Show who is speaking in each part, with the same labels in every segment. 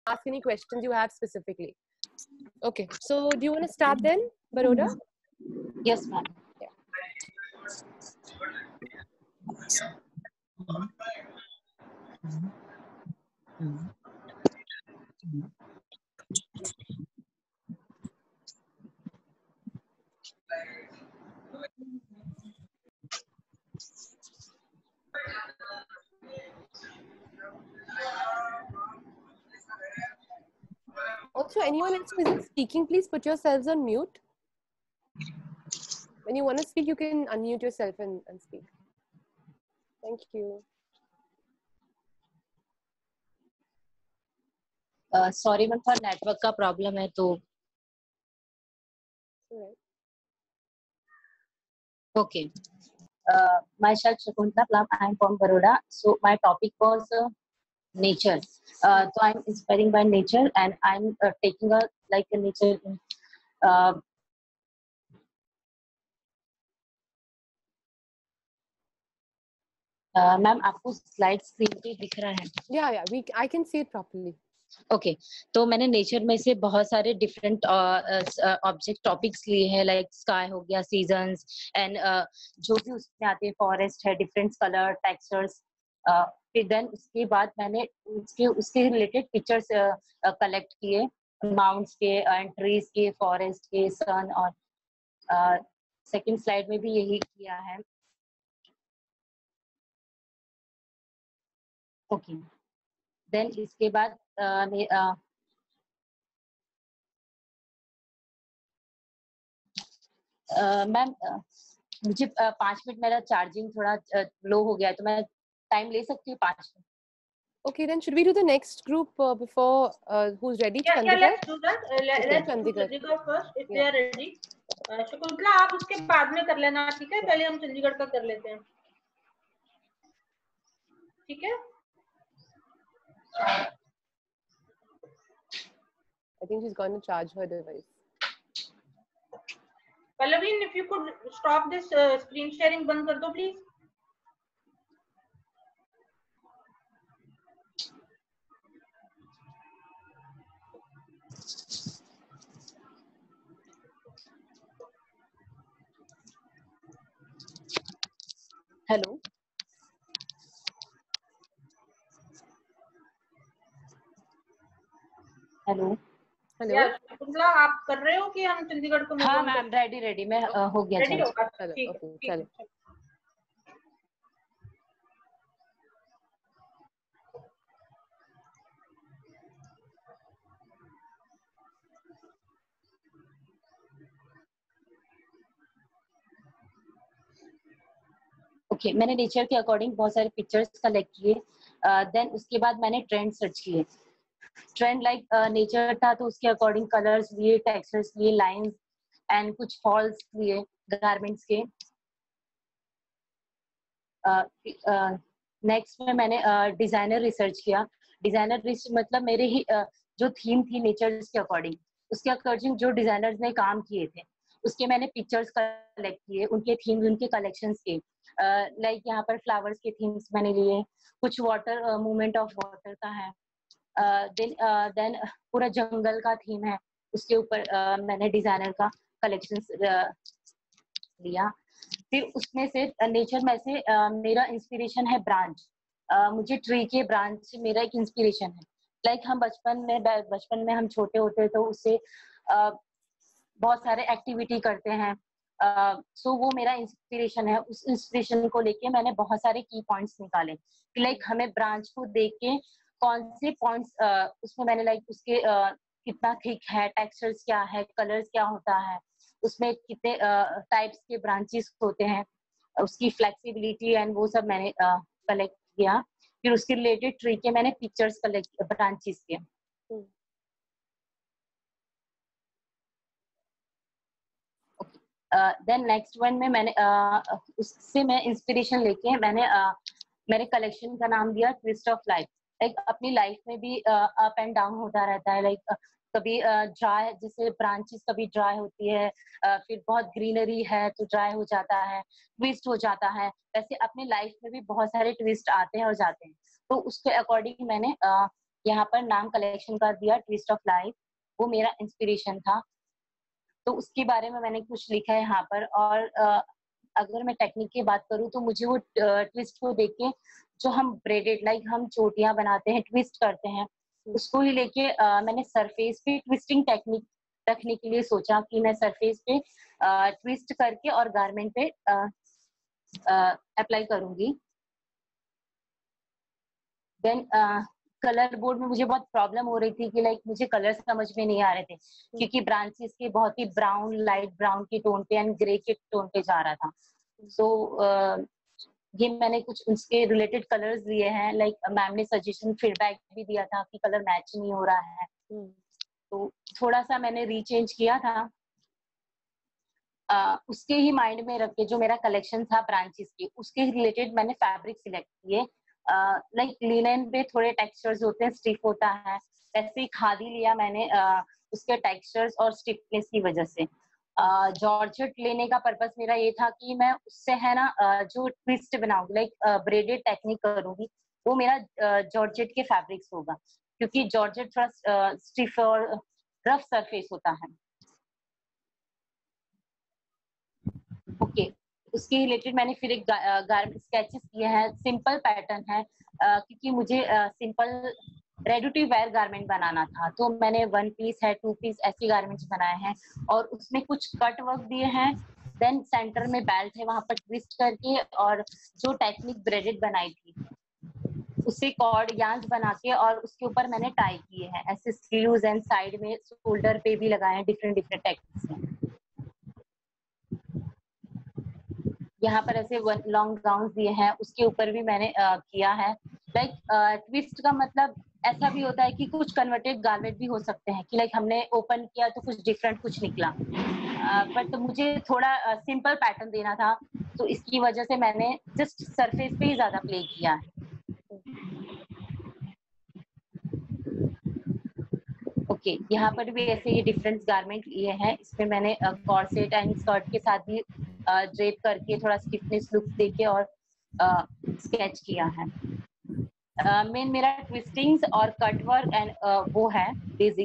Speaker 1: ask any questions you have specifically. Okay, so do you want to start then, Baroda?
Speaker 2: Yes, ma'am.
Speaker 1: Yeah. Also, anyone else who isn't speaking, please put yourselves on mute. When you want to speak, you can unmute yourself and speak. Thank you.
Speaker 2: Sorry ma'am, पर network का problem है तो
Speaker 1: Alright.
Speaker 2: okay. Myself Shakuntala Plum. I am from Baroda. So my topic was nature. So I'm inspiring by nature, and I'm taking a nature. Ma'am आपको slide screen पे दिख रहा है?
Speaker 1: Yeah, I can see it properly.
Speaker 2: Okay तो मैंने nature में से बहुत सारे डिफरेंट ऑब्जेक्ट टॉपिक्स लिए हैं, लाइक स्काई हो गया, सीजन्स एंड जो भी उसमें आते हैं, फॉरेस्ट है, डिफरेंट कलर टेक्सचर्स। फिर देन उसके बाद मैंने उसके रिलेटेड पिक्चर्स कलेक्ट किए, माउंट्स के एंड ट्रीज के, फॉरेस्ट के, सन, और सेकंड स्लाइड में भी यही किया है। ओके देन इसके बाद मैम मुझे 5 मिनट, मेरा चार्जिंग थोड़ा लो हो गया है, तो मैं टाइम ले सकती हूँ 5 minute?
Speaker 1: Okay, then should we do the next group before who's ready?
Speaker 3: Yeah,
Speaker 1: Chandigarh?
Speaker 3: let's do that. Let's do
Speaker 1: Chandigarh.
Speaker 3: Chandigarh first if they are ready. Shakuntala आप उसके बाद में कर लेना, ठीक है? पहले हम चंडीगढ़ का कर लेते हैं, ठीक है?
Speaker 1: I think she's going to charge her device.
Speaker 3: Pallavin, if you could stop this screen sharing, बंद कर दो please.
Speaker 2: Hello hello
Speaker 1: Hello.
Speaker 3: या शकुंतला आप कर रहे हो कि हम चंडीगढ़ को?
Speaker 2: हाँ मैम, रेडी मैं हो गया।
Speaker 3: रेडी होगा,
Speaker 1: चलो,
Speaker 3: ठीक
Speaker 1: okay,
Speaker 3: है।
Speaker 1: चलो।
Speaker 2: ओके मैंने नेचर के अकॉर्डिंग बहुत सारे पिक्चर्स कलेक्ट किए। देन उसके बाद मैंने ट्रेंड सर्च किए। ट्रेंड लाइक नेचर था तो उसके अकॉर्डिंग कलर्स लिए, टेक्सचर्स लिए, लाइंस एंड कुछ फॉल्स लिए गारमेंट्स के। नेक्स्ट में मैंने डिजाइनर रिसर्च किया। डिजाइनर रिसर्च मतलब मेरे ही जो थीम थी नेचर के अकॉर्डिंग, उसके अकॉर्डिंग जो डिजाइनर्स ने काम किए थे उसके मैंने पिक्चर्स कलेक्ट किए, उनके थीम्स, उनके कलेक्शंस के। लाइक यहाँ पर फ्लावर्स के थीम्स मैंने लिए, कुछ वाटर मूवमेंट ऑफ वाटर का है, देन पूरा जंगल का थीम है, उसके ऊपर मैंने डिजाइनर का कलेक्शंस लिया। फिर उसमें से नेचर में से मेरा इंस्पिरेशन है ब्रांच। मुझे ट्री के ब्रांच से मेरा एक इंस्पिरेशन है। लाइक हम बचपन में हम छोटे होते तो उससे बहुत सारे एक्टिविटी करते हैं, सो वो मेरा इंस्पिरेशन है। उस इंस्पिरेशन को लेके मैंने बहुत सारे की पॉइंट्स निकाले कि लाइक हमें ब्रांच को देख के कौन से पॉइंट्स उसमें मैंने लाइक उसके कितना थिक है, टेक्सचर्स क्या है, कलर्स क्या होता है, उसमें कितने टाइप्स के ब्रांचेस होते हैं, उसकी फ्लेक्सिबिलिटी एंड वो सब मैंने कलेक्ट किया। फिर उसके रिलेटेड ट्री के मैंने पिक्चर्स कलेक्ट, ब्रांचेस के। देन नेक्स्ट वन में मैंने उससे मैं इंस्पिरेशन लेके मैंने मेरे कलेक्शन का नाम दिया ट्विस्ट ऑफ लाइफ। लाइक अपनी लाइफ में भी अप एंड डाउन होता रहता है, लाइक कभी ड्राई, जैसे ब्रांचेस कभी ड्राई होती है, फिर बहुत ग्रीनरी है तो ड्राई हो जाता है, ट्विस्ट हो जाता है। वैसे अपनी लाइफ में भी बहुत सारे ट्विस्ट आते हैं और जाते हैं, तो उसके अकॉर्डिंग मैंने यहाँ पर नाम कलेक्शन का दिया ट्विस्ट ऑफ लाइफ, वो मेरा इंस्पिरेशन था, तो उसके बारे में मैंने कुछ लिखा है यहाँ पर। और अगर मैं टेक्निक की बात करूँ तो मुझे वो ट्विस्ट को देख के, जो हम ब्रेडेड लाइक हम चोटियां बनाते हैं, ट्विस्ट करते हैं, उसको ही लेके मैंने सरफेस पे ट्विस्टिंग टेक्निक रखने के लिए सोचा कि मैं सरफेस पे ट्विस्ट करके और गारमेंट पे अप्लाई करूंगी। देन कलर बोर्ड में मुझे बहुत प्रॉब्लम हो रही थी कि लाइक मुझे कलर समझ में नहीं आ रहे थे, क्योंकि ब्रांचेस के बहुत ही ब्राउन, लाइट ब्राउन के टोन पे एंड ग्रे के टोन पे जा रहा था। तो ये मैंने कुछ उसके रिलेटेड कलर्स लिए हैं, लाइक मैम ने सजेशन फीडबैक भी दिया था कि कलर मैच नहीं हो रहा है, तो थोड़ा सा मैंने रीचेंज किया था। उसके ही माइंड में रख के जो मेरा कलेक्शन था ब्रांचेस की, उसके रिलेटेड मैंने फैब्रिक सिलेक्ट किए। लाइक लिनन पे थोड़े टेक्सचर्स होते हैं, स्टिफ होता है, वैसे ही खादी लिया मैंने उसके टेक्सचर्स और स्टिफनेस की वजह से। जॉर्जेट लेने का पर्पस मेरा ये था कि मैं उससे है ना जो ट्विस्ट बनाऊंगी, लाइक ब्रेडेड टेक्निक करूंगी, वो मेरा जॉर्जेट के फैब्रिक्स होगा, क्योंकि जॉर्जेट थोड़ा स्टिफ और रफ सरफेस होता है। ओके, उसके रिलेटेड मैंने फिर एक गारमेंट स्केचेस किए हैं, सिंपल पैटर्न है, क्योंकि मुझे simple ready to wear garment बनाना था, तो मैंने 1 पीस है, 2 पीस ऐसी गारमेंट्स बनाए हैं और उसमें कुछ कट वर्क दिए हैं। देन सेंटर में बेल्ट है, वहां पर ट्विस्ट करके, और जो टेक्निक ब्रेडेड बनाई थी उसे कॉर्ड यार्न बना के और उसके ऊपर मैंने टाई किए हैं, ऐसे स्लीव्स एंड साइड में शोल्डर पे भी लगाए हैं, डिफरेंट डिफरेंट टेक्निक्स हैं। यहाँ पर ऐसे लॉन्ग गाउन दिए हैं, उसके ऊपर भी मैंने किया है। लाइक ट्विस्ट का मतलब ऐसा भी होता है कि कुछ कन्वर्टेड गारमेंट भी हो सकते हैं, कि लाइक हमने ओपन किया तो कुछ डिफरेंट कुछ निकला, बट मुझे थोड़ा सिंपल पैटर्न देना था, तो इसकी वजह से मैंने जस्ट सरफेस पे ही ज्यादा प्ले किया है। ओके, यहाँ पर भी ऐसे ये डिफरेंट गारमेंट लिए हैं, इसमें मैंने कॉर्सेट एंड स्कर्ट के साथ भी ड्रेप करके थोड़ा स्टिफनेस लुक देके और स्केच किया है। मेन मेरा ट्विस्टिंग्स और कट वर्क एंड वो है बेसिक।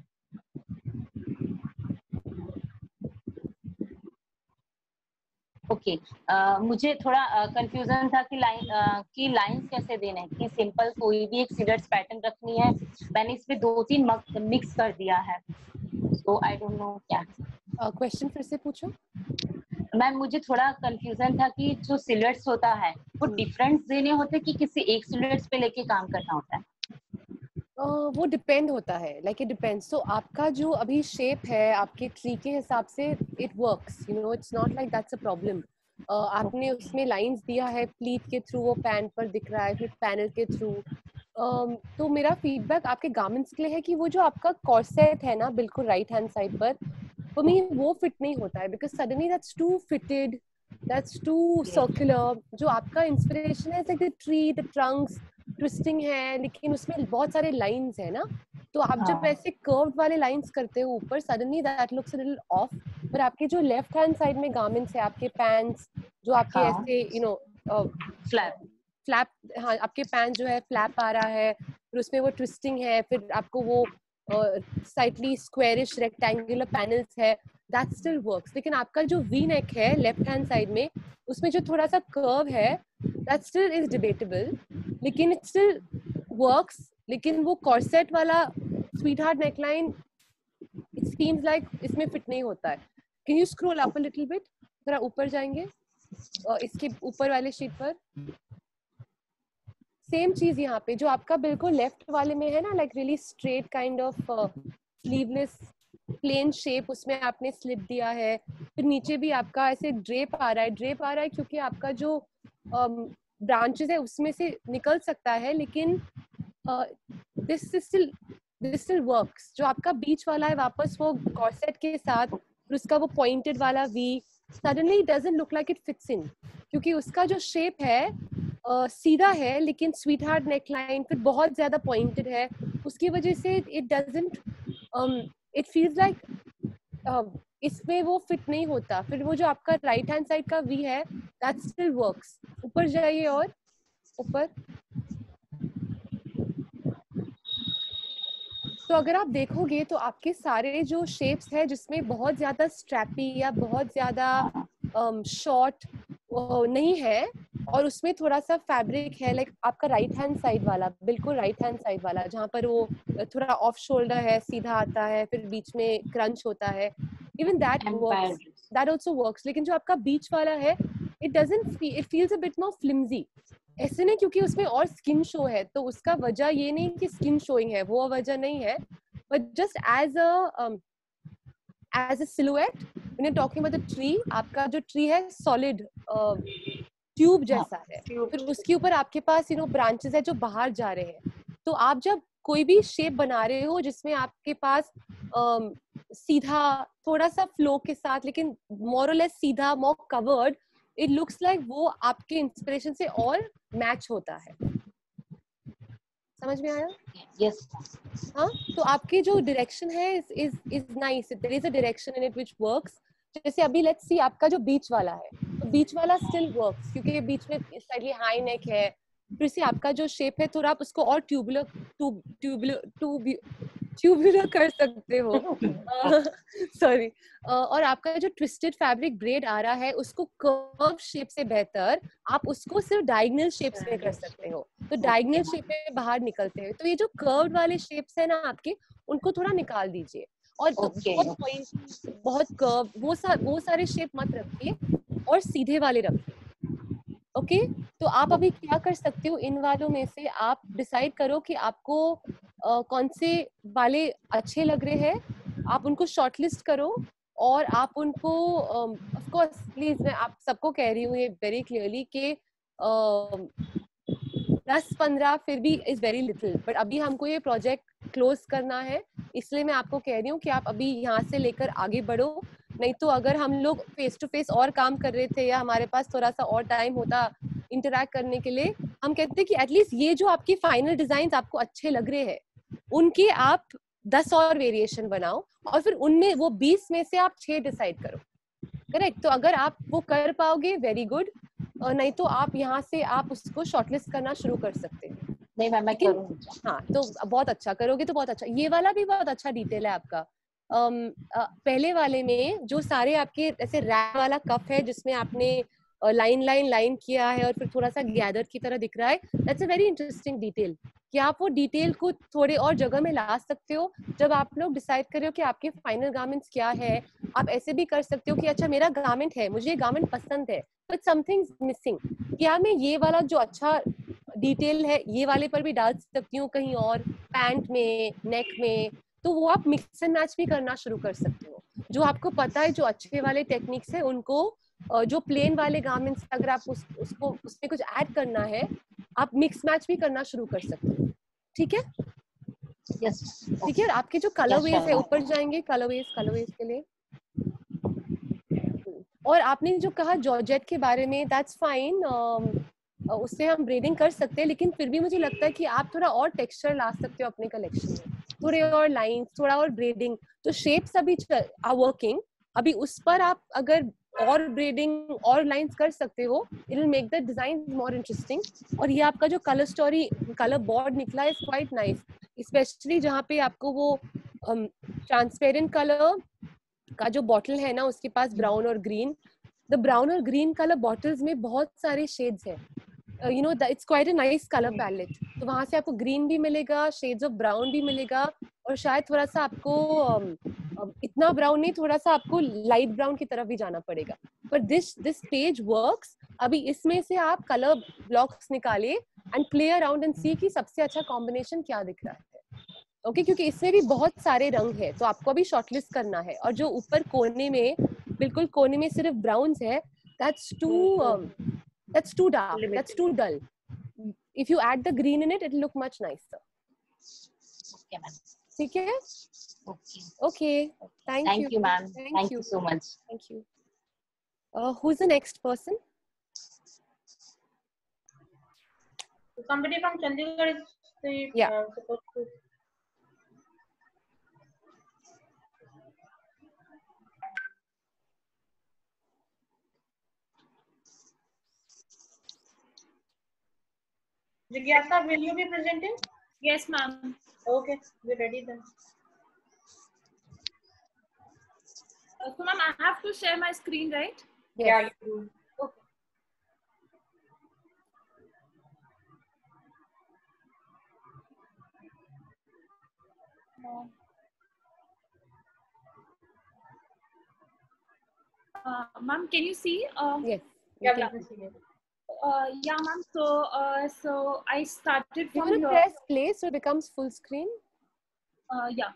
Speaker 2: ओके, मुझे थोड़ा कंफ्यूजन था कि लाइंस कैसे देने हैं, कि सिंपल कोई भी एक सिलर्स पैटर्न रखनी है, मैंने इसमें 2-3 मिक्स कर दिया है, तो आई डोंट नो क्या।
Speaker 1: क्वेश्चन फिर से पूछो
Speaker 2: मैम, मुझे थोड़ा कंफ्यूजन था कि जो सिलर्स होता है वो डिफरेंट देने होते कि किसी एक सिलर्स पे लेके काम करना होता है?
Speaker 1: वो डिपेंड होता है, लाइक इट डिपेंड्स। तो आपका जो अभी शेप है आपके ट्री के हिसाब से it works, you know, it's not like that's a problem. आपने उसमें लाइंस दिया है प्लीट के थ्रू, वो पैन पर दिख रहा है, फिर पैनल के थ्रू। तो मेरा फीडबैक आपके गारमेंट्स के लिए है कि वो जो आपका कॉर्सेट है ना बिल्कुल राइट हैंड साइड पर, फॉर मी वो फिट नहीं होता है, because suddenly that's too fitted, that's too circular. जो आपका इंस्पिरेशन है like the tree, the trunks twisting है, लेकिन उसमें बहुत सारे लाइंस है ना, तो आप जब ऐसे कर्व्ड वाले लाइंस करते हो ऊपर, suddenly that looks a little off. पर आपके जो लेफ्ट हैंड साइड में गारमेंट्स है, आपके पैंट्स जो आपके ऐसे यू नो फ्लैप, हाँ आपके पैंट जो है फ्लैप आ रहा है, फिर उसमें वो ट्विस्टिंग है, फिर आपको वो स्लाइटली स्क्वेरिश रेक्टेंगुलर पैनल्स है, दैट स्टिल वर्क्स। लेकिन आपका जो वी नेक है लेफ्ट हैंड साइड में, उसमें जो थोड़ा सा कर्व है, दैट स्टिल इज डिबेटेबल, लेकिन इट स्टिल वर्क्स। लेकिन वो कॉर्सेट वाला sweetheart neckline it seems like इसमें फिट नहीं होता है। Can you scroll up a little bit, थोड़ा ऊपर जाएंगे इसके ऊपर वाले शीट पर। सेम चीज यहाँ पे जो आपका बिल्कुल लेफ्ट वाले में है ना, like really straight kind of sleeveless plain shape, उसमें आपने स्लिप दिया है। फिर नीचे भी आपका ऐसे ड्रेप आ रहा है, ड्रेप आ रहा है क्योंकि आपका जो ब्रांचेस है उसमें से निकल सकता है, लेकिन दिस स्टिल वर्क्स। जो आपका बीच वाला है वापस वो कॉर्सेट के साथ, फिर उसका वो पॉइंटेड वाला V, suddenly doesn't look like it fits in, क्योंकि उसका जो शेप है सीधा है, लेकिन स्वीट हार्ट नेकलाइन फिर बहुत ज्यादा पॉइंटेड है, उसकी वजह से it doesn't it feels like इसमें वो फिट नहीं होता। फिर वो जो आपका राइट हैंड साइड का वी है दैट स्टिल वर्क्स। ऊपर जाइए और ऊपर, तो अगर आप देखोगे तो आपके सारे जो शेप्स है जिसमें बहुत ज्यादा स्ट्रैपी या बहुत ज्यादा शॉर्ट नहीं है और उसमें थोड़ा सा फैब्रिक है, लाइक आपका राइट हैंड साइड वाला, बिल्कुल राइट हैंड साइड वाला जहाँ पर वो थोड़ा ऑफ शोल्डर है, सीधा आता है, फिर बीच में क्रंच होता है, even that
Speaker 2: empire
Speaker 1: works, that also works. लेकिन जो आपका बीच वाला है, it feels a bit more flimsy. ऐसे नहीं क्योंकि उसमें और स्किन शो है, तो उसका वजह ये नहीं कि स्किन शोइंग है, वो वजह नहीं है, but just as a silhouette when you talking about the tree, आपका जो ट्री है सॉलिड ट्यूब जैसा है, फिर उसके ऊपर आपके पास ब्रांचेस है जो बाहर जा रहे हैं। तो आप जब कोई भी शेप बना रहे हो जिसमें आपके पास सीधा थोड़ा सा फ्लो के साथ लेकिन मोर और लेस सीधा, more curved, it looks like वो आपके इंस्पिरेशन से और मैच होता है। समझ में आया?
Speaker 2: यस।
Speaker 1: हाँ, तो आपकी जो डायरेक्शन है is nice, there is a direction in it which works. जैसे अभी लेट्स सी आपका जो बीच वाला है, तो बीच वाला स्टिल वर्क्स क्योंकि बीच में स्लाइटली हाई नेक है। फिर से आपका जो शेप है थोड़ा आप उसको और ट्यूबुलर कर सकते हो, सॉरी। और आपका जो ट्विस्टेड फैब्रिक ब्रेड आ रहा है उसको कर्व शेप से बेहतर आप उसको सिर्फ डायगोनल शेप्स में कर सकते हो, तो डायगोनल शेप में बाहर निकलते हैं। तो ये जो कर्व्ड वाले शेप्स है ना आपके, उनको थोड़ा निकाल दीजिए और बहुत पॉइंटी, बहुत कर्व, वो सारे शेप मत रखिए और सीधे वाले रखिए। ओके, तो आप अभी क्या कर सकते हो, इन वालों में से आप डिसाइड करो कि आपको कौन से वाले अच्छे लग रहे हैं, आप उनको शॉर्टलिस्ट करो और आप उनको ऑफ कोर्स प्लीज, मैं आप सबको कह रही हूँ ये वेरी क्लियरली कि 10-15 फिर भी इज वेरी लिटिल, बट अभी हमको ये प्रोजेक्ट क्लोज करना है, इसलिए मैं आपको कह रही हूँ कि आप अभी यहाँ से लेकर आगे बढ़ो। नहीं तो अगर हम लोग फेस टू फेस और काम कर रहे थे या हमारे पास थोड़ा सा और टाइम होता इंटरैक्ट करने के लिए, हम कहते हैं कि एटलीस्ट ये जो आपके फाइनल डिजाइन आपको अच्छे लग रहे हैं उनके आप 10 और वेरिएशन बनाओ और फिर उनमें वो 20 में से आप 6 डिसाइड करो। करेक्ट? तो अगर आप वो कर पाओगे वेरी गुड, नहीं तो आप यहाँ से आप उसको शॉर्टलिस्ट करना शुरू कर सकते हैं।
Speaker 2: नहीं मैम, मैं करूँगी।
Speaker 1: हाँ, तो बहुत अच्छा करोगे तो बहुत अच्छा। ये वाला भी बहुत अच्छा डिटेल है आपका। पहले वाले में जो सारे आपके ऐसे रैप वाला कफ है जिसमें आपने लाइन किया है और फिर थोड़ा सा गैदर की तरह दिख रहा है, that's a very interesting detail कि आप वो डिटेल को थोड़े और जगह में ला सकते हो। जब आप लोग डिसाइड कर रहे हो कि आपके फाइनल गारमेंट्स क्या है, आप ऐसे भी कर सकते हो कि अच्छा मेरा गारमेंट है, मुझे ये गारमेंट पसंद है, बट समथिंग मिसिंग, क्या मैं ये वाला जो अच्छा डिटेल है ये वाले पर भी डाल सकती हूँ कहीं और, पैंट में, नेक में, तो वो आप मिक्स एंड मैच भी करना शुरू कर सकते हो। जो आपको पता है जो अच्छे वाले टेक्निक्स है उनको, जो प्लेन वाले गारमेंट्स अगर आप उसको उसमें कुछ ऐड करना है, आप मिक्स मैच भी करना शुरू कर सकते हो। ठीक है?
Speaker 2: यस।
Speaker 1: ठीक है, आपके जो कलरवेज है ऊपर जाएंगे, कलरवेज के लिए। और आपने जो कहा जॉर्जेट के बारे में, दैट्स फाइन, उससे हम ब्रेडिंग कर सकते हैं, लेकिन फिर भी मुझे लगता है कि आप थोड़ा और टेक्सचर ला सकते हो अपने कलेक्शन में, थोड़े और लाइंस, थोड़ा और ब्रेडिंग। तो शेप्स अभी आर वर्किंग, अभी उस पर आप अगर और ब्रेडिंग और लाइंस कर सकते हो, it will make the design more interesting. और ये आपका जो कलर स्टोरी, कलर बोर्ड निकला है, इज क्वाइट नाइस, स्पेशली जहाँ पे आपको वो ट्रांसपेरेंट कलर का जो बॉटल है ना उसके पास ब्राउन और ग्रीन, द ब्राउन और ग्रीन कलर बॉटल्स में बहुत सारे शेड्स हैं, it's quite a nice colour palette. तो वहां से आपको ग्रीन भी मिलेगा, शेड्स ऑफ ब्राउन भी मिलेगा, और शायद थोड़ा सा आपको इतना ब्राउन नहीं, थोड़ा सा आपको लाइट ब्राउन की तरफ भी जाना पड़ेगा। पर दिस पेज वर्क्स। अभी इसमें से आप कलर ब्लॉक्स निकालिए and play around and see कि सबसे अच्छा कॉम्बिनेशन क्या दिख रहा है। ओके, क्योंकि इसमें भी बहुत सारे रंग है, तो आपको अभी शॉर्टलिस्ट करना है। और जो ऊपर कोने में, बिल्कुल कोने में सिर्फ ब्राउन्स है, that's too dark, that's too dull. If you add the green in it, it'll look much nicer.
Speaker 2: Okay, ma'am.
Speaker 1: ठीक है? Okay. Thank you.
Speaker 2: Thank you, ma'am. Thank you so much.
Speaker 1: Thank you. Who's the next person?
Speaker 3: Somebody from Chandigarh is supposed to. Jigyasa, will you be presenting?
Speaker 4: Yes, ma'am.
Speaker 3: Okay, we're ready then.
Speaker 4: So ma'am, I have to share my screen, right?
Speaker 1: Yes.
Speaker 3: Yeah, you do.
Speaker 4: Okay. Ma'am, can you see?
Speaker 1: Yes.
Speaker 3: Yeah,
Speaker 1: You
Speaker 3: we
Speaker 1: can.
Speaker 3: can see it.
Speaker 4: Yeah, ma'am. So I started
Speaker 1: You
Speaker 4: from
Speaker 1: want to
Speaker 4: here.
Speaker 1: press play so it becomes full screen?
Speaker 4: Yeah.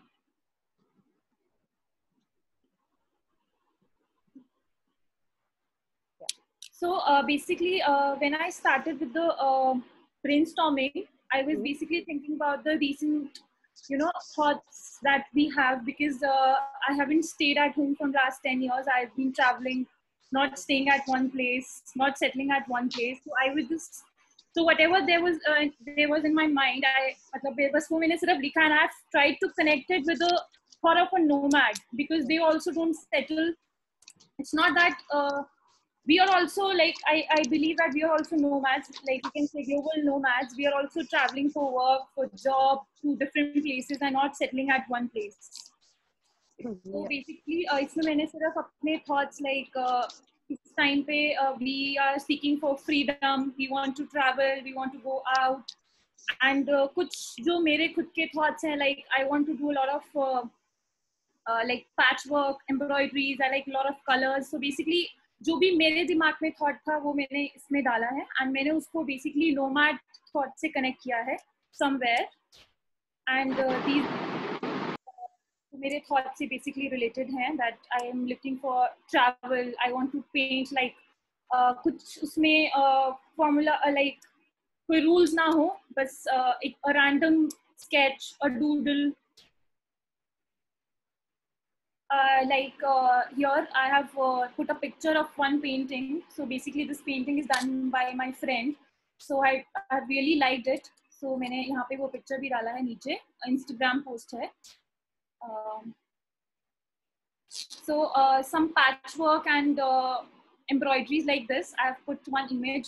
Speaker 4: So basically, when I started with the brainstorming, I was basically thinking about the recent, thoughts that we have, because I haven't stayed at home from last 10 years. I've been traveling, not staying at one place, not settling at one place. So I was just, so whatever there was in my mind, मतलब बस वो मैंने सिर्फ लिखा, and I've tried to connect it with the thought of a nomad, because they also don't settle. It's not that we are also like, I believe that we are also nomads, like you can say global nomads. We are also traveling for work, for job, to different places, and not settling at one place. So basically इसमें मैंने सिर्फ अपने thoughts like इस time पे we are seeking for freedom, we want to travel, we want to go out, and कुछ जो मेरे खुद के thoughts हैं, like I want to do a lot of like patchwork, embroideries. I like a lot of colors. So basically जो भी मेरे दिमाग में थॉट था वो मैंने इसमें डाला है, एंड मैंने उसको बेसिकली नोमैड थॉट से कनेक्ट किया है समवेयर, एंड दीज मेरे थॉट से बेसिकली रिलेटेड हैं, that I am looking for travel, I want to paint like कुछ उसमें फॉर्मूला लाइक कोई रूल्स ना हो, बस एक रैंडम स्केच और doodle. Here I have put a picture of one painting. So basically this painting is done by my friend. So I really liked it. So मैंने यहाँ पे वो picture भी डाला है नीचे, Instagram post है. So some patchwork and embroideries like this. I have put one image.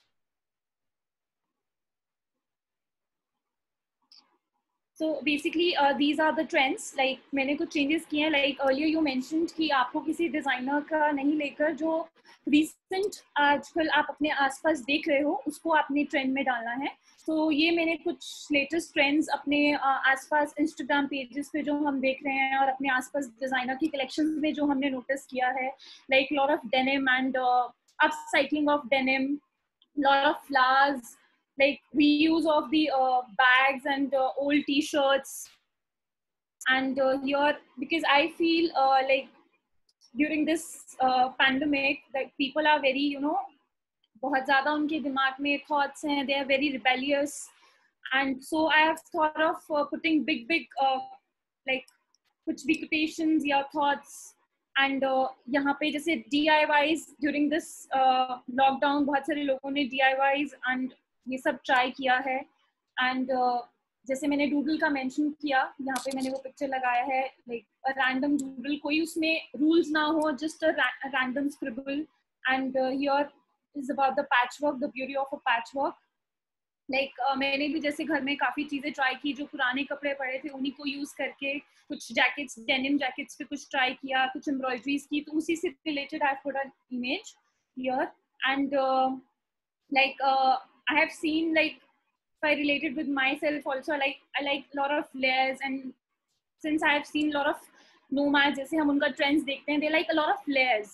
Speaker 4: So basically these are the trends. Like मैंने कुछ changes किए हैं. Like earlier you mentioned कि आपको किसी designer का नहीं लेकर जो recent आजकल आप अपने आसपास देख रहे हो उसको आपने trend में डालना है. तो ये मैंने कुछ latest trends अपने आसपास Instagram pages पे जो हम देख रहे हैं और अपने आसपास designer की collections में जो हमने notice किया है, like lot of denim and upcycling of denim, lot of flowers, like reuse of the bags and old t-shirts. And here, because I feel like during this pandemic that people are very, बहुत ज़्यादा उनके दिमाग में thoughts हैं, they are very rebellious, and so I have thought of putting big like कुछ भी quotations या thoughts. And यहाँ पे जैसे DIYs during this lockdown बहुत सारे लोगों ने DIYs and ये सब ट्राई किया है. एंड जैसे मैंने डूडल का मेंशन किया, यहाँ पे मैंने वो पिक्चर लगाया है, लाइक रैंडम डूडल, कोई उसमें रूल्स ना हो, just a random scribble. And here is about the patchwork, the beauty of a patchwork. Like मैंने भी जैसे घर में काफी चीजें ट्राई की, जो पुराने कपड़े पड़े थे उन्हीं को यूज करके कुछ जैकेट्स, डेनिम जैकेट्स पे कुछ ट्राई किया, कुछ एम्ब्रॉयडरीज की, तो उसी से related I put an image here. And like I have seen, like if I related with myself also, I like a lot of layers. And since I have seen a lot of nomads, जैसे हम उनका trends देखते हैं, they like a lot of layers.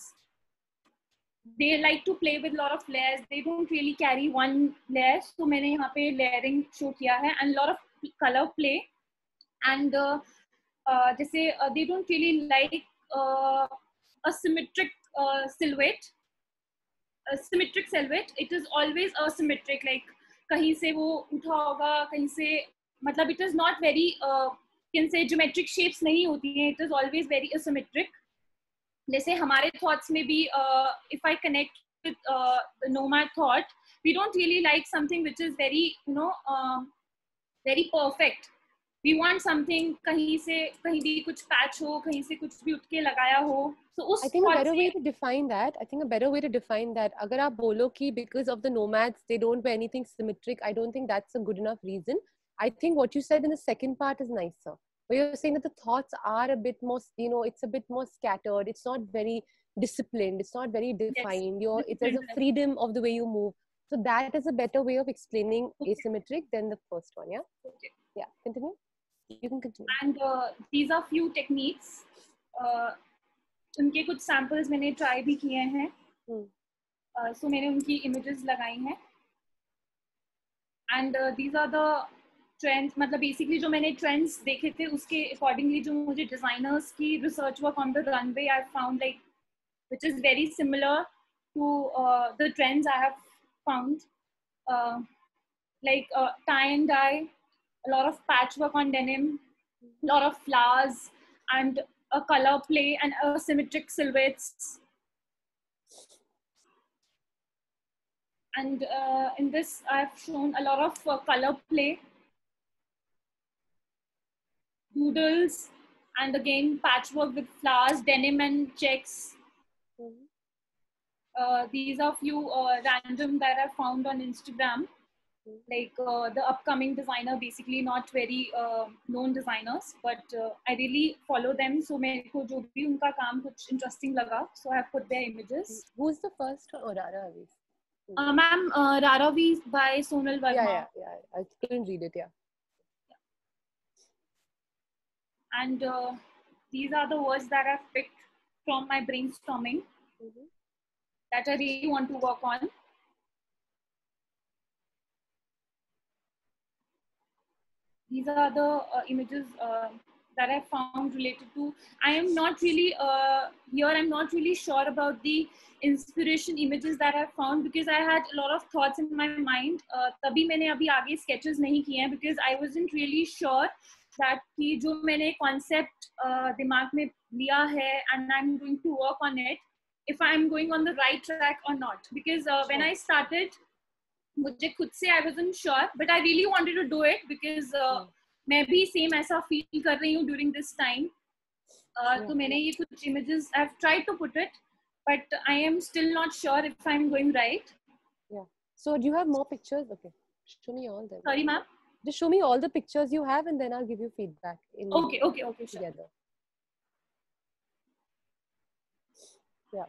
Speaker 4: They like to play with a lot of layers. They don't really carry one layer. So मैंने यहाँ पे layering show किया है, and a lot of color play. And जैसे they don't really like a symmetric silhouette. A symmetric silhouette. It is always asymmetric. Like कहीं से वो उठा होगा, कहीं से, मतलब it is not very can say geometric shapes नहीं होती हैं. It is always very asymmetric. जैसे हमारे thoughts में भी if I connect with the nomad thought, we don't really like something which is very, very perfect. We want something कहीं से कहीं भी कुछ patch हो, कहीं से कुछ भी उठ के लगाया हो. So उस
Speaker 1: I think a
Speaker 4: thought
Speaker 1: better
Speaker 4: से,
Speaker 1: way to define that, अगर आप बोलो कि because of the nomads they don't wear anything symmetric, I don't think that's a good enough reason. I think what you said in the second part is nicer. Where you're saying that the thoughts are a bit more, you know, it's a bit more scattered. It's not very disciplined. It's not very
Speaker 4: Yes.
Speaker 1: defined. There's a
Speaker 4: Disciplined.
Speaker 1: freedom of the way you move. So that is a better way of explaining
Speaker 4: Okay.
Speaker 1: asymmetric than the first one. Yeah.
Speaker 4: Okay.
Speaker 1: Yeah. Continue. You can continue.
Speaker 4: And these are few techniques. उनके कुछ samples मैंने try भी किए हैं. So मैंने उनकी images लगाई हैं. And these are the trends. मतलब basically जो मैंने trends देखे थे उसके accordingly जो मुझे designers की research work on the runway I found like which is very similar to the trends I have found. Like tie and dye, a lot of patchwork on denim, a lot of flowers, and a color play and asymmetric silhouettes. And in this, I've shown a lot of color play, doodles, and again patchwork with flowers, denim, and checks. These are few random that I found on Instagram. Like the upcoming designer, basically not very known designers, but I really follow them. So मेरे को जो भी उनका काम कुछ interesting लगा, so I have put their images.
Speaker 1: Who's the first one? Oh, Raravi.
Speaker 4: Ma'am, Raravi by Sonal Verma.
Speaker 1: Yeah. I couldn't read it. Yeah.
Speaker 4: And these are the words that I've picked from my brainstorming that I really want to work on. These are the images that I found related to. I am not really here. I'm not really sure about the inspiration images that I found because I had a lot of thoughts in my mind. तभी मैंने अभी आगे sketches नहीं किए हैं because I wasn't really sure that कि जो मैंने concept दिमाग में लिया है and I'm going to work on it, if I'm going on the right track or not. Because when I started, मुझे खुद से I wasn't sure, but I really wanted to do it because मैं भी same ऐसा feel कर रही हूँ during this time. तो मैंने ये कुछ images I've tried to put it, but I am still not sure if I'm going right.
Speaker 1: Yeah. So do you have more pictures? Okay. Show me all them.
Speaker 4: Sorry, ma'am.
Speaker 1: Just show me all the pictures you have, and then I'll give you feedback.
Speaker 4: Okay, sure.
Speaker 1: Together. Yeah.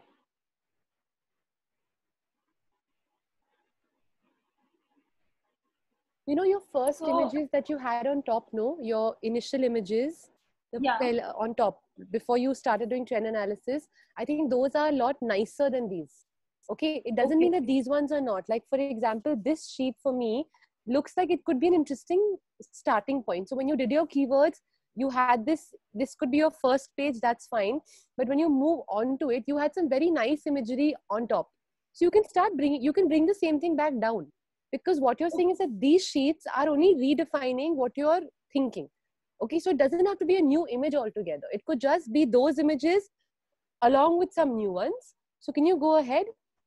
Speaker 1: You know your first images that you had on top, no? Your initial images on top before you started doing trend analysis. I think those are a lot nicer than these. Okay, it doesn't mean that these ones are not. Like for example, this sheet for me looks like it could be an interesting starting point. So when you did your keywords, you had this could be your first page, that's fine. But when you move on to it, you had some very nice imagery on top. So you can bring the same thing back down. Because what you're saying is that these sheets are only redefining what you're thinking. Okay, so it doesn't have to be a new image altogether. It could just be those images along with some new ones. So can you go ahead?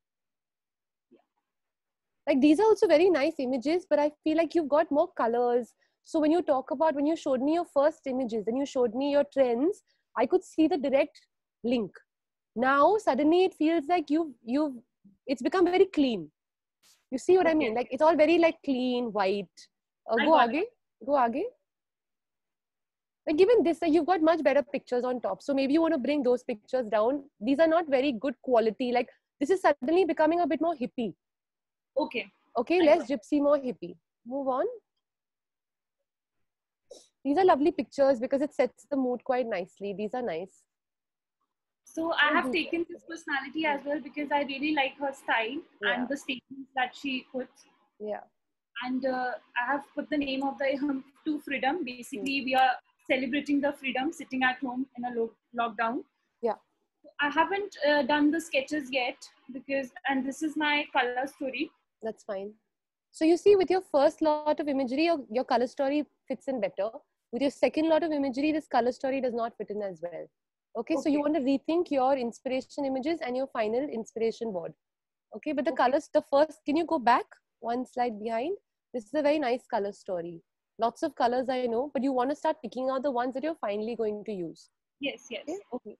Speaker 1: Like these are also very nice images, but I feel like you've got more colors. So when you showed me your first images and you showed me your trends, I could see the direct link. Now suddenly it feels like it's become very clean. You see what I mean? Like it's all very like clean, white. Go aage. Like given this, you've got much better pictures on top. So maybe you want to bring those pictures down. These are not very good quality. Like this is suddenly becoming a bit more hippie. Okay, less gypsy, more hippie. Move on. These are lovely pictures because it sets the mood quite nicely. These are nice. So
Speaker 4: I have taken this personality as well because I really like her style and the statements that she puts.
Speaker 1: Yeah.
Speaker 4: And I have put the name of the to freedom. Basically, we are celebrating the freedom sitting at home in a lockdown.
Speaker 1: Yeah.
Speaker 4: I haven't done the sketches yet and this is my color story.
Speaker 1: That's fine. So you see with your first lot of imagery, your color story fits in better. With your second lot of imagery, this color story does not fit in as well. Okay, so you want to rethink your inspiration images and your final inspiration board. Okay, but the colors, can you go back one slide behind? This is a very nice color story. Lots of colors I know, but you want to start picking out the ones that you're finally going to use.
Speaker 4: Yes. Okay.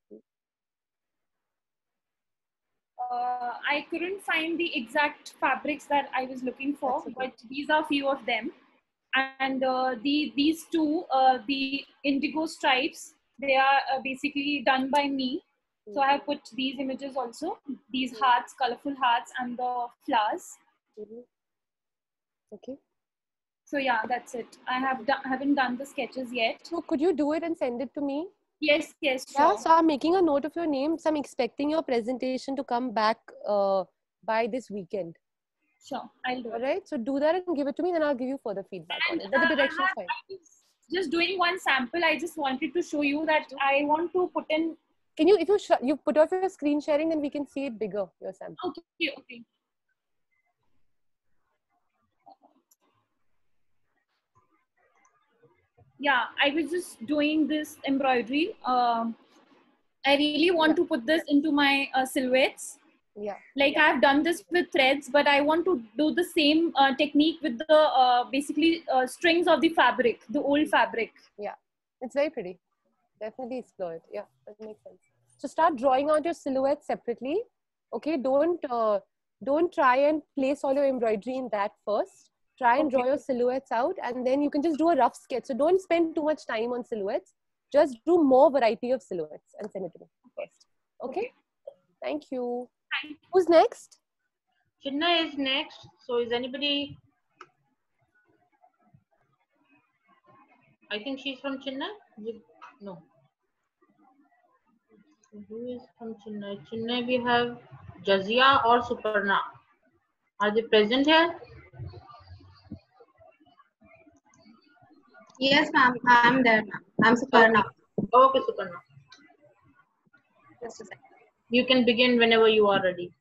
Speaker 4: I couldn't find the exact fabrics that I was looking for, but these are few of them. and these two, the indigo stripes, they are basically done by me. So I have put these images also, these hearts, colorful hearts, and the flowers.
Speaker 1: Okay.
Speaker 4: So yeah, that's it. I haven't done the sketches yet.
Speaker 1: So could you do it and send it to me?
Speaker 4: Yes, sure.
Speaker 1: Yeah, so I'm making a note of your name. So I'm expecting your presentation to come back by this weekend.
Speaker 4: Sure, I'll do it.
Speaker 1: All right, so do that and give it to me, then I'll give you further feedback on it. But the direction is fine.
Speaker 4: Just doing one sample, I just wanted to show you that I want to put in.
Speaker 1: Can you, if you put off your screen sharing, then we can see it bigger, your sample.
Speaker 4: Okay, okay. Yeah, I was just doing this embroidery. I really want to put this into my silhouettes.
Speaker 1: Yeah.
Speaker 4: Like I've done this with threads, but I want to do the same technique with the basically strings of the fabric, the old fabric.
Speaker 1: Yeah, it's very pretty. Definitely explore it. Yeah, that makes sense. So start drawing out your silhouettes separately. Okay, don't try and place all your embroidery in that first. Try and draw your silhouettes out, and then you can just do a rough sketch. So don't spend too much time on silhouettes. Just do more variety of silhouettes and send it to me first. Okay? Thank you. Who's next?
Speaker 3: Chinna is next. So is anybody? I think she's from Chinna. No. Who is from Chennai? Chennai, we have Jazia or Suparna. Are they present here?
Speaker 5: Yes, ma'am. I'm there, ma'am. I'm Suparna.
Speaker 3: Okay, Suparna.
Speaker 5: Just a second.
Speaker 3: You can begin whenever you are ready.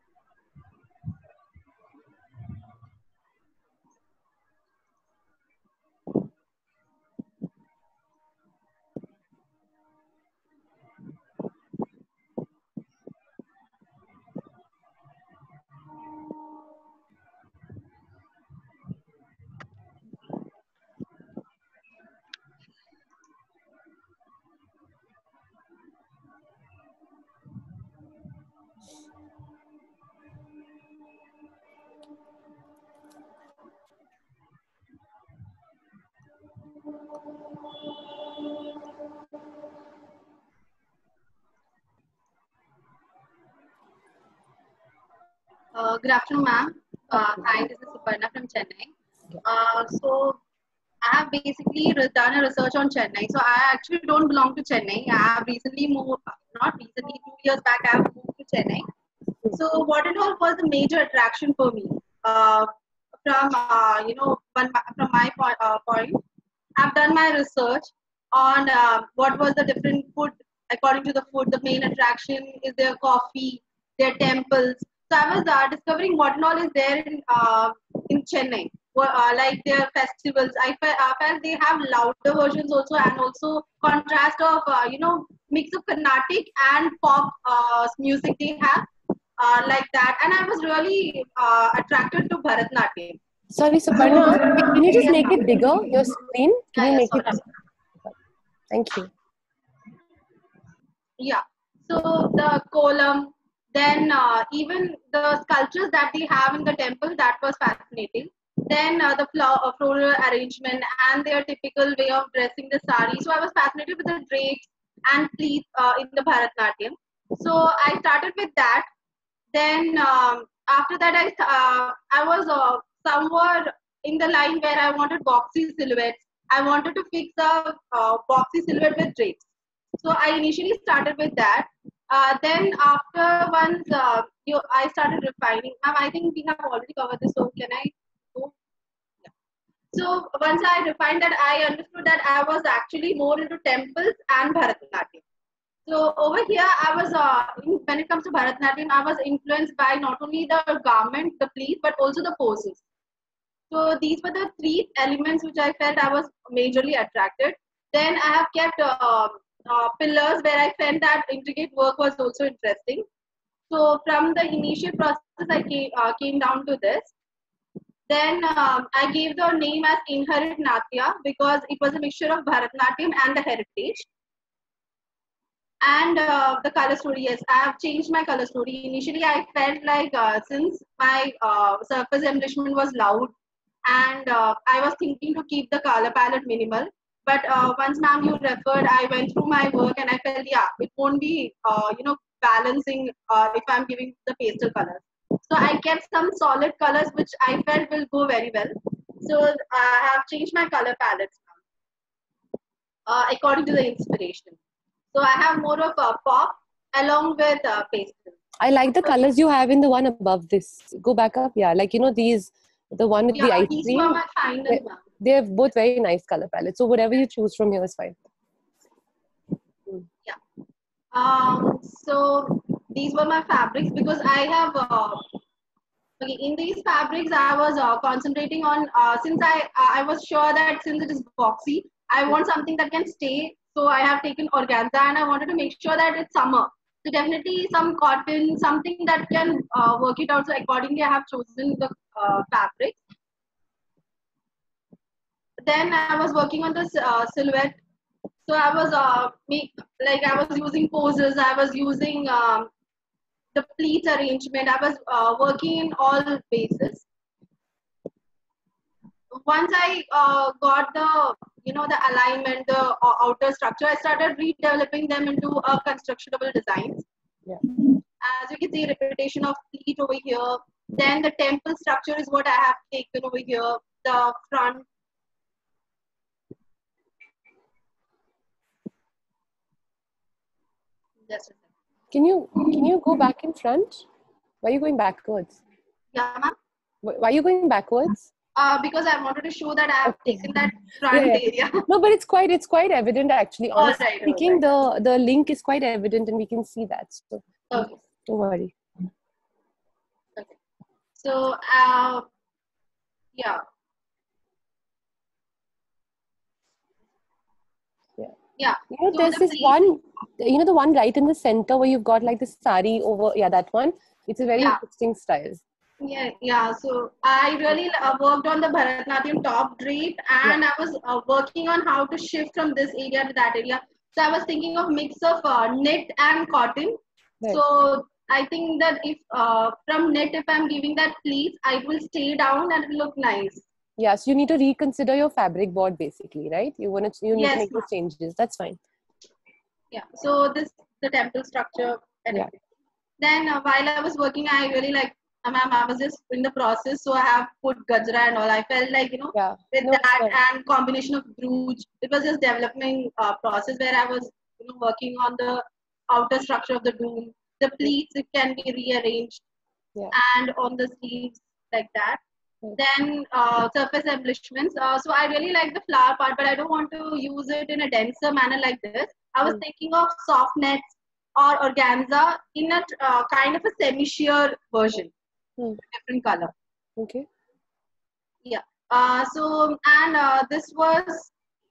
Speaker 5: Good afternoon, ma'am. Hi, this is Suparna from Chennai. So I have basically done a research on Chennai. So I actually don't belong to Chennai. I have recently moved, not recently, 2 years back, I have moved to Chennai. So what and all was the major attraction for me? From my point, I've done my research on what was the different food. According to the food, the main attraction is their coffee, their temples. So I was discovering what and all is there in Chennai. Like their festivals, I felt they have louder versions also, and also contrast of mix of Carnatic and pop music they have like that. And I was really attracted to Bharatnatyam.
Speaker 1: Sorry, Suparna, can you just make it bigger, your screen? Can you make it? Thank you.
Speaker 5: Yeah. So the kolam, then even the sculptures that they have in the temple, that was fascinating. Then the floral arrangement and their typical way of dressing the sari. So I was fascinated with the drapes and pleats in the Bharatnatyam. So I started with that. Then after that, I was somewhere in the line where I wanted boxy silhouettes. I wanted to fix a boxy silhouette with drapes. So I initially started with that. Then after once I started refining. Ma'am, I think we have already covered this. So can I go? Yeah. So once I refined that, I understood that I was actually more into temples and Bharatanatyam. So over here, I was when it comes to Bharatanatyam, I was influenced by not only the garment, the pleats, but also the poses. So these were the three elements which I felt I was majorly attracted. Then I have kept pillars where I felt that intricate work was also interesting. So from the initial process, I came down to this. Then I gave the name as Inherit Natya because it was a mixture of Bharatanatyam and the heritage. And the color story, yes, I have changed my color story. Initially, I felt like since my surface embellishment was loud, and I was thinking to keep the color palette minimal. But once ma'am you referred, I went through my work and I felt it won't be balancing if I'm giving the pastel colors. So I kept some solid colors which I felt will go very well. So I have changed my color palettes according to the inspiration. So I have more of a pop along with pastel.
Speaker 1: I like the colors you have in the one above this. Go back up. Yeah, like, these, the one with the ice
Speaker 5: These
Speaker 1: cream.
Speaker 5: were my final, ma'am.
Speaker 1: They're both very nice color palettes. So whatever you choose from here is fine.
Speaker 5: So these were my fabrics because I have okay, in these fabrics I was concentrating on since I was sure that since it is boxy, I want something that can stay. So I have taken organza and I wanted to make sure that it's summer. So definitely some cotton, something that can work it out. So accordingly, I have chosen the fabric. Then I was working on this silhouette. So I was I was using poses. I was using the pleats arrangement. I was working in all bases. Once I got the the alignment, the outer structure, I started redeveloping them into constructionable designs.
Speaker 1: Yeah.
Speaker 5: As you can see, repetition of pleat over here. Then the temple structure is what I have taken over here. The front. Just a second.
Speaker 1: Can you go back in front? Why are you going backwards?
Speaker 5: Yeah, ma'am.
Speaker 1: Why are you going backwards?
Speaker 5: Because I wanted to show that I have taken that front
Speaker 1: Yeah.
Speaker 5: area.
Speaker 1: No, but it's quite evident actually. Honestly
Speaker 5: All right,
Speaker 1: speaking, the link is quite evident and we can see that. So
Speaker 5: Okay.
Speaker 1: don't worry.
Speaker 5: Okay. So yeah. Yeah.
Speaker 1: There's this one, the one right in the center where you've got like the sari over. Yeah, that one. It's a very interesting style.
Speaker 5: Yeah. So I really worked on the Bharatanatyam top drape, and I was working on how to shift from this area to that area. So I was thinking of mix of knit and cotton.
Speaker 1: Right.
Speaker 5: So I think that if from knit, if I'm giving that pleats, it will stay down and it will look nice.
Speaker 1: Yeah, so you need to reconsider your fabric board basically, right? You need to make those changes. That's fine.
Speaker 5: Yeah. So the temple structure. And everything. Then while I was working, I really ma'am, I was just in the process, so I have put gajra and all. I felt like with that and combination of brooch, it was just developing process where I was working on the outer structure of the doom. The pleats, it can be rearranged, and on the sleeves like that. Then surface embellishments. So I really like the flower part, but I don't want to use it in a denser manner like this. I was thinking of soft nets or organza in a kind of a semi-sheer version, different color.
Speaker 1: Okay.
Speaker 5: Yeah. So this was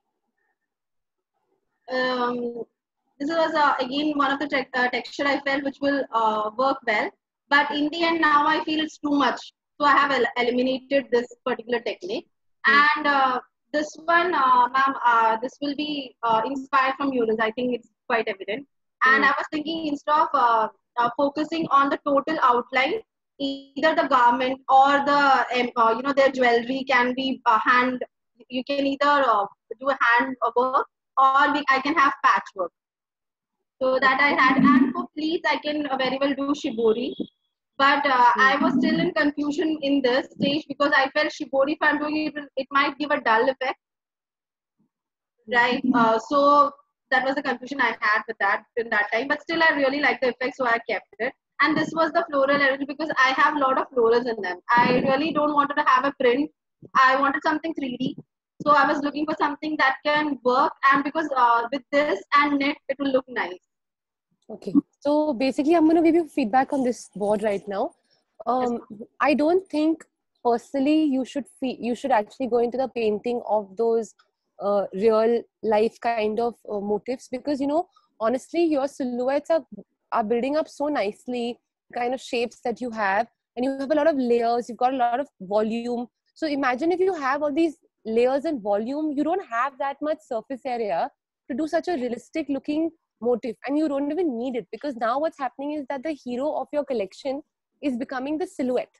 Speaker 5: again one of the texture I felt which will work well, but in the end now I feel it's too much. So I have eliminated this particular technique. And this one, ma'am, this will be inspired from Uranus. I think it's quite evident. And I was thinking instead of focusing on the total outline, either the garment or the their jewelry can be hand. You can either do a hand work or I can have patchwork. So that I had, and for pleats I can very well do shibori. But I was still in confusion in this stage because I felt shibori, if I'm doing it, it might give a dull effect. Right. So that was the confusion I had with that in that time. But still, I really like the effect, so I kept it. And this was the floral arrangement because I have a lot of florals in them. I really don't want to have a print. I wanted something 3D. So I was looking for something that can work. And because with this and knit, it will look nice.
Speaker 1: Okay, so basically I'm going to give you feedback on this board right now. I don't think personally you should actually go into the painting of those real life kind of motifs, because honestly your silhouettes are building up so nicely, kind of shapes that you have, and you have a lot of layers, you've got a lot of volume. So imagine if you have all these layers and volume, you don't have that much surface area to do such a realistic looking motif, and you don't even need it, because now what's happening is that the hero of your collection is becoming the silhouette.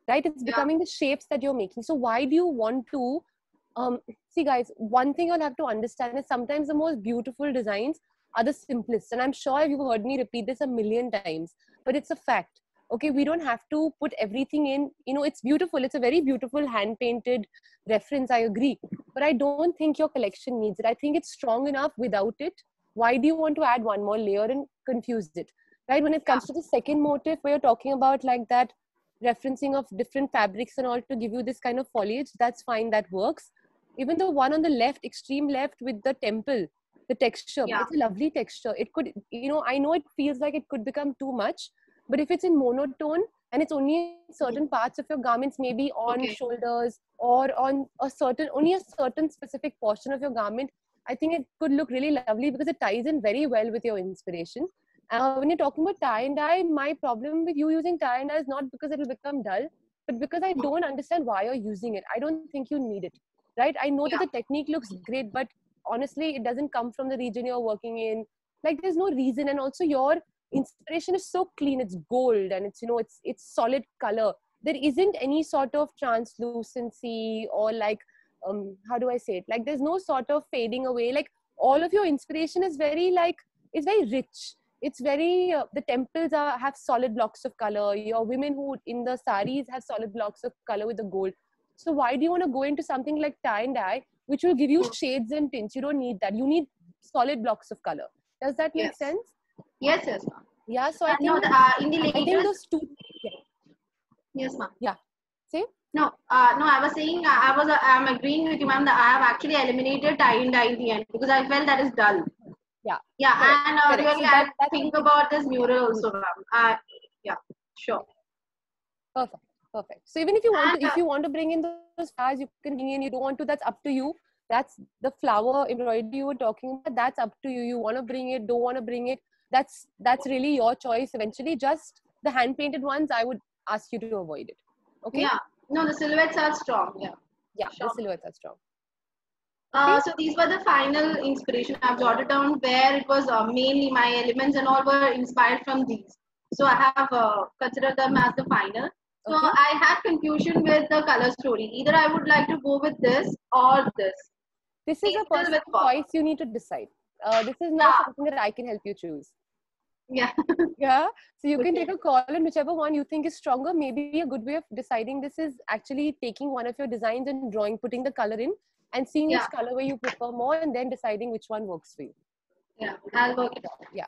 Speaker 1: right? It's becoming the shapes that you're making. So why do you want to, see guys, one thing you'll have to understand is sometimes the most beautiful designs are the simplest. And I'm sure you've heard me repeat this a million times, but it's a fact. Okay, we don't have to put everything in, you know, it's beautiful. It's a very beautiful hand painted reference, I agree. But I don't think your collection needs it. I think it's strong enough without it. Why do you want to add one more layer and confuse it? Right? When it comes to the second motif, where you're talking about like that referencing of different fabrics and all to give you this kind of foliage, that's fine, that works. Even the one on the left, extreme left with the temple, the texture, it's a lovely texture. It could, you know, I know it feels like it could become too much, but if it's in monotone and it's only certain parts of your garments, maybe on shoulders or on a certain, only a certain specific portion of your garment, I think it could look really lovely because it ties in very well with your inspiration. When you're talking about tie and dye, my problem with you using tie and dye is not because it'll become dull, but because I don't understand why you're using it. I don't think you need it, right? I know that the technique looks great, but honestly, it doesn't come from the region you're working in. Like, there's no reason. And also your inspiration is so clean. It's gold and it's, you know, it's solid color. There isn't any sort of translucency or like, how do I say it? Like, there's no sort of fading away. Like, all of your inspiration is very like, it's very rich. It's very, the temples have solid blocks of color. Your women who in the saris have solid blocks of color with the gold. So why do you want to go into something like tie and dye, which will give you shades and tints? You don't need that. You need solid blocks of color. Does that make sense?
Speaker 5: Yes, yes.
Speaker 1: Yeah, so I think,
Speaker 5: no, in the latest,
Speaker 1: I think those two.
Speaker 5: Yes, ma'am.
Speaker 1: Yeah. Say?
Speaker 5: No, I was saying I'm agreeing with you, ma'am, that I have actually eliminated tie and dye in the end because I felt that is dull.
Speaker 1: Yeah.
Speaker 5: Yeah,
Speaker 1: correct.
Speaker 5: and really,
Speaker 1: So
Speaker 5: I think about this mural also, ma'am. Yeah, sure.
Speaker 1: Perfect. So even if you want to, if you want to bring in those flowers, you can bring in. You don't want to, that's up to you. That's the flower embroidery you were talking about. That's up to you. You want to bring it, don't want to bring it. That's really your choice. Eventually, just the hand painted ones, I would ask you to avoid it. Okay.
Speaker 5: Yeah. No, the silhouettes are strong. Yeah.
Speaker 1: Yeah, sure. The silhouettes are strong.
Speaker 5: So these were the final inspiration. I've jotted down where it was mainly my elements and all were inspired from these. So I have considered them as the final. So I had confusion with the color story. Either I would like to go with this or this.
Speaker 1: This is a personal choice you need to decide. This is not something that I can help you choose.
Speaker 5: Yeah.
Speaker 1: Yeah. So you can take a call and whichever one you think is stronger. Maybe a good way of deciding this is actually taking one of your designs and drawing, putting the color in and seeing which colorway you prefer more and then deciding which one works for you.
Speaker 5: Yeah, I'll work it out.
Speaker 1: Yeah.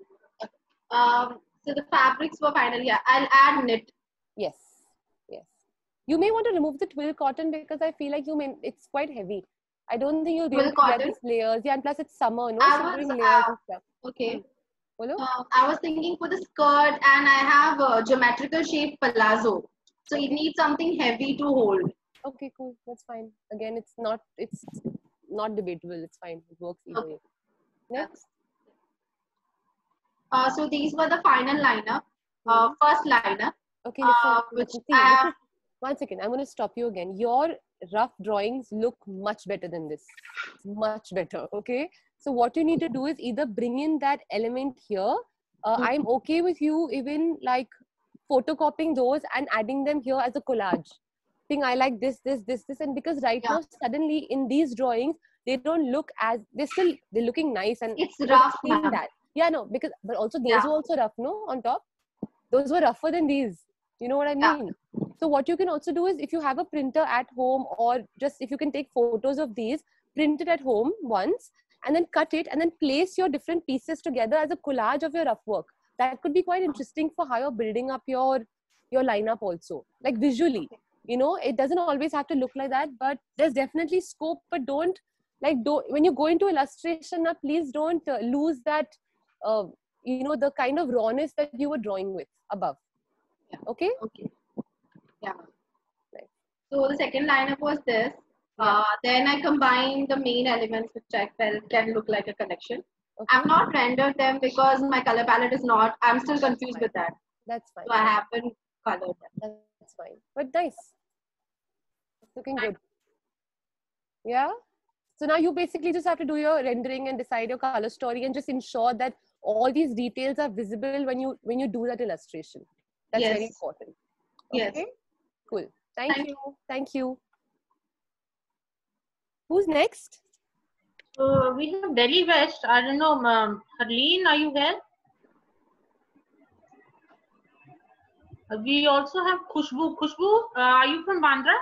Speaker 5: So the fabrics were final. Yeah, I'll add knit.
Speaker 1: Yes. You may want to remove the twill cotton because I feel like it's quite heavy. I don't think you'll be able to get these layers. Yeah, and plus it's summer, no? So doing layers and stuff.
Speaker 5: Okay. I was thinking for the skirt and I have a geometrical shape palazzo. So it needs something heavy to hold.
Speaker 1: Okay, cool. That's fine. Again, it's not debatable. It's fine. It works either way. Next.
Speaker 5: So these were the final lineup. First lineup.
Speaker 1: Okay, listen. One second. I'm going to stop you again. Your rough drawings look much better than this. Much better. Okay. So what you need to do is either bring in that element here. I'm okay with you even like photocopying those and adding them here as a collage. I like this, and because right now suddenly in these drawings they don't look as they're looking nice and
Speaker 5: it's rough.
Speaker 1: That. Yeah, no, but also these were also rough, no? On top, those were rougher than these. You know what I mean? So what you can also do is if you have a printer at home or just if you can take photos of these, print it at home once and then cut it and then place your different pieces together as a collage of your rough work. That could be quite interesting for how you're building up your lineup also, like visually. You know, it doesn't always have to look like that, but there's definitely scope. But when you go into illustration now, please don't lose that, the kind of rawness that you were drawing with above.
Speaker 5: Yeah.
Speaker 1: Okay.
Speaker 5: Yeah. Right. So the second lineup was this. Then I combined the main elements which I felt can look like a collection. Okay. I've not rendered them because my color palette is not. I'm still confused with that.
Speaker 1: That's fine.
Speaker 5: So I haven't colored them.
Speaker 1: That's fine. But nice. It's looking good. Yeah. So now you basically just have to do your rendering and decide your color story and just ensure that all these details are visible when you do that illustration. That's very important. Okay?
Speaker 5: Yes.
Speaker 1: Cool. Thank
Speaker 5: Thank
Speaker 1: you. Thank you. Who's next?
Speaker 3: We have Delhi West. I don't know, Harleen, are you here? We also have Khushbu. Khushbu, are you from Bandra?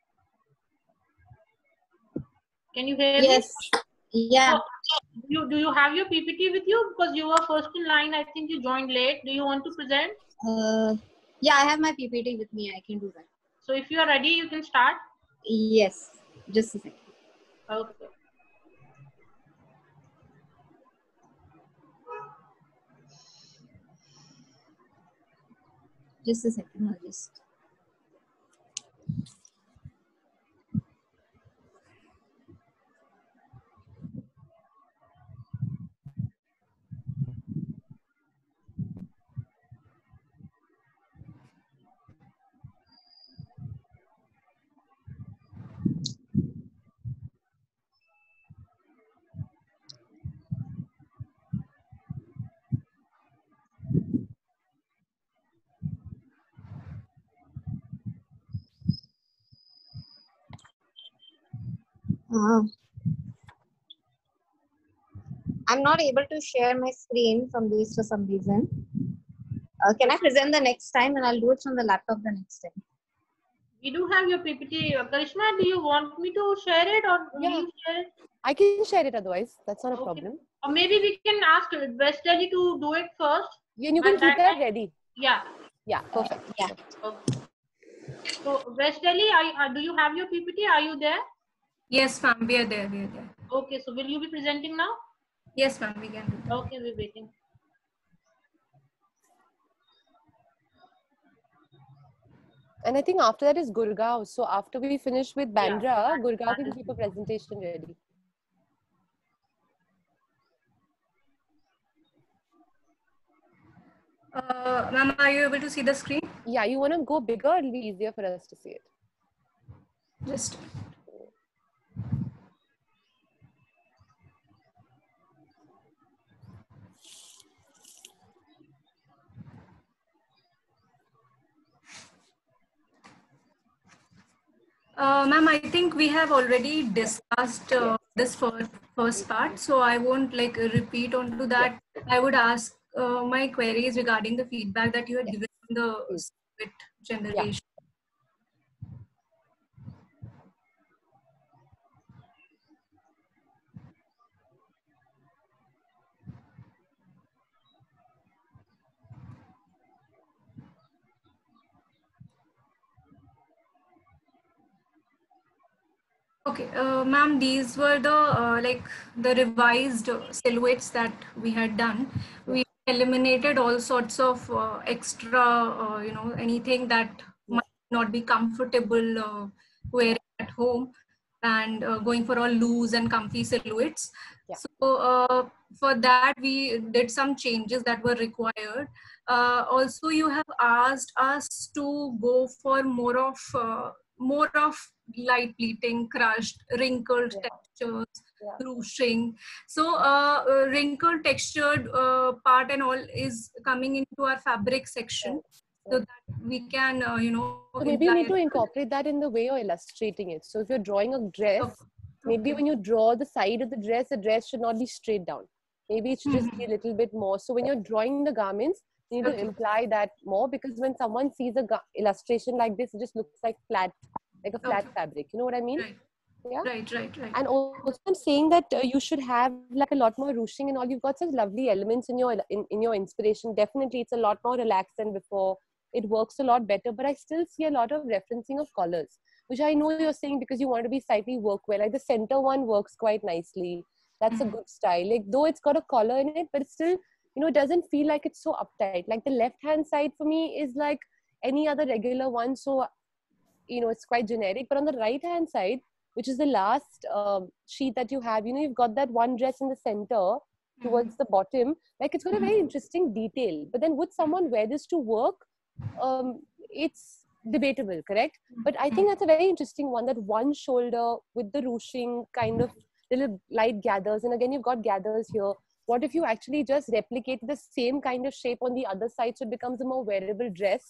Speaker 3: Can you hear me?
Speaker 6: Yes. Yeah.
Speaker 3: Do you have your PPT with you? Because you were first in line. I think you joined late. Do you want to present?
Speaker 6: Yeah, I have my PPT with me. I can do that.
Speaker 3: So if you are ready, you can start.
Speaker 6: Yes. Just a second.
Speaker 3: Okay.
Speaker 6: Just a second. I'll just. I'm not able to share my screen from this for some reason. Can I present the next time, and I'll do it from the laptop the next time?
Speaker 3: We do have your PPT. Karishma, do you want me to share it or will
Speaker 1: Yeah.
Speaker 3: you share it?
Speaker 1: I can share it otherwise. That's not a
Speaker 3: Okay.
Speaker 1: problem.
Speaker 3: Or maybe we can ask West Delhi to do it first.
Speaker 1: Yeah, you can
Speaker 3: At
Speaker 1: keep
Speaker 3: that
Speaker 1: that
Speaker 3: time?
Speaker 1: ready.
Speaker 3: Yeah.
Speaker 1: Yeah, perfect.
Speaker 6: Yeah.
Speaker 3: Okay. So West Delhi, do you have your PPT? Are you there?
Speaker 7: Yes, ma'am. We are there. We are there.
Speaker 3: Okay. So will you be presenting now?
Speaker 7: Yes, ma'am. We can do that.
Speaker 3: Okay, we're waiting.
Speaker 1: And I think after that is Gurgaon. So after we finish with Bandra,
Speaker 3: Yeah.
Speaker 1: Gurgaon can keep a presentation ready.
Speaker 7: Ma'am, are you able to see the screen?
Speaker 1: Yeah, you want to go bigger? It'll be easier for us to see it.
Speaker 7: Just. Ma'am, I think we have already discussed this first part, so I won't like repeat onto that. I would ask my queries regarding the feedback that you had given on the circuit generation. Okay, ma'am, these were the the revised silhouettes that we had done. We eliminated all sorts of extra, anything that might not be comfortable wearing at home, and going for all loose and comfy silhouettes.
Speaker 1: Yeah.
Speaker 7: So for that, we did some changes that were required. Also, you have asked us to go for more of light pleating, crushed, wrinkled textures, ruching. So wrinkled textured part and all is coming into our fabric section, so that we can,
Speaker 1: So maybe you need to incorporate that in the way you're illustrating it. So if you're drawing a dress, maybe when you draw the side of the dress should not be straight down. Maybe it should just be a little bit more. So when you're drawing the garments, you need to imply that more, because when someone sees a illustration like this, it just looks like flat, like a flat fabric. You know what I mean?
Speaker 7: Right.
Speaker 1: Yeah.
Speaker 7: Right.
Speaker 1: And also I'm saying that you should have like a lot more ruching and all. You've got such lovely elements in your inspiration. Definitely, it's a lot more relaxed than before. It works a lot better, but I still see a lot of referencing of collars, which I know you're saying because you want to be slightly workwear. Like the center one works quite nicely. That's a good style. Like though it's got a collar in it, but it's still, it doesn't feel like it's so uptight. Like the left hand side for me is like any other regular one. So, it's quite generic. But on the right hand side, which is the last sheet that you have, you've got that one dress in the center towards the bottom. Like it's got a very interesting detail. But then would someone wear this to work? It's debatable, correct? But I think that's a very interesting one, that one shoulder with the ruching kind of little light gathers. And again, you've got gathers here. What if you actually just replicate the same kind of shape on the other side, so it becomes a more wearable dress?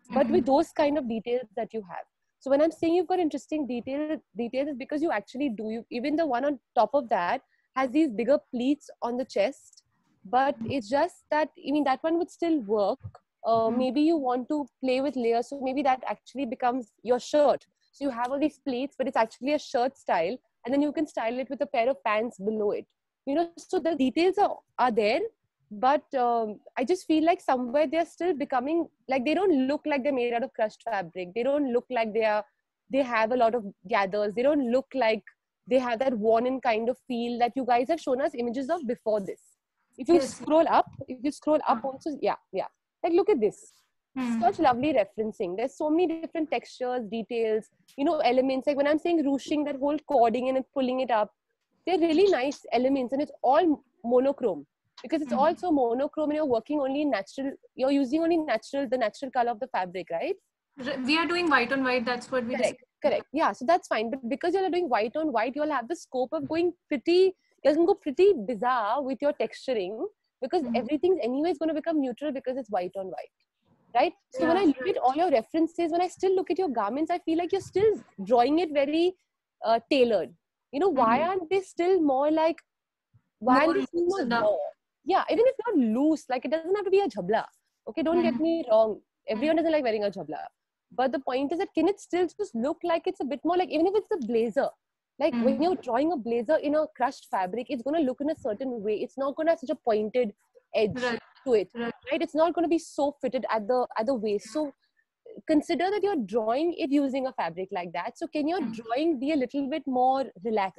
Speaker 1: but with those kind of details that you have. So when I'm saying you've got interesting details is because you actually do. You, even the one on top of that has these bigger pleats on the chest, but it's just that, I mean, that one would still work. Maybe you want to play with layers, so maybe that actually becomes your shirt. So you have all these pleats, but it's actually a shirt style, and then you can style it with a pair of pants below it. You know, so the details are there, but I just feel like somewhere they're still becoming, like, they don't look like they're made out of crushed fabric. They don't look like they have a lot of gathers. They don't look like they have that worn in kind of feel that you guys have shown us images of before this. If you scroll up also, yeah, like, look at this. Such lovely referencing. There's so many different textures, details, you know, elements. Like when I'm saying ruching, that whole cording and pulling it up, they're really nice elements, and it's all monochrome, because it's also monochrome, and you're working only in natural, you're using only the natural color of the fabric, right?
Speaker 7: We are doing white on white. That's what we
Speaker 1: correct. Yeah, so that's fine. But because you're doing white on white, you'll have the scope of going pretty, you can go pretty bizarre with your texturing, because everything's anyways going to become neutral because it's white on white, right? So when I look at all your references, when I still look at your garments, I feel like you're still drawing it very tailored. You know, why aren't they still more like, why aren't they still more raw? Yeah, even if not loose, like, it doesn't have to be a jhabla. Okay, don't get me wrong. Everyone doesn't like wearing a jhabla. But the point is that, can it still just look like it's a bit more like, even if it's a blazer, like when you're drawing a blazer in a crushed fabric, it's going to look in a certain way. It's not going to have such a pointed edge to it, right? It's not going to be so fitted at the waist. So consider that you're drawing it using a fabric like that. So can your drawing be a little bit more relaxed?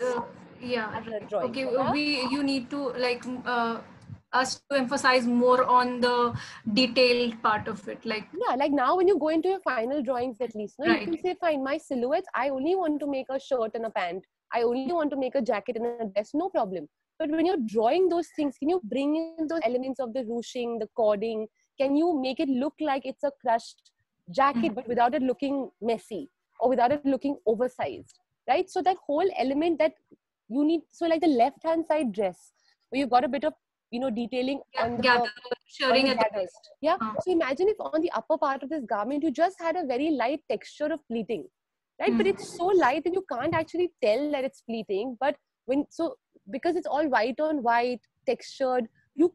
Speaker 7: Okay, you need to, like, us to emphasize more on the detailed part of it, like,
Speaker 1: like now when you go into your final drawings, at least, no, you can say, fine, my silhouettes, I only want to make a shirt and a pant, I only want to make a jacket and a dress, no problem. But when you're drawing those things, can you bring in those elements of the ruching, the cording? Can you make it look like it's a crushed jacket, but without it looking messy or without it looking oversized, right? So that whole element that you need, so like the left hand side dress where you've got a bit of, you know, detailing on the gathers. So imagine if on the upper part of this garment you just had a very light texture of pleating, right? But it's so light that you can't actually tell that it's pleating. But because it's all white on white textured, you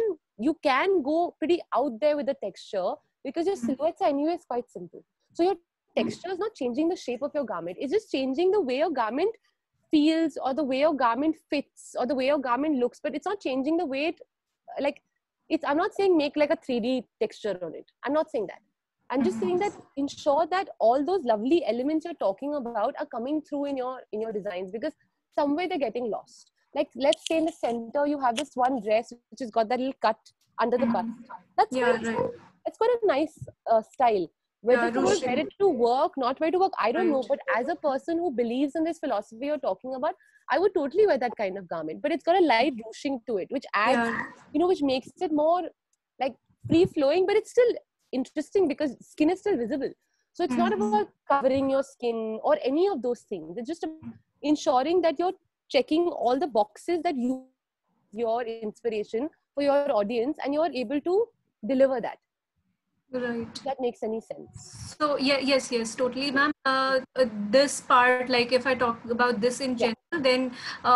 Speaker 1: can go pretty out there with the texture, because your silhouettes are anyways quite simple. So your texture is not changing the shape of your garment. It's just changing the way your garment feels, or the way your garment fits, or the way your garment looks, but it's not changing the way it, like, it's, I'm not saying make like a 3D texture on it. I'm not saying that. I'm just saying that ensure that all those lovely elements you're talking about are coming through in your designs, because somewhere they're getting lost. Like, let's say in the center you have this one dress which has got that little cut under the bust. That's it's quite a nice style. Whether someone wear it to work, not wear to work, I don't know. But as a person who believes in this philosophy you're talking about, I would totally wear that kind of garment. But it's got a light ruching to it, which adds, you know, which makes it more like free flowing, but it's still interesting because skin is still visible. So it's not about covering your skin or any of those things. It's just ensuring that you're checking all the boxes that your inspiration for your audience, and you're able to deliver that.
Speaker 7: Right.
Speaker 1: If that makes any sense.
Speaker 7: So yes, totally, ma'am. This part, like, if I talk about this in general, then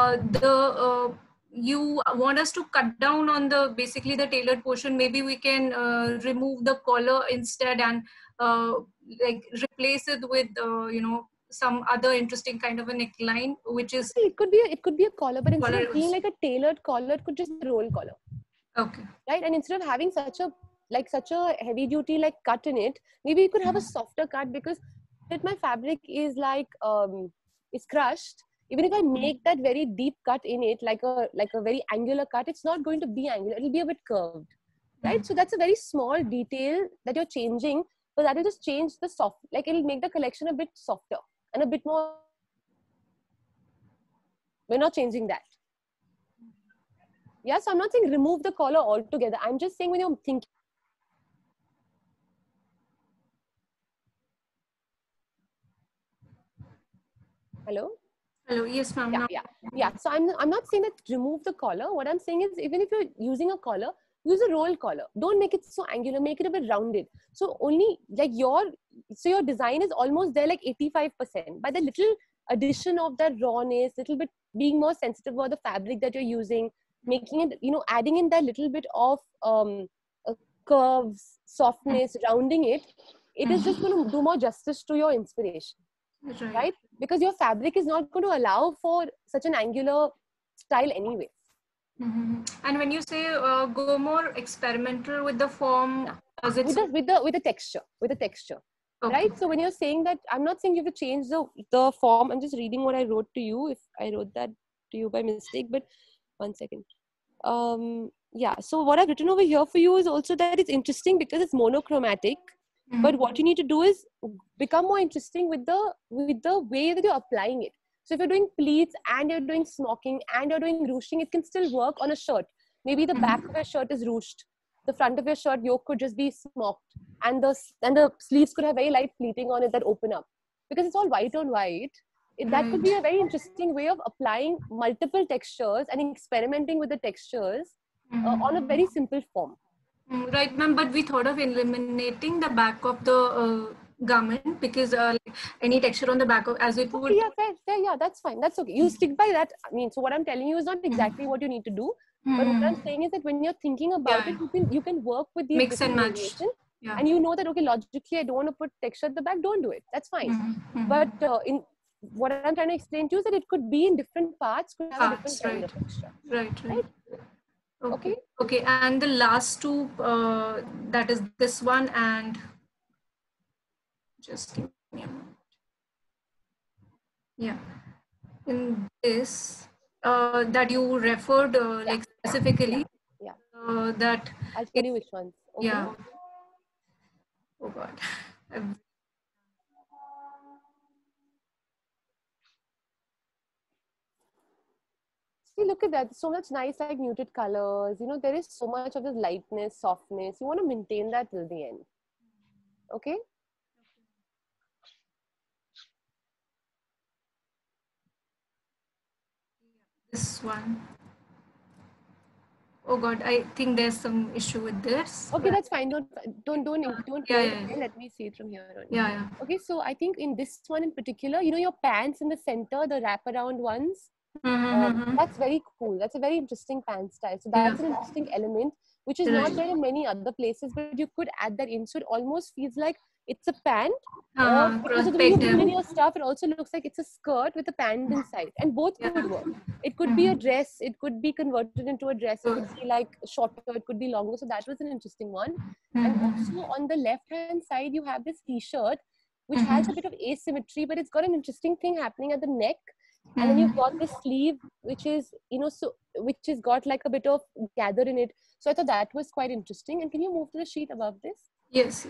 Speaker 7: you want us to cut down on basically the tailored portion. Maybe we can remove the collar instead, and like replace it with some other interesting kind of a neckline, which is,
Speaker 1: it could be a collar, but instead of being like a tailored collar, it could just be a roll collar.
Speaker 7: Okay.
Speaker 1: Right, and instead of having such a heavy duty like cut in it, maybe you could have a softer cut, because if my fabric is like is crushed, even if I make that very deep cut in it, like a very angular cut, it's not going to be angular, it'll be a bit curved, right? So that's a very small detail that you're changing, but that will just change the soft, like it'll make the collection a bit softer and a bit more. We're not changing that. Yeah, so I'm not saying remove the collar altogether. I'm just saying when you're thinking. Hello?
Speaker 7: Hello, yes, ma'am.
Speaker 1: Yeah. So I'm not saying that remove the collar. What I'm saying is, even if you're using a collar, use a roll collar. Don't make it so angular, make it a bit rounded. So only like your design is almost there like 85%. By the little addition of that rawness, little bit being more sensitive about the fabric that you're using, making it, adding in that little bit of curves, softness, rounding it, it is just going to do more justice to your inspiration, right? Because your fabric is not going to allow for such an angular style anyway.
Speaker 7: And when you say go more experimental with the form, with
Speaker 1: the texture, okay. Right? So when you're saying that, I'm not saying you have to change the form. I'm just reading what I wrote to you. If I wrote that to you by mistake, but one second. Yeah. So what I've written over here for you is also that it's interesting because it's monochromatic. But what you need to do is become more interesting with the way that you're applying it. So if you're doing pleats and you're doing smocking and you're doing ruching, it can still work on a shirt. Maybe the back of your shirt is ruched. The front of your shirt yoke could just be smocked. And the sleeves could have very light pleating on it that open up. Because it's all white on white. That could be a very interesting way of applying multiple textures and experimenting with the textures on a very simple form.
Speaker 7: Right, ma'am, but we thought of eliminating the back of the garment because any texture on the back of, as it would...
Speaker 1: Yeah, fair, yeah, that's fine, that's okay. You stick by that. I mean, so what I'm telling you is not exactly what you need to do, but what I'm saying is that when you're thinking about it, you can work with these
Speaker 7: mix and match.
Speaker 1: And you know that, okay, logically I don't want to put texture at the back, don't do it, that's fine. But in what I'm trying to explain to you is that it could be in different parts, could have a different kind of texture.
Speaker 7: Right. Okay, and the last two, that is this one and just give me a moment. Yeah, in this that you referred like specifically.
Speaker 1: Yeah.
Speaker 7: That
Speaker 1: I'll tell you which ones. Okay.
Speaker 7: Yeah. Oh God.
Speaker 1: See, look at that. So much nice, like muted colors. There is so much of this lightness, softness. You want to maintain that till the end. Okay?
Speaker 7: This one. Oh God, I think there's some issue with this.
Speaker 1: Okay, that's fine. Don't
Speaker 7: yeah.
Speaker 1: Let me see it from here on.
Speaker 7: Yeah.
Speaker 1: Okay, so I think in this one in particular, your pants in the center, the wraparound ones, that's very cool. That's a very interesting pant style. So that's an interesting element, which is not there in many other places, but you could add that in. So it almost feels like it's a pant. Because of the way you put in your stuff, it also looks like it's a skirt with a pant inside. And both could work. It could be a dress. It could be converted into a dress. It could be like shorter. It could be longer. So that was an interesting one. And also on the left-hand side, you have this t-shirt, which has a bit of asymmetry, but it's got an interesting thing happening at the neck. And then you've got this sleeve, which is, which has got like a bit of gather in it. So I thought that was quite interesting. And can you move to the sheet above this?
Speaker 7: Yes.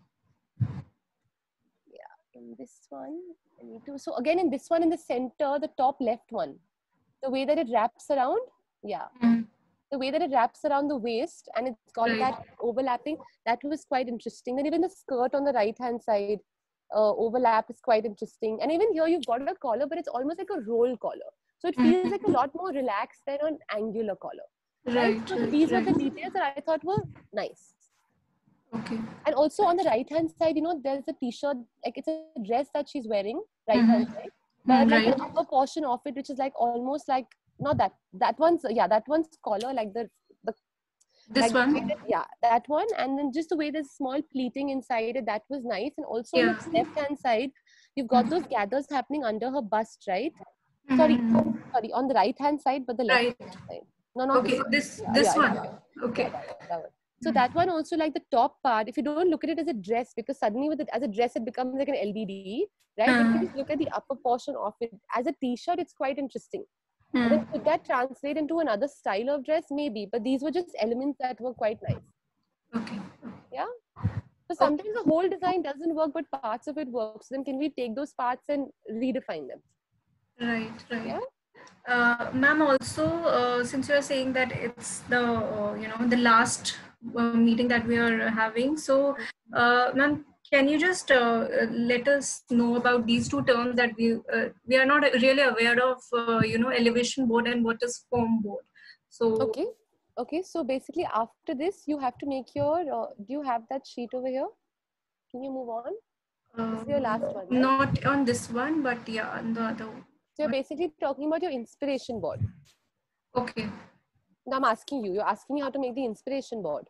Speaker 1: Yeah, in this one, I need to. So again, in this one, in the center, the top left one, the way that it wraps around, the way that it wraps around the waist and it's got that overlapping, that was quite interesting. And even the skirt on the right-hand side, overlap is quite interesting. And even here you've got a collar, but it's almost like a roll collar. So it feels like a lot more relaxed than an angular collar. Right? So these were the details that I thought were nice.
Speaker 7: Okay.
Speaker 1: And also on the right-hand side, there's a t-shirt, like it's a dress that she's wearing, right-hand side. But like the upper portion of it, which is like almost like, not that one's collar, like
Speaker 7: this one?
Speaker 1: Yeah, that one. And then just the way there's small pleating inside it, that was nice. And also on the left-hand side, you've got those gathers happening under her bust, right? Sorry, on the right-hand side, but the left-hand side. No,
Speaker 7: okay, this one. Yeah. Okay.
Speaker 1: That one. So that one also, like the top part, if you don't look at it as a dress, because suddenly with it as a dress, it becomes like an LBD, right? But if you just look at the upper portion of it as a t-shirt, it's quite interesting. Then could that translate into another style of dress? Maybe, but these were just elements that were quite nice.
Speaker 7: Okay.
Speaker 1: Yeah. So sometimes the whole design doesn't work, but parts of it works. Then can we take those parts and redefine them?
Speaker 7: Right.
Speaker 1: Yeah.
Speaker 7: Ma'am, also since you are saying that it's the the last meeting that we are having, so ma'am, can you just let us know about these two terms that we are not really aware of, elevation board and what is foam board? So
Speaker 1: okay. Okay, so basically after this, you have to make your, do you have that sheet over here? Can you move on? This is your last one, right?
Speaker 7: Not on this one, but yeah, on the other one.
Speaker 1: So you're basically talking about your inspiration board.
Speaker 7: Okay.
Speaker 1: Now I'm asking you, you're asking me how to make the inspiration board.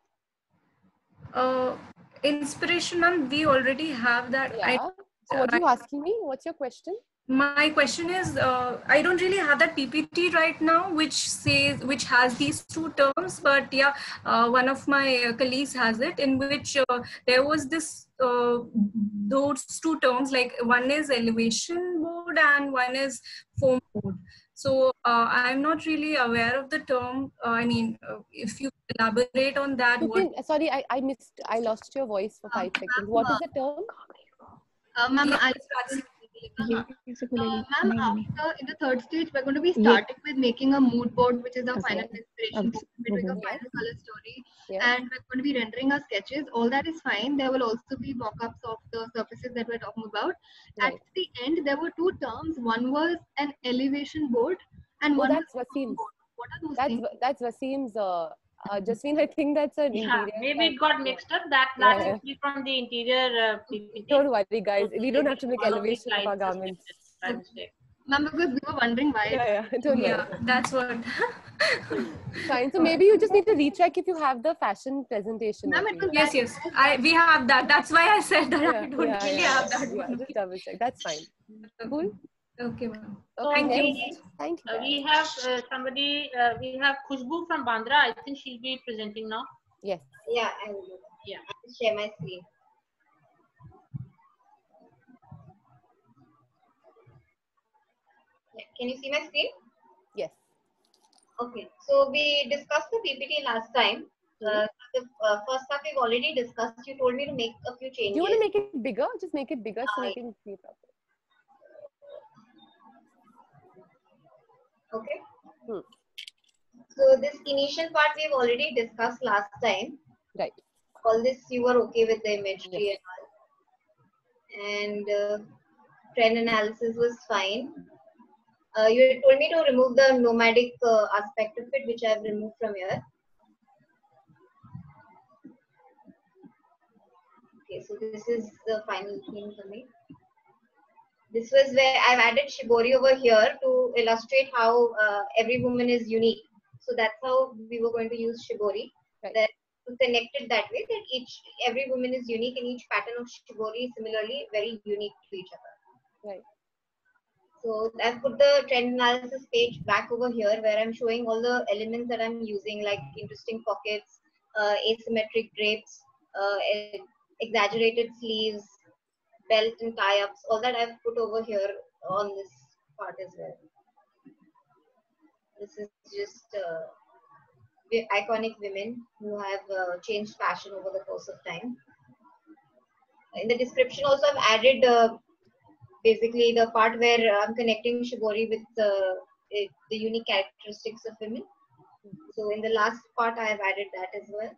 Speaker 7: Inspiration, ma'am, we already have that.
Speaker 1: Yeah. So what are you asking me? What's your question?
Speaker 7: My question is, I don't really have that PPT right now, which has these two terms, but yeah, one of my colleagues has it, in which there was this those two terms, like one is elevation board and one is foam board. So I'm not really aware of the term. I mean, if you elaborate on that,
Speaker 1: Sorry, I lost your voice for 5 seconds. What is the term?
Speaker 5: Ma'am,
Speaker 7: Yeah,
Speaker 5: ma'am, after in the third stage, we're going to be starting with making a mood board, which is our final inspiration board, with a final color story, and we're going to be rendering our sketches. All that is fine. There will also be mock-ups of the surfaces that we're talking about. At the end, there were two terms. One was an elevation board, and one
Speaker 1: that's
Speaker 5: was
Speaker 1: Wasim's.
Speaker 5: board. What are those things?
Speaker 1: That's Wasim's. Jasmine, I think that's an interior.
Speaker 3: Maybe it got mixed up. That is from the interior PPT.
Speaker 1: Don't worry, guys. We don't have to make elevation of our garments.
Speaker 5: Ma'am, because we were wondering why.
Speaker 1: Don't worry.
Speaker 7: That's what.
Speaker 1: Fine. So maybe you just need to recheck if you have the fashion presentation.
Speaker 7: Yes. We have that. That's why I said that I don't really have that one.
Speaker 1: Just double check. That's fine. Cool.
Speaker 7: Okay, ma'am.
Speaker 1: Okay,
Speaker 3: thank you. We have somebody. We have Khushbu from Bandra. I think she'll be presenting now.
Speaker 1: Yes.
Speaker 6: Yeah, I will.
Speaker 3: Yeah.
Speaker 6: I'll share my screen. Yeah. Can you see my screen?
Speaker 1: Yes.
Speaker 6: Okay. So we discussed the PPT last time. The first half we've already discussed. You told me to make a few changes.
Speaker 1: Do you want to make it bigger? Just make it bigger so we can see it properly.
Speaker 6: Okay. So this initial part we've already discussed last time.
Speaker 1: Right.
Speaker 6: All this you were okay with the imagery and all. And trend analysis was fine. You told me to remove the nomadic aspect of it, which I've removed from here. Okay, so this is the final thing for me. This was where I've added Shibori over here to illustrate how every woman is unique. So that's how we were going to use Shibori.
Speaker 1: Right.
Speaker 6: That to connect it that way, that every woman is unique and each pattern of Shibori is similarly very unique to each other.
Speaker 1: Right.
Speaker 6: So I've put the trend analysis page back over here where I'm showing all the elements that I'm using, like interesting pockets, asymmetric drapes, exaggerated sleeves, belt and tie-ups, all that I've put over here on this part as well. This is just iconic women who have changed fashion over the course of time. In the description also I've added basically the part where I'm connecting Shibori with the unique characteristics of women. So in the last part I have added that as well.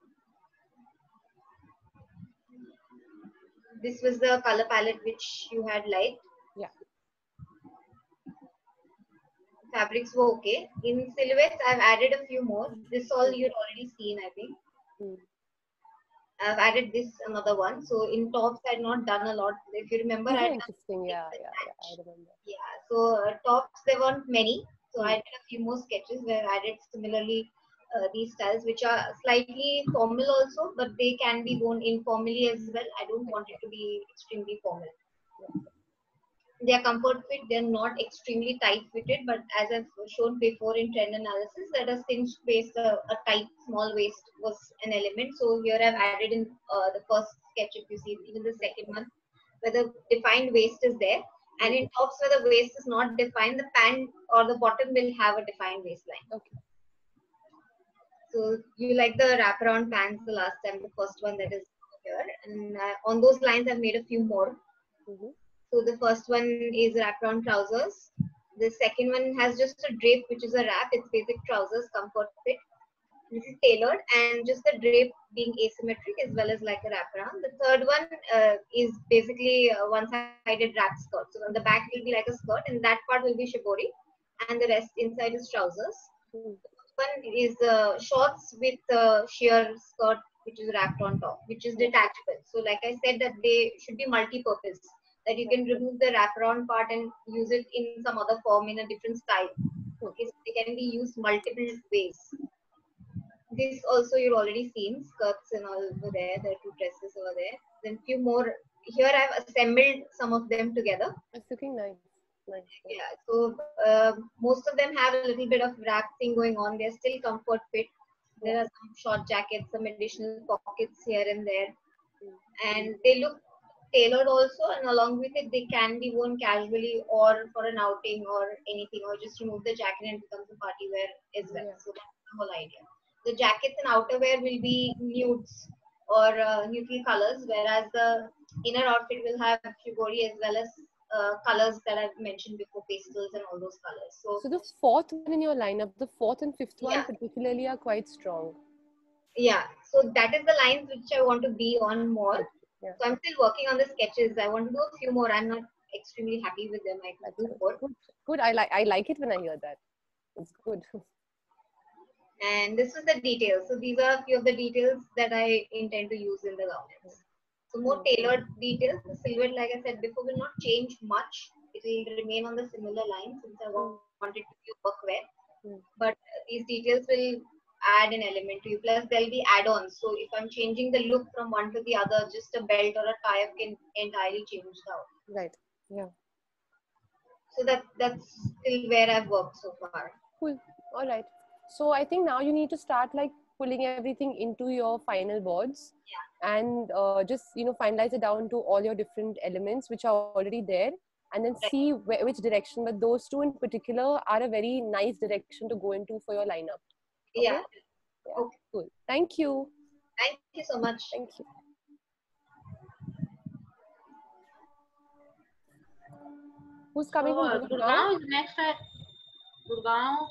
Speaker 6: This was the color palette which you had liked.
Speaker 1: Yeah.
Speaker 6: Fabrics were okay. In silhouettes, I've added a few more. This all you'd already seen, I think. I've added this another one. So in tops, I'd not done a lot. If you remember, I
Speaker 1: interesting. Yeah, I remember.
Speaker 6: Yeah. So tops, there weren't many. So I did a few more sketches where I added similarly these styles, which are slightly formal also, but they can be worn informally as well. I don't want it to be extremely formal. They are comfort fit. They're not extremely tight fitted, but as I've shown before in trend analysis, that a cinched waist, a tight small waist was an element. So here I've added in the first sketch, if you see, even the second one, where the defined waist is there. And in tops where the waist is not defined, the pant or the bottom will have a defined waistline.
Speaker 1: Okay.
Speaker 6: So you like the wraparound pants the last time, the first one that is here. And on those lines, I've made a few more. So the first one is wraparound trousers. The second one has just a drape, which is a wrap. It's basic trousers, comfort fit. This is tailored and just the drape being asymmetric as well as like a wraparound. The third one is basically a one-sided wrap skirt. So on the back will be like a skirt and that part will be shibori and the rest inside is trousers. The one is shorts with sheer skirt, which is wrapped on top, which is detachable. So like I said, that they should be multi-purpose, that you can remove the wraparound part and use it in some other form in a different style. Okay, so they can be used multiple ways. This also you've already seen, skirts and all over there. There are two dresses over there. Then few more. Here I've assembled some of them together.
Speaker 1: It's looking nice. Nice.
Speaker 6: Yeah, so most of them have a little bit of wrap thing going on. They're still comfort fit. There are some short jackets, some additional pockets here and there, and they look tailored also. And along with it, they can be worn casually or for an outing or anything, or just remove the jacket and it becomes a party wear as well.
Speaker 1: Yeah.
Speaker 6: So that's the whole idea. The jackets and outerwear will be nudes or neutral colors, whereas the inner outfit will have shibori as well as colors that I've mentioned before, pastels and all those colors.
Speaker 1: So the fourth one in your lineup, the fourth and fifth one
Speaker 6: Yeah.
Speaker 1: particularly are quite strong.
Speaker 6: Yeah, so that is the lines which I want to be on more.
Speaker 1: Yeah.
Speaker 6: So I'm still working on the sketches. I want to do a few more. I'm not extremely happy with them. I can do more.
Speaker 1: Good. I like it when I hear that. It's good.
Speaker 6: And this is the details. So these are a few of the details that I intend to use in the garments. So more tailored details. The silhouette, like I said before, will not change much. It will remain on the similar lines since I want it to be workwear. But these details will add an element to you. Plus, there'll be add-ons. So if I'm changing the look from one to the other, just a belt or a tie-up can entirely change the outfit.
Speaker 1: Right. Yeah.
Speaker 6: So that's still where I've worked so far.
Speaker 1: Cool. All right. So I think now you need to start like pulling everything into your final boards.
Speaker 6: Yeah.
Speaker 1: And just finalize it down to all your different elements which are already there, and then see which direction. But those two in particular are a very nice direction to go into for your lineup. Okay?
Speaker 6: Yeah.
Speaker 1: Okay. Cool. Thank you.
Speaker 6: Thank you so much.
Speaker 1: Thank you. Who's coming from Gurgaon?
Speaker 3: Gurgaon is next at Gurgaon.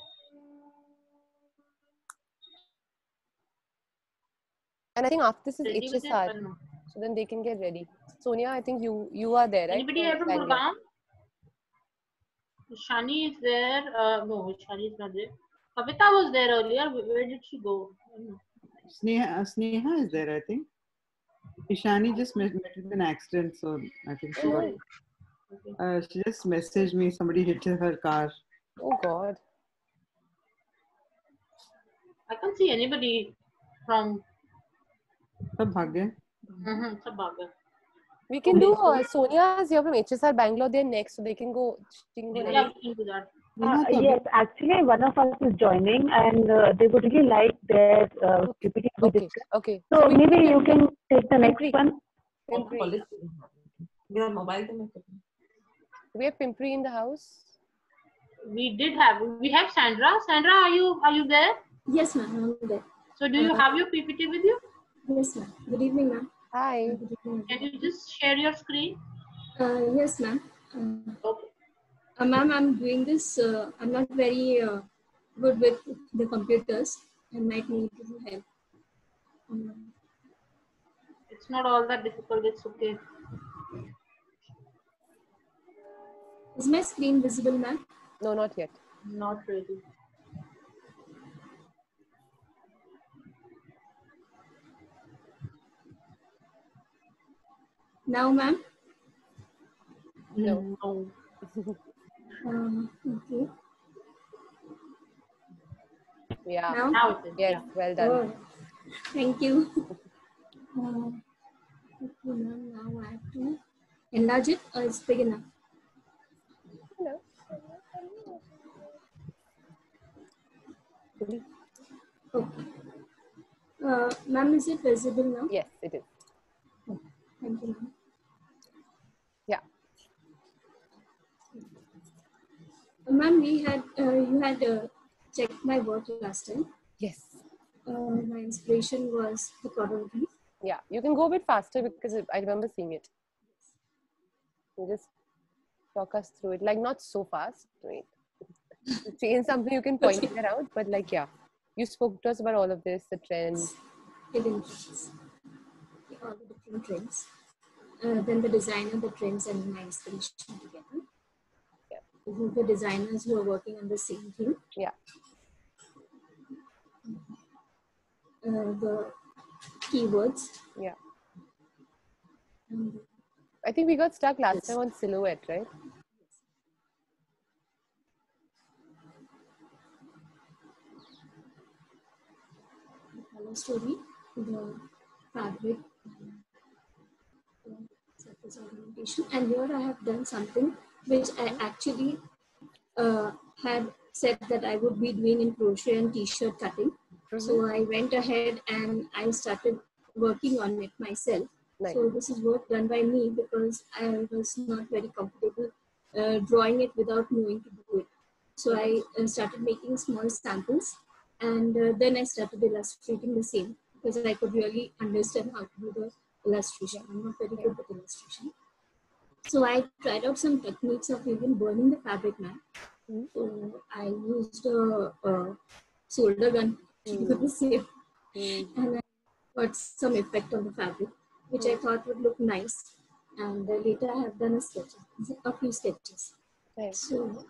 Speaker 1: And I think after this is
Speaker 3: Ready with it
Speaker 1: HSR,
Speaker 3: or no?
Speaker 1: so then they can get ready. Sonia, I think you are there, right?
Speaker 3: Anybody here from Gurgaon? Shani is there. No, Shani is not there. Kavita was there earlier. Where did she go?
Speaker 8: Sneha is there, I think. Ishani just met with an accident, so I think she got. She just messaged me. Somebody hit her car.
Speaker 1: Oh God.
Speaker 3: I can't see anybody from.
Speaker 8: Sab bhag gaye.
Speaker 3: Sab bhag gaye.
Speaker 1: We can do Sonia's here from HSR Bangalore. They're next, so they can go.
Speaker 3: Yeah, we can do that.
Speaker 9: Yes, actually, one of us is joining, and they would really like their PPT to be discussed.
Speaker 1: Okay.
Speaker 9: So maybe you can take the next one.
Speaker 1: Pimpri. We have Pimpri in the house.
Speaker 3: We have Sandra. Sandra, are you there?
Speaker 10: Yes, ma'am, I'm there.
Speaker 3: So do you have your PPT with you?
Speaker 10: Yes, ma'am. Good evening, ma'am.
Speaker 1: Hi.
Speaker 3: Can you just share your screen?
Speaker 10: Yes, ma'am.
Speaker 3: Okay.
Speaker 10: Ma'am, I'm doing this. I'm not very good with the computers. I might need help.
Speaker 3: It's not all that difficult. It's okay.
Speaker 10: Is my screen visible, ma'am?
Speaker 1: No, not yet.
Speaker 3: Not really.
Speaker 10: Now, ma'am?
Speaker 3: No.
Speaker 10: Okay.
Speaker 1: Yeah.
Speaker 10: Now
Speaker 3: it is.
Speaker 1: Yes,
Speaker 3: Yeah.
Speaker 1: well done.
Speaker 10: Oh, thank you. Okay, ma'am. Now I have to enlarge it, or it's big enough.
Speaker 1: Hello.
Speaker 10: Okay. Ma'am, is it visible now?
Speaker 1: Yes, it is.
Speaker 10: Thank you, ma'am.
Speaker 1: Yeah.
Speaker 10: Ma'am, you had checked my work last time.
Speaker 1: Yes.
Speaker 10: My inspiration was the probability.
Speaker 1: Yeah, you can go a bit faster because I remember seeing it. You just talk us through it, like not so fast. Right? Change something, you can point it out, but like you spoke to us about all of this, the trends.
Speaker 10: Hidden trends. All the different trends. Then the designer, the trends, and my inspiration together.
Speaker 1: Yeah.
Speaker 10: The designers who are working on the same thing.
Speaker 1: Yeah.
Speaker 10: the keywords.
Speaker 1: Yeah.
Speaker 10: And
Speaker 1: I think we got stuck last time on silhouette, right?
Speaker 10: the color story, the fabric, surface ornamentation. And here I have done something which I actually had said that I would be doing in crochet and t-shirt cutting. So I went ahead and I started working on it myself.
Speaker 1: Nice.
Speaker 10: So this is work done by me because I was not very comfortable drawing it without knowing to do it. So I started making small samples, and then I started illustrating the same because I could really understand how to do the illustration. I'm not very good at illustration. So I tried out some techniques of even burning the fabric mat. So I used a solder gun to do the same, and I got some effect on the fabric, which I thought would look nice. And later I have done a few sketches.
Speaker 1: Nice.
Speaker 10: So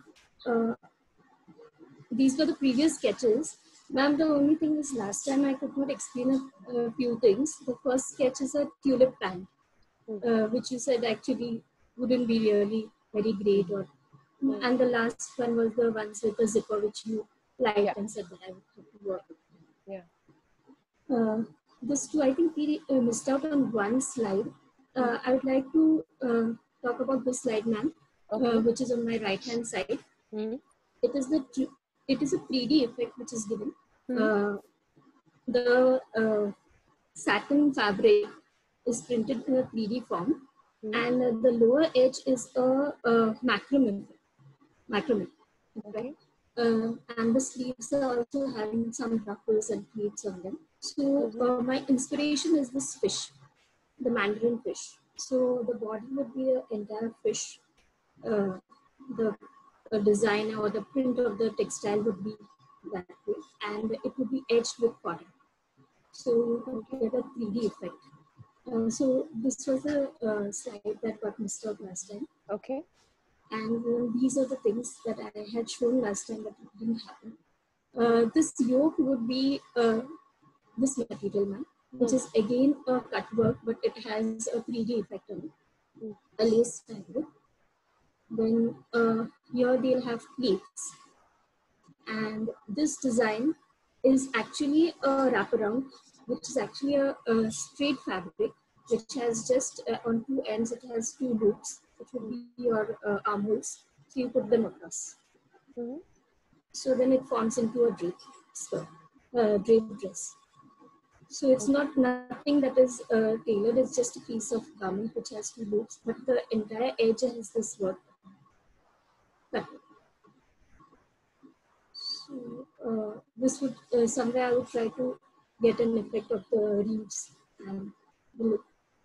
Speaker 10: these were the previous sketches. Ma'am, the only thing is last time I could not explain a few things. The first sketch is a tulip pant, which you said actually wouldn't be really very great, or and the last one was the ones with the zipper, which you liked and said that I would have to work with.
Speaker 1: Yeah.
Speaker 10: This too, I think we missed out on one slide. I would like to talk about this slide, ma'am, which is on my right hand side. It is a 3D effect which is given. The satin fabric is printed in a 3D form, and the lower edge is a macrame. Okay. And the sleeves are also having some ruffles and pleats on them. So my inspiration is this fish, the mandarin fish. So the body would be an entire fish. The design or the print of the textile would be that way, and it would be edged with cotton. So you can get a 3D effect. So this was a slide that got missed out last time.
Speaker 1: Okay.
Speaker 10: And these are the things that I had shown last time that didn't happen. This yoke would be this material, ma'am, which is again a cut work, but it has a 3D effect on it, a lace fabric. Then here they'll have pleats, and this design is actually a wraparound, which is actually a straight fabric, which has just on two ends it has two loops, which would be your armholes. So you put them across. So then it forms into a draped skirt, draped dress. So it's not nothing that is tailored. It's just a piece of garment which has two loops, but the entire edge has this work. So this would somewhere I would try to get an effect of the reeds and the look.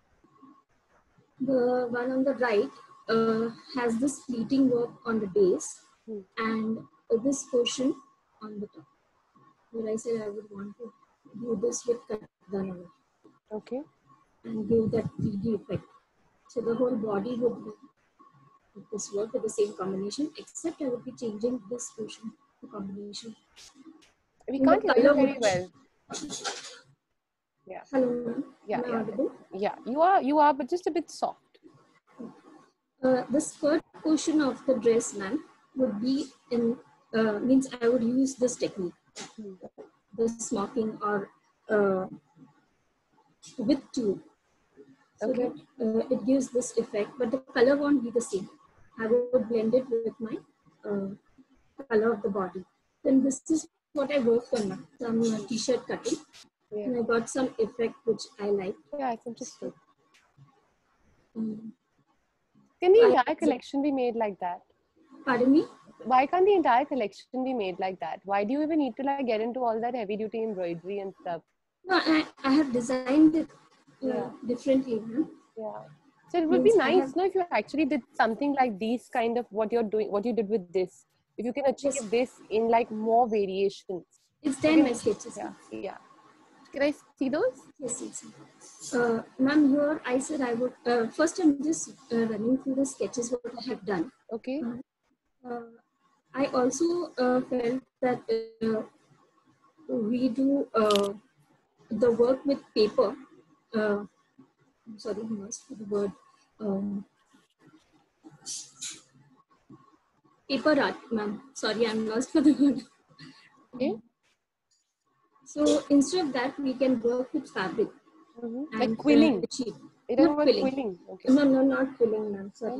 Speaker 10: The one on the right has this pleating work on the base and this portion on the top, where I said I would want to do this with cut done away.
Speaker 1: Okay.
Speaker 10: And give that 3D effect. So the whole body would be with this work with the same combination, except I would be changing this portion to combination.
Speaker 1: We can't hear you very well. Yeah.
Speaker 10: Hello.
Speaker 1: Yeah. You are, but just a bit soft.
Speaker 10: The skirt portion of the dress, ma'am, would be in means I would use this technique, the smocking or with tube, so that it gives this effect, but the color won't be the same. I would blend it with my color of the body. Then this is what I worked on, some t-shirt cutting, and I got some effect which I like.
Speaker 1: Yeah, it's interesting. Can the entire collection be made like that?
Speaker 10: Pardon me?
Speaker 1: Why can't the entire collection be made like that? Why do you even need to like get into all that heavy duty embroidery and stuff?
Speaker 10: No, I have designed it differently.
Speaker 1: Yeah. So it would be nice, no, if you actually did something like these kind of what you're doing, what you did with this. If you can achieve this in like more variations.
Speaker 10: It's there in my sketches.
Speaker 1: Yeah. Can I see those?
Speaker 10: Yes. Ma'am, here I said I would, first I'm just running through the sketches what I have done.
Speaker 1: Okay.
Speaker 10: I also felt that we do the work with paper, I'm sorry, I'm lost for the word. Paper art, ma'am. Sorry, I'm lost for the word.
Speaker 1: Okay.
Speaker 10: So instead of that, we can work with fabric.
Speaker 1: Like quilling.
Speaker 10: Achieve.
Speaker 1: It
Speaker 10: Not
Speaker 1: is
Speaker 10: quilling.
Speaker 1: quilling. Okay.
Speaker 10: No, not quilling, ma'am. Sorry.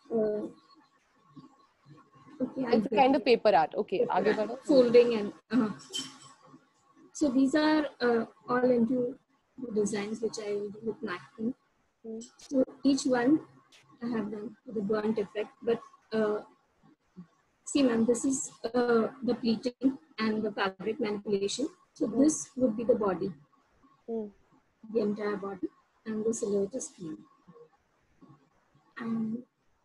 Speaker 10: Okay,
Speaker 1: It's a kind of paper art. Okay. Aage badho.
Speaker 10: Folding and so these are all into the designs which I will do with napkin. So each one I have done with the burnt effect, but see, ma'am, this is the pleating and the fabric manipulation. So this would be the body, the entire body, and the silhouette is clean. And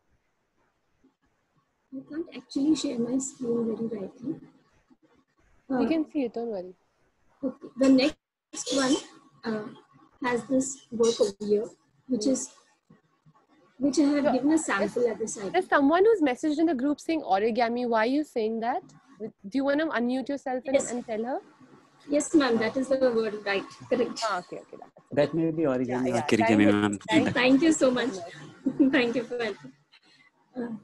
Speaker 10: I can't actually share my screen very rightly.
Speaker 1: You can see it, don't worry.
Speaker 10: Okay. The next one has this work over here, which I have given a sample at the side.
Speaker 1: There's someone who's messaged in the group saying origami. Why are you saying that? Do you want to unmute yourself and tell her?
Speaker 10: Yes, ma'am. That is the word, right? Correct.
Speaker 1: Okay.
Speaker 11: That may be origami.
Speaker 1: Yeah,
Speaker 11: Origami, ma'am.
Speaker 10: Thank you so much. Thank you for helping.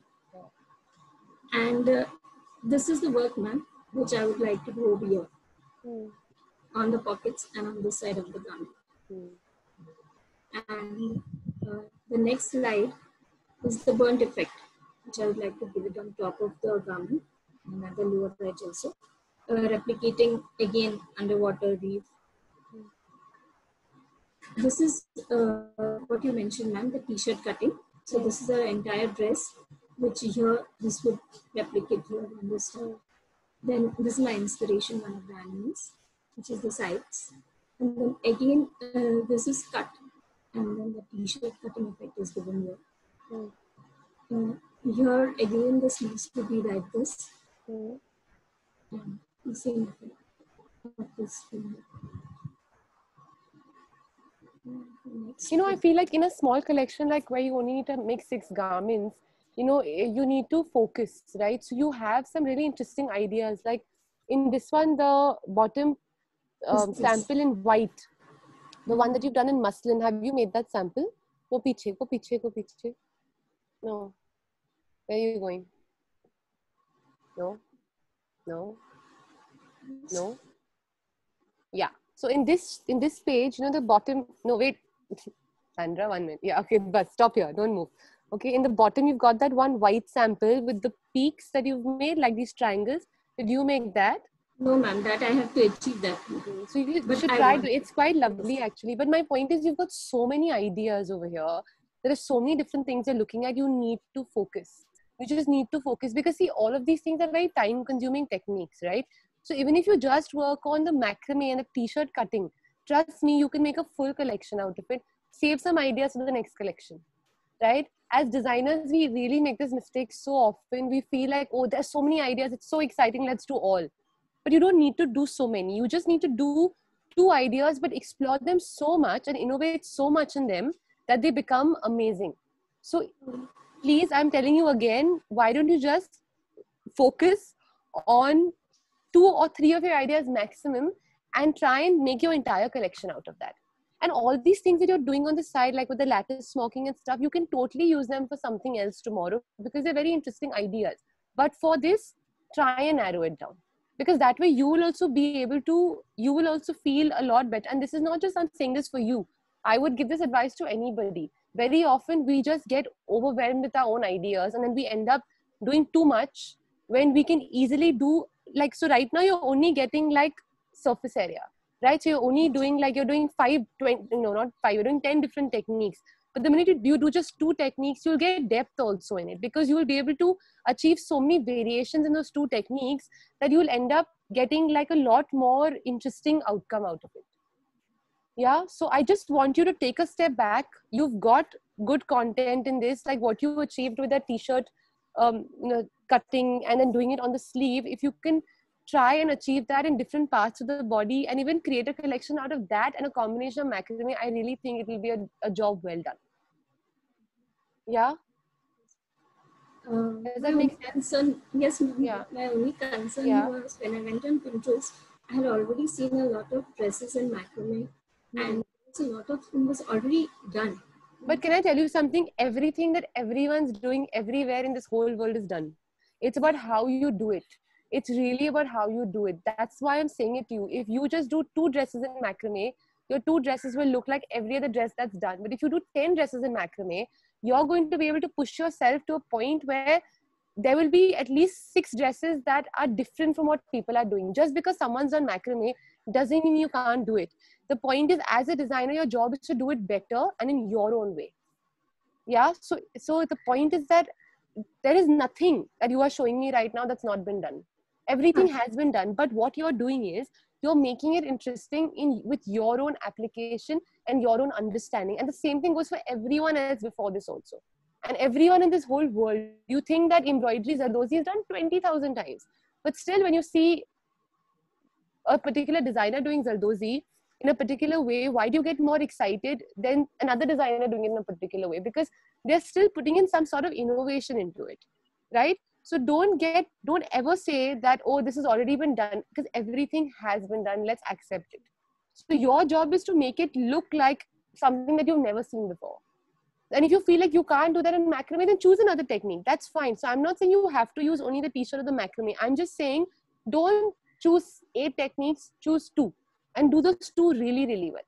Speaker 10: And this is the work, ma'am, which I would like to do over here on the pockets and on this side of the garment. And the next slide is the burnt effect, which I would like to give it on top of the garment and at the lower edge also. Replicating again underwater reef. This is what you mentioned, ma'am, the t-shirt cutting. So this is our entire dress, which here this would replicate here on this side. Then this is my inspiration, one of the animals, which is the sides. And then again, this is cut, and then the t-shirt cutting effect is given here. Here again, the sleeves would be like this. The same effect of this thing.
Speaker 1: You know, I feel like in a small collection, like where you only need to make 6 garments, you know, you need to focus, right? So you have some really interesting ideas. Like in this one, the bottom sample in white, the one that you've done in muslin, have you made that sample? Go piche, go piche, go piche. No. Where are you going? No. No. No. Yeah. So in this page, you know, the bottom, no, wait, Sandra, 1 minute. Yeah, okay, but stop here, don't move. Okay, in the bottom, you've got that one white sample with the peaks that you've made, like these triangles. Did you make that?
Speaker 10: No, ma'am, that I have to achieve that.
Speaker 1: So you should try to, it's quite lovely actually. But my point is, you've got so many ideas over here. There are so many different things you're looking at. You need to focus. You just need to focus because see, all of these things are very time consuming techniques, right? So even if you just work on the macrame and the t-shirt cutting, trust me, you can make a full collection out of it. Save some ideas for the next collection, right? As designers, we really make this mistake so often. We feel like, oh, there's so many ideas. It's so exciting. Let's do all. But you don't need to do so many. You just need to do 2 ideas, but explore them so much and innovate so much in them that they become amazing. So please, I'm telling you again, why don't you just focus on 2 or 3 of your ideas maximum and try and make your entire collection out of that. And all these things that you're doing on the side, like with the lattice smocking and stuff, you can totally use them for something else tomorrow because they're very interesting ideas. But for this, try and narrow it down. Because that way you will also be able to, you will also feel a lot better. And this is not just I'm saying this for you. I would give this advice to anybody. Very often we just get overwhelmed with our own ideas and then we end up doing too much when we can easily do, like, so right now you're only getting like surface area, right? So you're only doing like, you're doing 10 different techniques. But the minute you do just 2 techniques, you'll get depth also in it because you will be able to achieve so many variations in those 2 techniques that you'll end up getting like a lot more interesting outcome out of it. Yeah. So I just want you to take a step back. You've got good content in this, like what you achieved with that t-shirt, cutting and then doing it on the sleeve. If you can try and achieve that in different parts of the body and even create a collection out of that and a combination of macrame, I really think it will be a job well done. Yeah.
Speaker 10: Does that make sense? Yes, ma'am.
Speaker 1: Yeah.
Speaker 10: My only concern was when I went on Pinterest, I had already seen a lot of dresses in macrame, and a lot of them was already done.
Speaker 1: But can I tell you something? Everything that everyone's doing everywhere in this whole world is done. It's about how you do it. It's really about how you do it. That's why I'm saying it to you. If you just do 2 dresses in macrame, your 2 dresses will look like every other dress that's done. But if you do 10 dresses in macrame, you're going to be able to push yourself to a point where there will be at least 6 dresses that are different from what people are doing. Just because someone's done macrame doesn't mean you can't do it. The point is, as a designer, your job is to do it better and in your own way. Yeah, so the point is that there is nothing that you are showing me right now that's not been done. Everything has been done, but what you're doing is you're making it interesting with your own application and your own understanding. And the same thing goes for everyone else before this also. And everyone in this whole world, you think that embroidery Zardozi is done 20,000 times. But still, when you see a particular designer doing Zardozi in a particular way, why do you get more excited than another designer doing it in a particular way? Because they're still putting in some sort of innovation into it, right? So don't ever say that, oh, this has already been done, because everything has been done. Let's accept it. So your job is to make it look like something that you've never seen before. And if you feel like you can't do that in macrame, then choose another technique. That's fine. So I'm not saying you have to use only the t-shirt or the macrame. I'm just saying don't choose 8 techniques, choose 2. And do those 2 really, really well.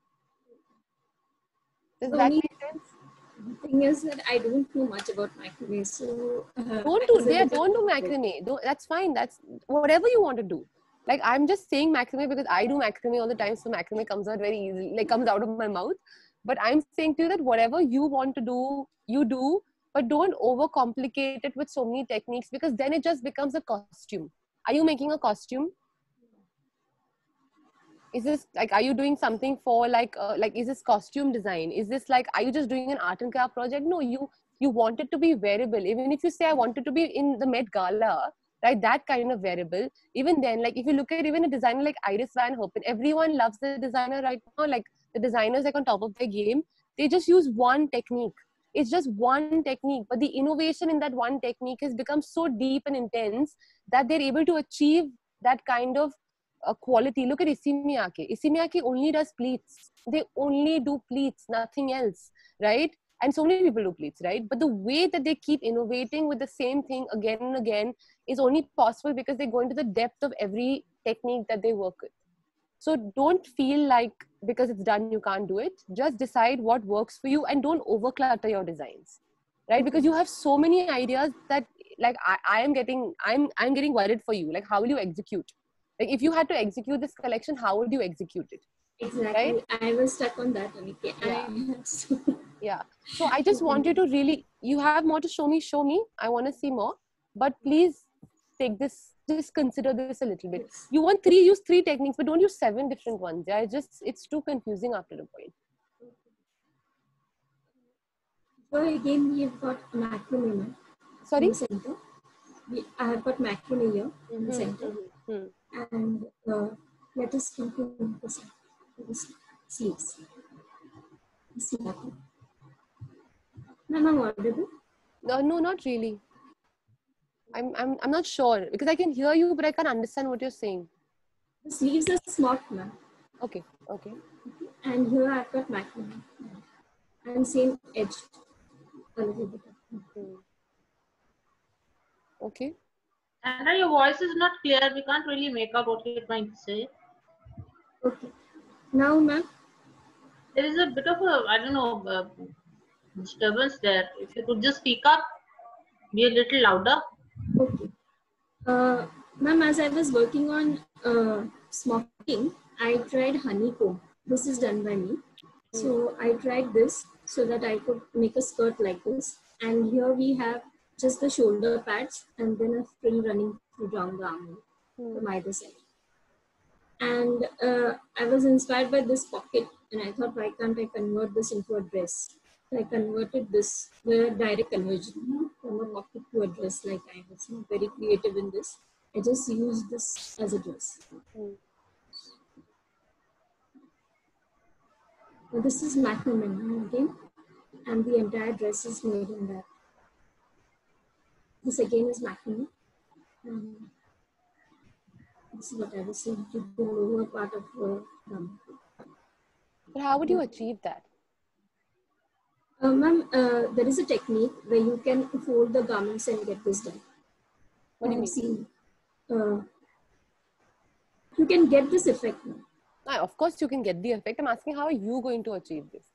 Speaker 1: Does that make sense?
Speaker 10: The thing is that I don't know much about macrame, so
Speaker 1: don't do macrame. That's fine. That's whatever you want to do. Like, I'm just saying macrame because I do macrame all the time, so macrame comes out very easily, like comes out of my mouth. But I'm saying to you that whatever you want to do, you do, but don't overcomplicate it with so many techniques, because then it just becomes a costume. Are you making a costume? Is this like, are you doing something for like is this costume design? Is this like, are you just doing an art and craft project? No, you want it to be wearable. Even if you say I want it to be in the Met Gala, right? That kind of wearable. Even then, like if you look at even a designer like Iris Van Herpen, everyone loves the designer right now. Like the designers like on top of their game. They just use one technique. It's just one technique, but the innovation in that one technique has become so deep and intense that they're able to achieve that kind of quality. Look at Issey Miyake. Issey Miyake only does pleats. They only do pleats, nothing else, right? And so many people do pleats, right? But the way that they keep innovating with the same thing again and again is only possible because they go into the depth of every technique that they work with. So don't feel like because it's done, you can't do it. Just decide what works for you and don't overclutter your designs, right? Because you have so many ideas that like I'm getting worried for you. Like, how will you execute? Like, if you had to execute this collection, how would you execute it?
Speaker 10: Exactly.
Speaker 1: Right?
Speaker 10: I was stuck on that, Anike.
Speaker 1: Yeah. Yeah. So I just want you to really, you have more to show me. I want to see more. But please take this, just consider this a little bit. You want use 3 techniques, but don't use 7 different ones. Yeah, it's too confusing after a point.
Speaker 10: So again, we've got macrame.
Speaker 1: Sorry?
Speaker 10: In the center. I have got macrame here in the center. And let us continue the sleeves. Ma'am, I'm audible?
Speaker 1: No, not really. I'm not sure because I can hear you, but I can't understand what you're saying.
Speaker 10: The sleeves are smart, ma'am.
Speaker 1: Okay.
Speaker 10: And here I've got macrame. And same edge. A little bit.
Speaker 1: Okay.
Speaker 3: And your voice is not clear. We can't really make out what you're trying to say.
Speaker 10: Okay. Now, ma'am.
Speaker 3: There is a bit of a, disturbance there. If you could just speak up, be a little louder.
Speaker 10: Okay. Ma'am, as I was working on smocking, I tried honeycomb. This is done by me. So I tried this so that I could make a skirt like this. And here we have just the shoulder pads and then a frill running through down the arm from either side. And I was inspired by this pocket and I thought, why can't I convert this into a dress? So I converted this, the direct conversion from a pocket to a dress. Like I was very creative in this. I just used this as a dress. So this is macrame again, and the entire dress is made in that. This again is macrame. This is what I was saying, to the lower part of the garment.
Speaker 1: But how would you achieve that?
Speaker 10: Ma'am, there is a technique where you can fold the garments and get this done.
Speaker 1: What do you mean?
Speaker 10: Seen, you can get this effect now.
Speaker 1: Of course you can get the effect. I'm asking, how are you going to achieve this?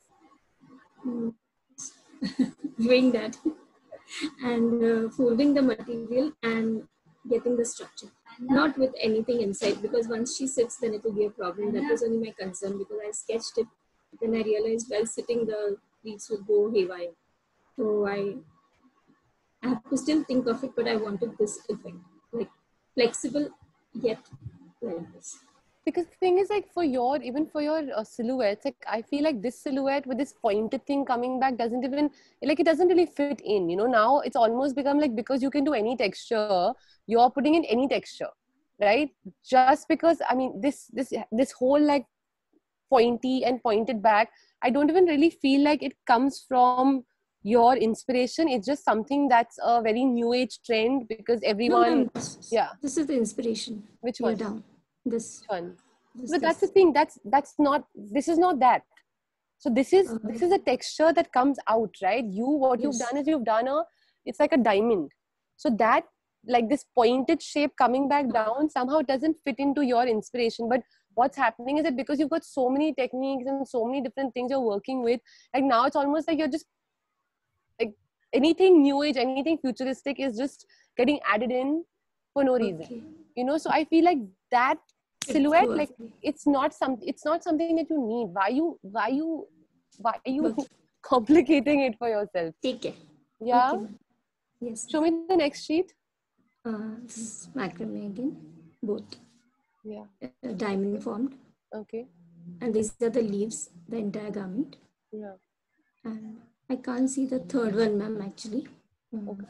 Speaker 10: Doing that and folding the material and getting the structure, not with anything inside, because once she sits then it will be a problem. That was only my concern, because I sketched it, then I realized while sitting the pleats would go haywire. So I have to still think of it, but I wanted this effect, like flexible yet like this.
Speaker 1: Because the thing is, like, even for your silhouettes, like, I feel like this silhouette with this pointed thing coming back doesn't even, like, it doesn't really fit in, you know. Now it's almost become like, because you can do any texture, you're putting in any texture, right? Just because, I mean, this whole like pointy and pointed back, I don't even really feel like it comes from your inspiration. It's just something that's a very new age trend, because everyone,
Speaker 10: no, this is the inspiration.
Speaker 1: Which one?
Speaker 10: Down. This
Speaker 1: one. But that's the thing, this is not that. So this is a texture that comes out, right? What you've done is you've done it's like a diamond. So that, like, this pointed shape coming back down somehow doesn't fit into your inspiration. But what's happening is that because you've got so many techniques and so many different things you're working with, like, now it's almost like you're just like anything new age, anything futuristic is just getting added in for no reason. You know, so I feel like that silhouette, like, it's not something that you need. Why you complicating it for yourself?
Speaker 10: Take it.
Speaker 1: Yeah.
Speaker 10: Okay. Yes.
Speaker 1: Show me the next sheet.
Speaker 10: This is macrame again, both.
Speaker 1: Yeah.
Speaker 10: Diamond formed.
Speaker 1: Okay.
Speaker 10: And these are the leaves, the entire garment.
Speaker 1: Yeah.
Speaker 10: And I can't see the third one, ma'am, actually.
Speaker 1: Okay.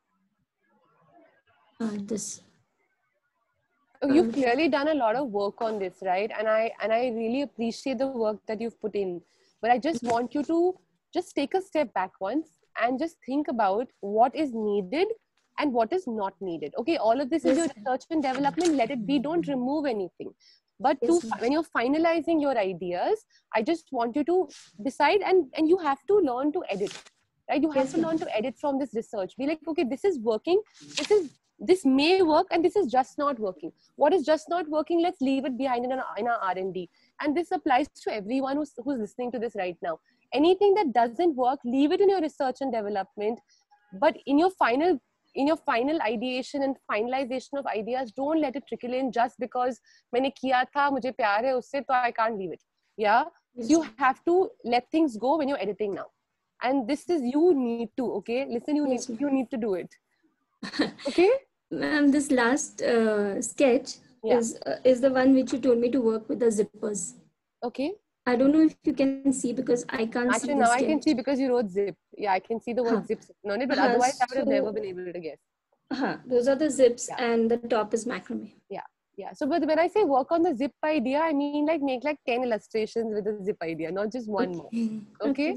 Speaker 10: This.
Speaker 1: You've clearly done a lot of work on this, right? And I really appreciate the work that you've put in. But I just want you to just take a step back once and just think about what is needed and what is not needed. Okay, all of this is your research and development. Let it be. Don't remove anything. But when you're finalizing your ideas, I just want you to decide, and you have to learn to edit. Right? You have to learn to edit from this research. Be like, okay, this is working. This may work, and this is just not working. What is just not working, let's leave it behind in our R&D. And this applies to everyone who's listening to this right now. Anything that doesn't work, leave it in your research and development. But in your final ideation and finalization of ideas, don't let it trickle in just because मैंने किया था, मुझे प्यार है उससे, तो I can't leave it. Yeah? So you have to let things go when you're editing now. And this is, you need to, okay? Listen, you need to do it. Okay?
Speaker 10: Ma'am, this last sketch is the one which you told me to work with the zippers.
Speaker 1: Okay.
Speaker 10: I don't know if you can see, because I can't see.
Speaker 1: Actually, now I can see because you wrote zip. Yeah, I can see the word zips on it, but otherwise I would have never been able to guess.
Speaker 10: Those are the zips, and the top is macrame.
Speaker 1: Yeah. So, but when I say work on the zip idea, I mean like make like 10 illustrations with the zip idea, not just one more. Okay?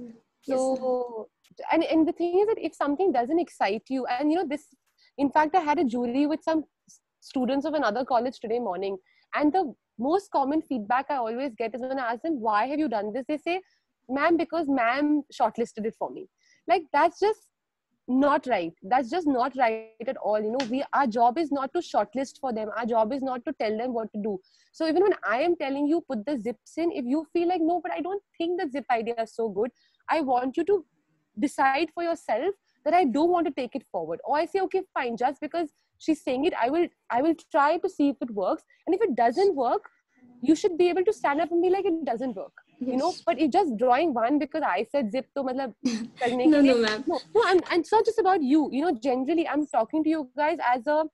Speaker 1: So, and the thing is that if something doesn't excite you, and you know this, in fact, I had a jury with some students of another college today morning, and the most common feedback I always get is when I ask them, why have you done this? They say, ma'am, because ma'am shortlisted it for me. Like, that's just not right. That's just not right at all. You know, our job is not to shortlist for them. Our job is not to tell them what to do. So even when I am telling you, put the zips in, if you feel like, no, but I don't think the zip idea is so good, I want you to decide for yourself that I don't want to take it forward. Or I say, okay, fine, just because she's saying it, I will try to see if it works. And if it doesn't work, you should be able to stand up and be like, it doesn't work. You know, but it's just drawing one because I said zip, to matlab,
Speaker 10: no, ma'am.
Speaker 1: No, and it's not just about you. You know, generally, I'm talking to you guys as a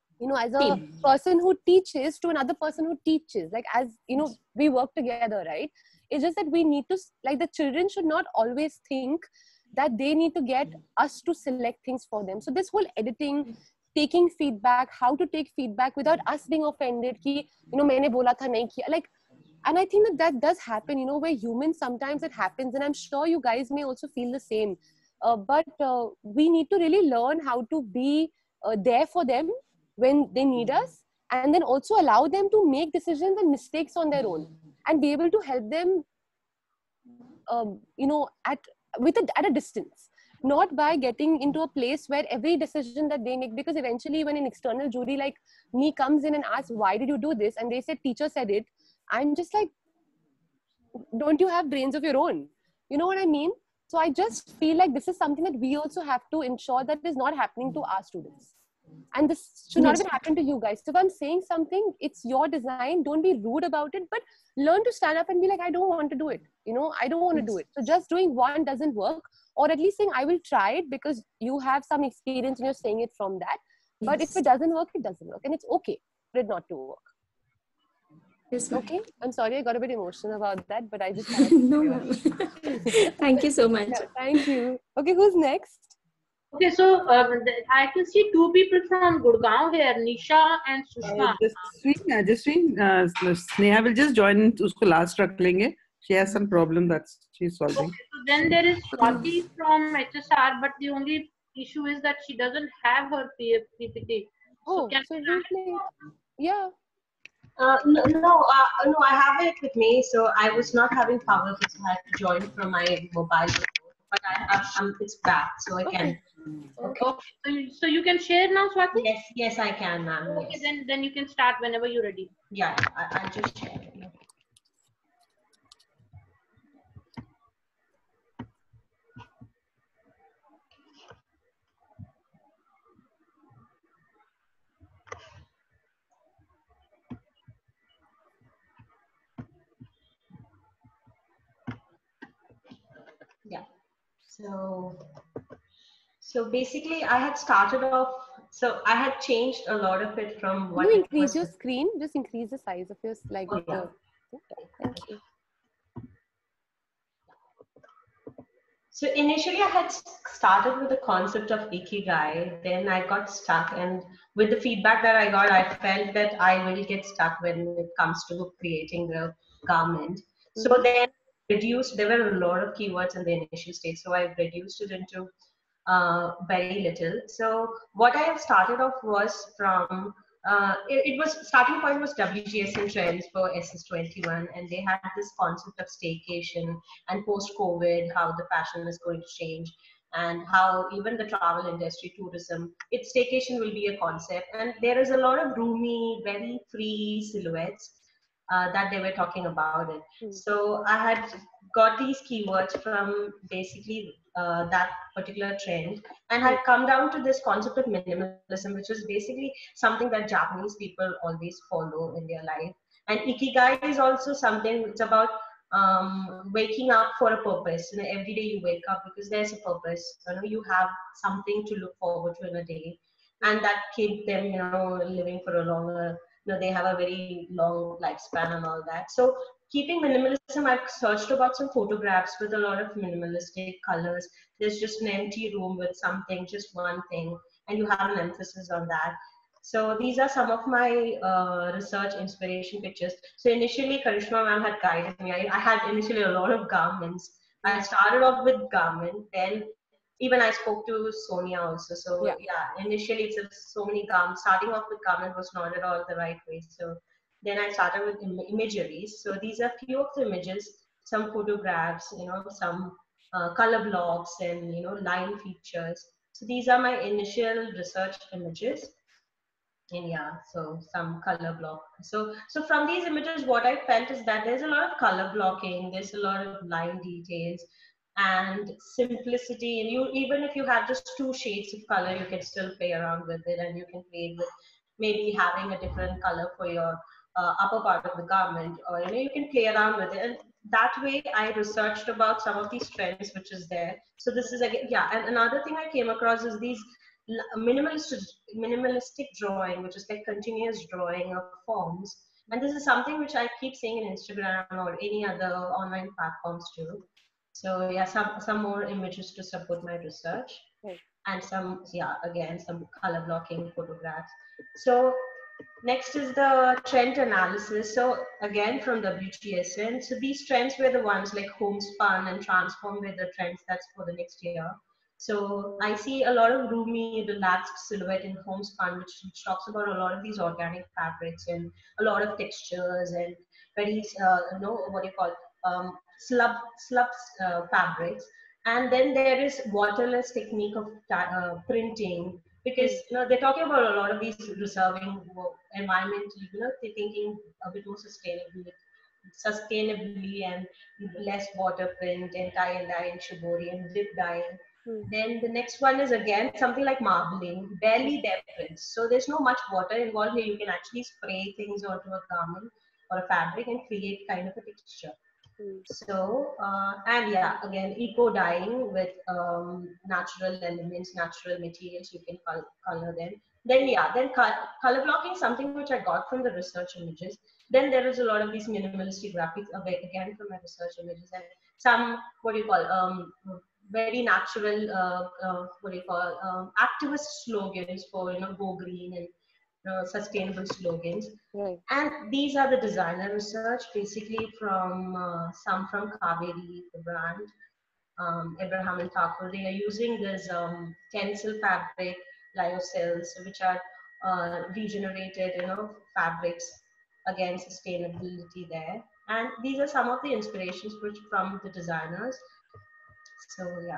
Speaker 1: person who teaches to another person who teaches. Like, as you know, we work together, right? It's just that we need to, like, the children should not always think that they need to get us to select things for them. So this whole editing, taking feedback, how to take feedback without us being offended, ki, you know, maine bola tha nahi kiya. Like, and I think that does happen, you know, where humans, sometimes it happens, and I'm sure you guys may also feel the same. But we need to really learn how to be there for them when they need us, and then also allow them to make decisions and mistakes on their own, and be able to help them, at a distance, not by getting into a place where every decision that they make, because eventually when an external jury like me comes in and asks, why did you do this? And they said, teacher said it. I'm just like, don't you have brains of your own? You know what I mean? So I just feel like this is something that we also have to ensure that is not happening to our students. And this should not even happen to you guys. So if I'm saying something, it's your design. Don't be rude about it, but learn to stand up and be like, I don't want to do it. I don't want to do it. So just doing one doesn't work, or at least saying, I will try it because you have some experience and you're saying it from that. But if it doesn't work, it doesn't work. And it's okay for it not to work.
Speaker 10: Yes,
Speaker 1: okay. I'm sorry, I got a bit emotional about that, but I just
Speaker 10: no. Thank you so much.
Speaker 1: Yeah, thank you. Okay, who's next?
Speaker 3: Okay, so I can see two people from Gurgaon here, Nisha and Sushma.
Speaker 8: Sneha will just join. Usko last रख लेंगे. She has some problem that she's solving.
Speaker 3: Okay, so then there is Swati from HSR, but the only issue is that she doesn't have her PPT.
Speaker 1: Oh, so yeah.
Speaker 12: No, I have it with me. So I was not having power, so I had to join from my mobile. But I have, it's back, so I can.
Speaker 3: Okay. So you can share now, Swati?
Speaker 12: Yes, I can, ma'am.
Speaker 3: Okay, then you can start whenever you're ready.
Speaker 12: Yeah, I'll just share it. Yeah. So basically, I had started off. So I had changed a lot of it from what.
Speaker 1: Can you increase your screen? Just increase the size of your slide.
Speaker 12: Oh, yeah.
Speaker 1: Thank you.
Speaker 12: So initially, I had started with the concept of Ikigai. Then I got stuck, and with the feedback that I got, I felt that I will get stuck when it comes to creating the garment. So then reduced. There were a lot of keywords in the initial stage, so I reduced it into very little. So what I have started off was from it was starting point was WGSN trends for SS21, and they had this concept of staycation and post-COVID, how the fashion is going to change, and how even the travel industry, tourism, its staycation will be a concept, and there is a lot of roomy, very free silhouettes that they were talking about it. So I had got these keywords from basically that particular trend, and had come down to this concept of minimalism, which is basically something that Japanese people always follow in their life. And Ikigai is also something, it's about waking up for a purpose. Every day you wake up because there's a purpose. You have something to look forward to in a day, and that keep them, living for a longer. They have a very long lifespan and all that. So keeping minimalism, I've searched about some photographs with a lot of minimalistic colors. There's just an empty room with something, just one thing, and you have an emphasis on that. So these are some of my research inspiration pictures. So initially, Karishma ma'am had guided me. I had initially a lot of garments. I started off with garment, then even I spoke to Sonia also. So yeah, initially it's so many garments. Starting off with garment was not at all the right way. So then I started with imagery. So these are few of the images, some photographs, some color blocks and, line features. So these are my initial research images. And yeah, so some color block. So from these images, what I felt is that there's a lot of color blocking, there's a lot of line details and simplicity. And even if you have just 2 shades of color, you can still play around with it, and you can play with maybe having a different color for your upper part of the garment, or you can play around with it. And that way I researched about some of these trends which is there. So this is again, and another thing I came across is these minimalistic drawing, which is like continuous drawing of forms. And this is something which I keep seeing in Instagram or any other online platforms too. So yeah, some more images to support my research, and some color blocking photographs. So next is the trend analysis. So again, from WGSN. So these trends were the ones like homespun and transform were the trends that's for the next year. So I see a lot of roomy, relaxed silhouette in Homespun, which talks about a lot of these organic fabrics and a lot of textures and very, what do you call, slub fabrics. And then there is waterless technique of printing, because they're talking about a lot of these reserving environment, they're thinking a bit more sustainably and less water print and tie and dye and shibori and dip dyeing. Then the next one is again something like marbling, barely there prints. So there's no much water involved here. You can actually spray things onto a garment or a fabric and create kind of a texture. So, and yeah, again, eco dyeing with natural elements, natural materials, you can color them. Then yeah, then color blocking is something which I got from the research images. Then there is a lot of these minimalistic graphics, again from my research images, and some, what do you call, very natural, what do you call, activist slogans for, go green and sustainable slogans.
Speaker 1: Right.
Speaker 12: And these are the designer research, basically from some from Kaveri, the brand, Abraham and Thakur. They are using this tencel fabric lyocells, which are regenerated, fabrics, again sustainability there. And these are some of the inspirations which from the designers. So yeah,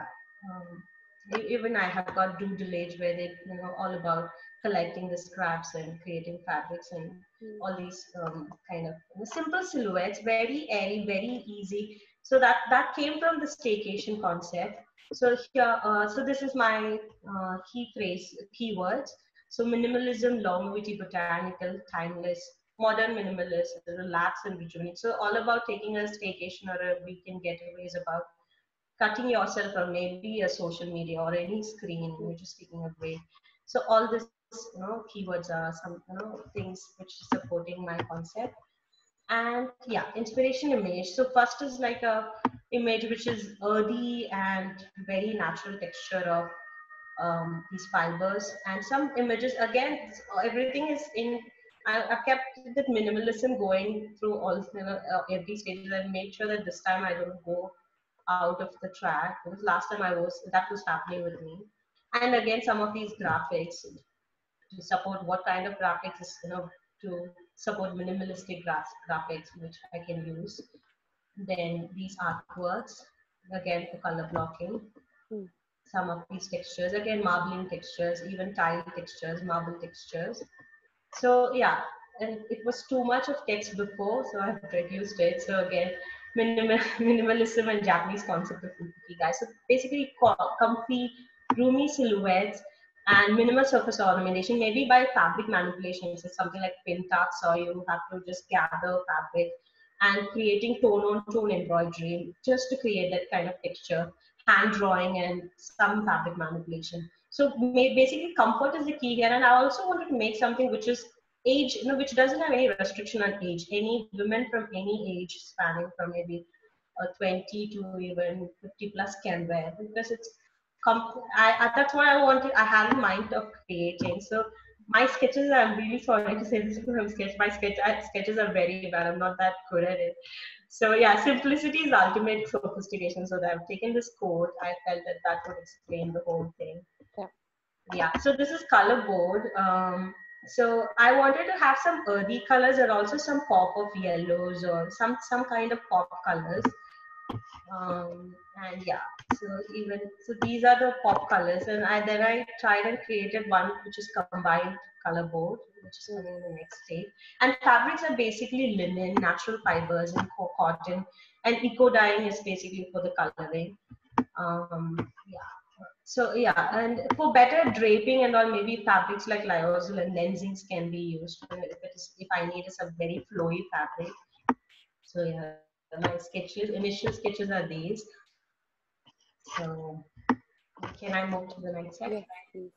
Speaker 12: even I have got doodle age where they, all about collecting the scraps and creating fabrics and all these kind of simple silhouettes, very airy, very easy. So that came from the staycation concept. So here, so this is my key phrase, keywords. So minimalism, longevity, botanical, timeless, modern minimalist, relax and rejuvenate. So all about taking a staycation or a weekend getaway is about cutting yourself from maybe a social media or any screen, you're just taking a break. So all this, keywords are some, things which is supporting my concept. And yeah, inspiration image. So first is like a image which is earthy and very natural texture of these fibers. And some images, again, everything is in, I've kept that minimalism going through all, every stage, and made sure that this time I don't go out of the track, because last time that was happening with me. And again, some of these graphics to support what kind of graphics is, to support minimalistic graphics, which I can use. Then these artworks, again for color blocking. Some of these textures, again marbling textures, even tile textures, marble textures. So yeah, and it was too much of text before, so I've reduced it. So again, minimalism and Japanese concept of ikigai. So basically comfy, roomy silhouettes and minimal surface ornamentation, maybe by fabric manipulations. It's something like pin tucks, or you have to just gather fabric and creating tone-on-tone embroidery just to create that kind of texture, hand drawing and some fabric manipulation. So basically comfort is the key here. And I also wanted to make something which is age, which doesn't have any restriction on age. Any women from any age spanning from maybe 20 to even 50 plus can wear, because it's that's what I had in mind of creating. So my sketches, I'm really sorry to say this because I'm my sketches are very bad. I'm not that good at it. So yeah, simplicity is ultimate sophistication. So that I've taken this quote. I felt that would explain the whole thing. Yeah. So this is color board. So I wanted to have some earthy colors and also some pop of yellows or some kind of pop colors. And yeah, so these are the pop colors, and then I tried and created one which is combined color board, which is coming in the next stage. And fabrics are basically linen, natural fibers, and cotton, and eco dyeing is basically for the coloring. Yeah. So yeah, and for better draping and all, maybe fabrics like lyocell and lensings can be used if I need a very flowy fabric. So yeah, my initial sketches are these. So can I move to the next slide?
Speaker 1: Yes,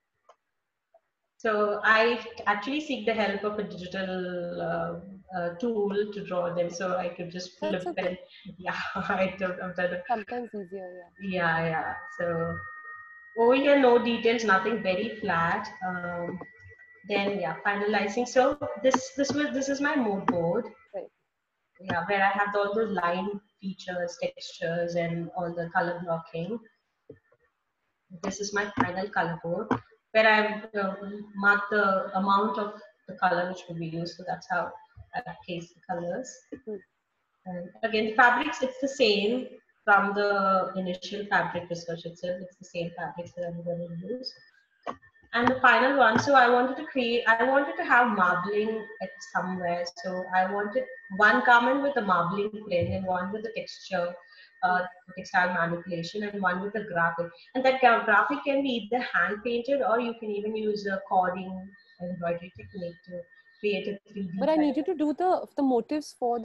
Speaker 12: so I actually seek the help of a digital tool to draw them, so I could just flip them. Yeah, I've done it.
Speaker 1: Sometimes easier,
Speaker 12: yeah. Yeah. So over here, no details, nothing, very flat. Then yeah, finalizing. So this is my mood board.
Speaker 1: Right.
Speaker 12: Yeah, where I have all those line features, textures, and all the color blocking. this is my final color board where I've marked the amount of the color which will be used. So that's how I place the colors. And again, the fabrics, it's the same from the initial fabric research itself. It's the same fabrics that I'm going to use. And the final one, so I wanted to have marbling at somewhere. So I wanted one garment with a marbling print and one with the texture, textile manipulation, and one with the graphic. And that graphic can be either hand painted or you can even use a cording embroidery technique to create a 3D.
Speaker 1: But I need you to do the motifs for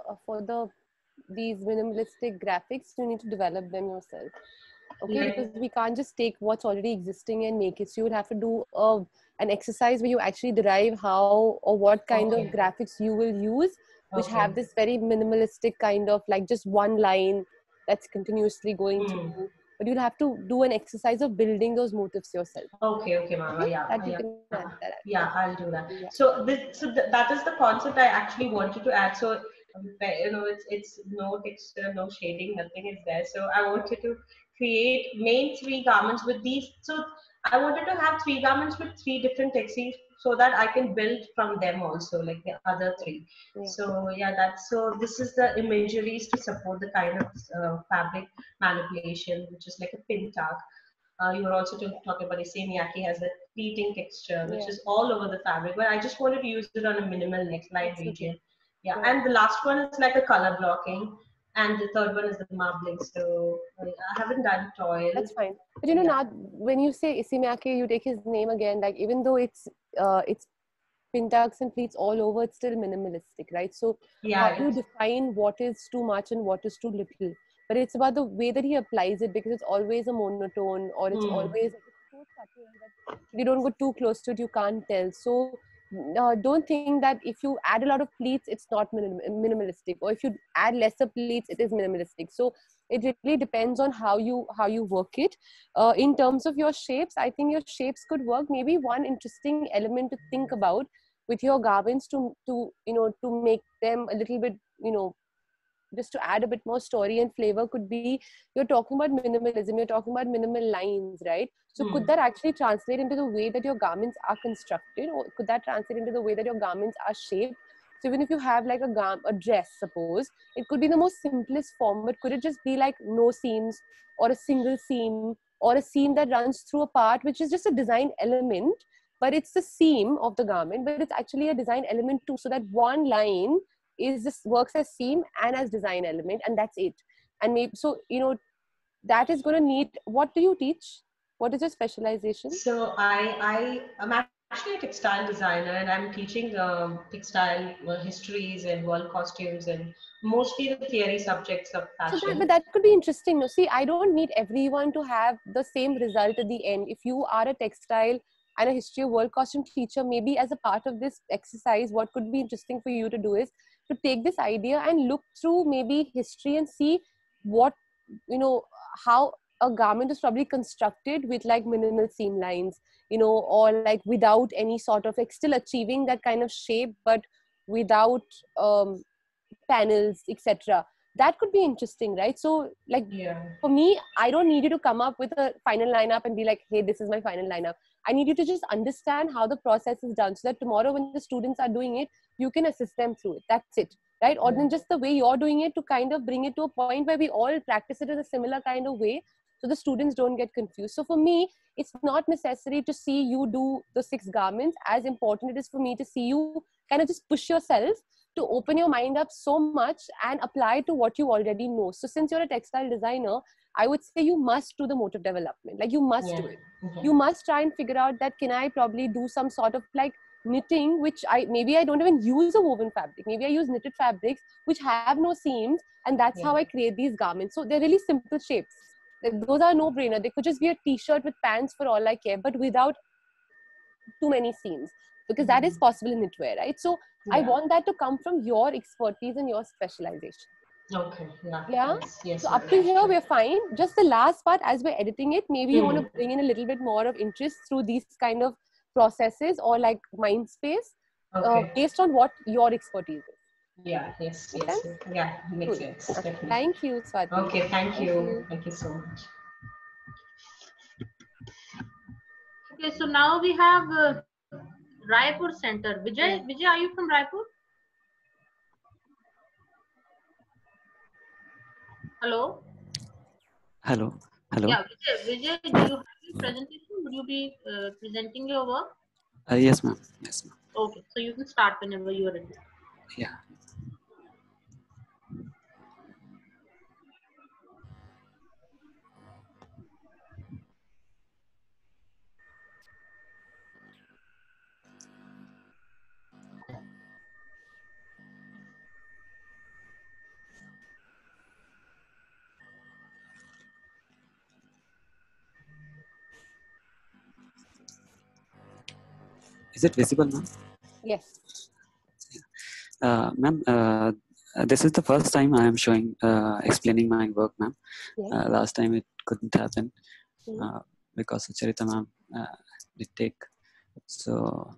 Speaker 1: these minimalistic graphics. You need to develop them yourself. Okay, because we can't just take what's already existing and make it. So you would have to do an exercise where you actually derive how or what kind of graphics you will use, which have this very minimalistic kind of like just one line that's continuously going through. But you'll have to do an exercise of building those motifs yourself.
Speaker 12: Okay, Mama.
Speaker 1: Okay?
Speaker 12: Yeah,
Speaker 1: That you can add that.
Speaker 12: Yeah, I'll do that.
Speaker 1: Yeah.
Speaker 12: So that is the concept I actually wanted to add. So it's no texture, no shading, nothing is there. So I wanted to make 3 garments with these. So I wanted to have 3 garments with 3 different textiles so that I can build from them also, like the other 3.
Speaker 1: Yeah.
Speaker 12: So yeah, so this is the imageries to support the kind of fabric manipulation, which is like a pin tag. You were also talking about the same yaki has that pleating texture, which is all over the fabric, but I just wanted to use it on a minimal neckline region. Yeah, and the last one is like a color blocking, and the third one is the marbling. So I haven't done toil.
Speaker 1: That's fine. But you know, now when you say Isimiyake, you take his name again. Like even though it's pintucks and pleats all over, it's still minimalistic, right? So how do you define what is too much and what is too little? But it's about the way that he applies it, because it's always a monotone, or it's always so subtle that you don't go too close to it, you can't tell. So don't think that if you add a lot of pleats, it's not minimalistic, or if you add lesser pleats, it is minimalistic. So it really depends on how you work it. In terms of your shapes, I think your shapes could work. Maybe one interesting element to think about with your garments to make them a little bit, just to add a bit more story and flavor could be, you're talking about minimalism, you're talking about minimal lines, right? So could that actually translate into the way that your garments are constructed, or could that translate into the way that your garments are shaped? So even if you have like a dress, suppose, it could be the most simplest form, but could it just be like no seams, or a single seam, or a seam that runs through a part, which is just a design element, but it's the seam of the garment, but it's actually a design element too, so that one line works as seam and as design element, and that's it. And maybe so that is going to need. What do you teach? What is your specialization?
Speaker 12: So I'm actually a textile designer, and I'm teaching textile histories and world costumes and mostly the theory subjects of fashion.
Speaker 1: So but that could be interesting. No, see, I don't need everyone to have the same result at the end. If you are a textile and a history of world costume teacher, maybe as a part of this exercise, what could be interesting for you to do is to take this idea and look through maybe history and see what, how a garment is probably constructed with like minimal seam lines, or like without any sort of like still achieving that kind of shape, but without panels, etc. That could be interesting, right? So like for me, I don't need you to come up with a final lineup and be like, hey, this is my final lineup. I need you to just understand how the process is done, so that tomorrow when the students are doing it, you can assist them through it. That's it, right? Or then just the way you're doing it, to kind of bring it to a point where we all practice it in a similar kind of way, so the students don't get confused. So for me, it's not necessary to see you do the 6 garments. As important it is for me to see you kind of just push yourself to open your mind up so much and apply to what you already know. So since you're a textile designer, I would say you must do the motive development. Like you must do it. You must try and figure out that, can I probably do some sort of like knitting, which maybe I don't even use a woven fabric. Maybe I use knitted fabrics which have no seams, and that's how I create these garments. So they're really simple shapes. Those are no brainer. They could just be a t-shirt with pants for all I care, but without too many seams, because that is possible in knitwear, right? So I want that to come from your expertise and your specialization.
Speaker 12: Okay. Yes.
Speaker 1: So up to here we're fine. Just the last part, as we're editing it, maybe you want to bring in a little bit more of interest through these kind of processes, or like mind space, based on what your expertise is.
Speaker 12: Yeah. Yes. Yeah, makes sense. Definitely.
Speaker 1: Thank you, Swati.
Speaker 12: Okay. Thank you. Thank you so much.
Speaker 3: Okay, so now we have Raipur Center. Vijay,
Speaker 1: Yeah.
Speaker 3: Vijay, are you from Raipur? Hello.
Speaker 11: Hello. Hello.
Speaker 3: Yeah, Vijay, do you have your presentation? Would you be presenting your work?
Speaker 11: Yes, ma'am. Yes, ma'am.
Speaker 3: Okay, so you can start whenever you are ready.
Speaker 11: Yeah. Is it visible, ma'am?
Speaker 1: Yes.
Speaker 11: Ma'am, this is the first time I am showing, explaining my work, ma'am.
Speaker 1: Yes.
Speaker 11: Last time it couldn't happen
Speaker 1: Mhm.
Speaker 11: because Charita ma'am did take. So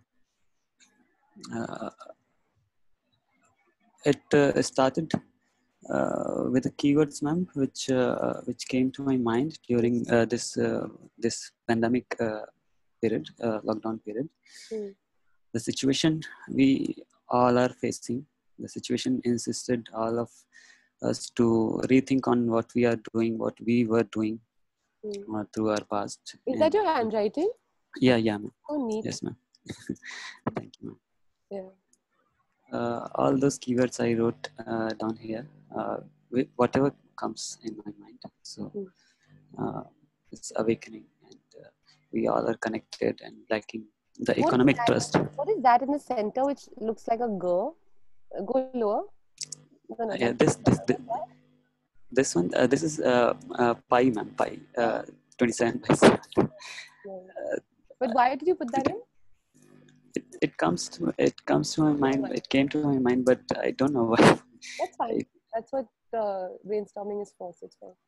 Speaker 11: it started with the keywords, ma'am, which came to my mind during this pandemic period, lockdown period.
Speaker 1: Mm.
Speaker 11: The situation we all are facing, the situation insisted all of us to rethink on what we are doing, what we were doing through our past.
Speaker 1: Is that your handwriting?
Speaker 11: Yeah, ma'am.
Speaker 1: Oh, neat.
Speaker 11: Yes, ma'am. Thank you, ma'am.
Speaker 1: Yeah.
Speaker 11: All those keywords I wrote down here, with whatever comes in my mind. So it's awakening, and we all are connected and lacking the
Speaker 1: What is
Speaker 11: economic
Speaker 1: that?
Speaker 11: trust.
Speaker 1: What is that in the center, which looks like a girl? Go lower. No,
Speaker 11: Yeah, this one, this is pi, ma'am, pi, 27 by 7.
Speaker 1: But why did you put that in?
Speaker 11: It comes to my mind. It came to my mind, but I don't know why.
Speaker 1: That's fine. That's what brainstorming is for. So it's fine.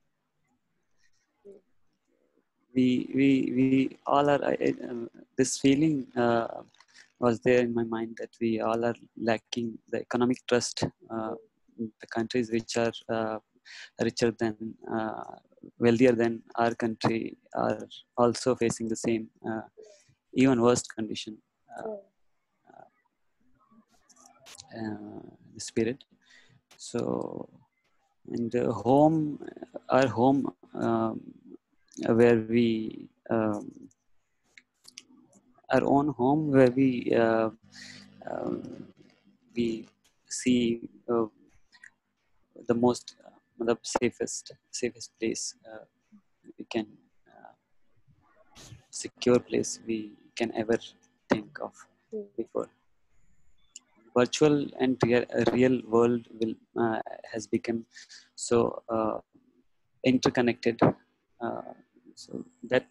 Speaker 11: We all are. This feeling was there in my mind that we all are lacking the economic trust. The countries which are richer than, wealthier than our country are also facing the same, even worse condition. The spirit. So, and our home, where we, our own home, where we see the most, the safest place we can, secure place we can ever think of before. Virtual and real world has become so interconnected. So that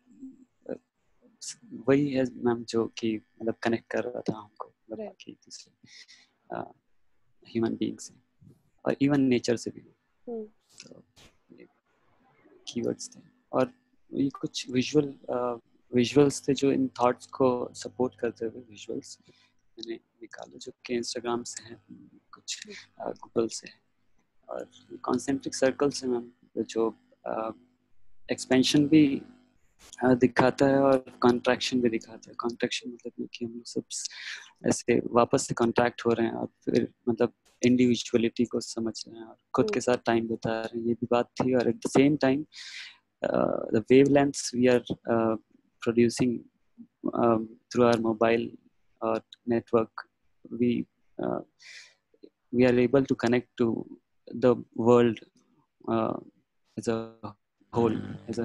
Speaker 11: वही है ma'am जो कि मतलब connect कर रहा था हमको, मतलब बाकी दूसरे ह्यूमन बीइंग से और इवन नेचर से भी. तो कीवर्ड्स थे और ये कुछ विजुअल्स थे जो इन थॉट्स को सपोर्ट करते हुए विजुअल्स मैंने निकाले, जो कि इंस्टाग्राम से हैं, कुछ गूगल से है और कॉन्सेंट्रिक सर्कल से मैम, जो एक्सपेंशन भी दिखाता है और कॉन्ट्रैक्शन भी दिखाता है. कॉन्ट्रैक्शन मतलब कि हम सब ऐसे वापस से कॉन्ट्रैक्ट हो रहे हैं और फिर मतलब इंडिविजुअलिटी को समझ रहे हैं और खुद के साथ टाइम बिता रहे हैं, ये भी बात थी. और at the same time the wavelengths we are producing through our mobile network, we are able to connect to the world as a whole, as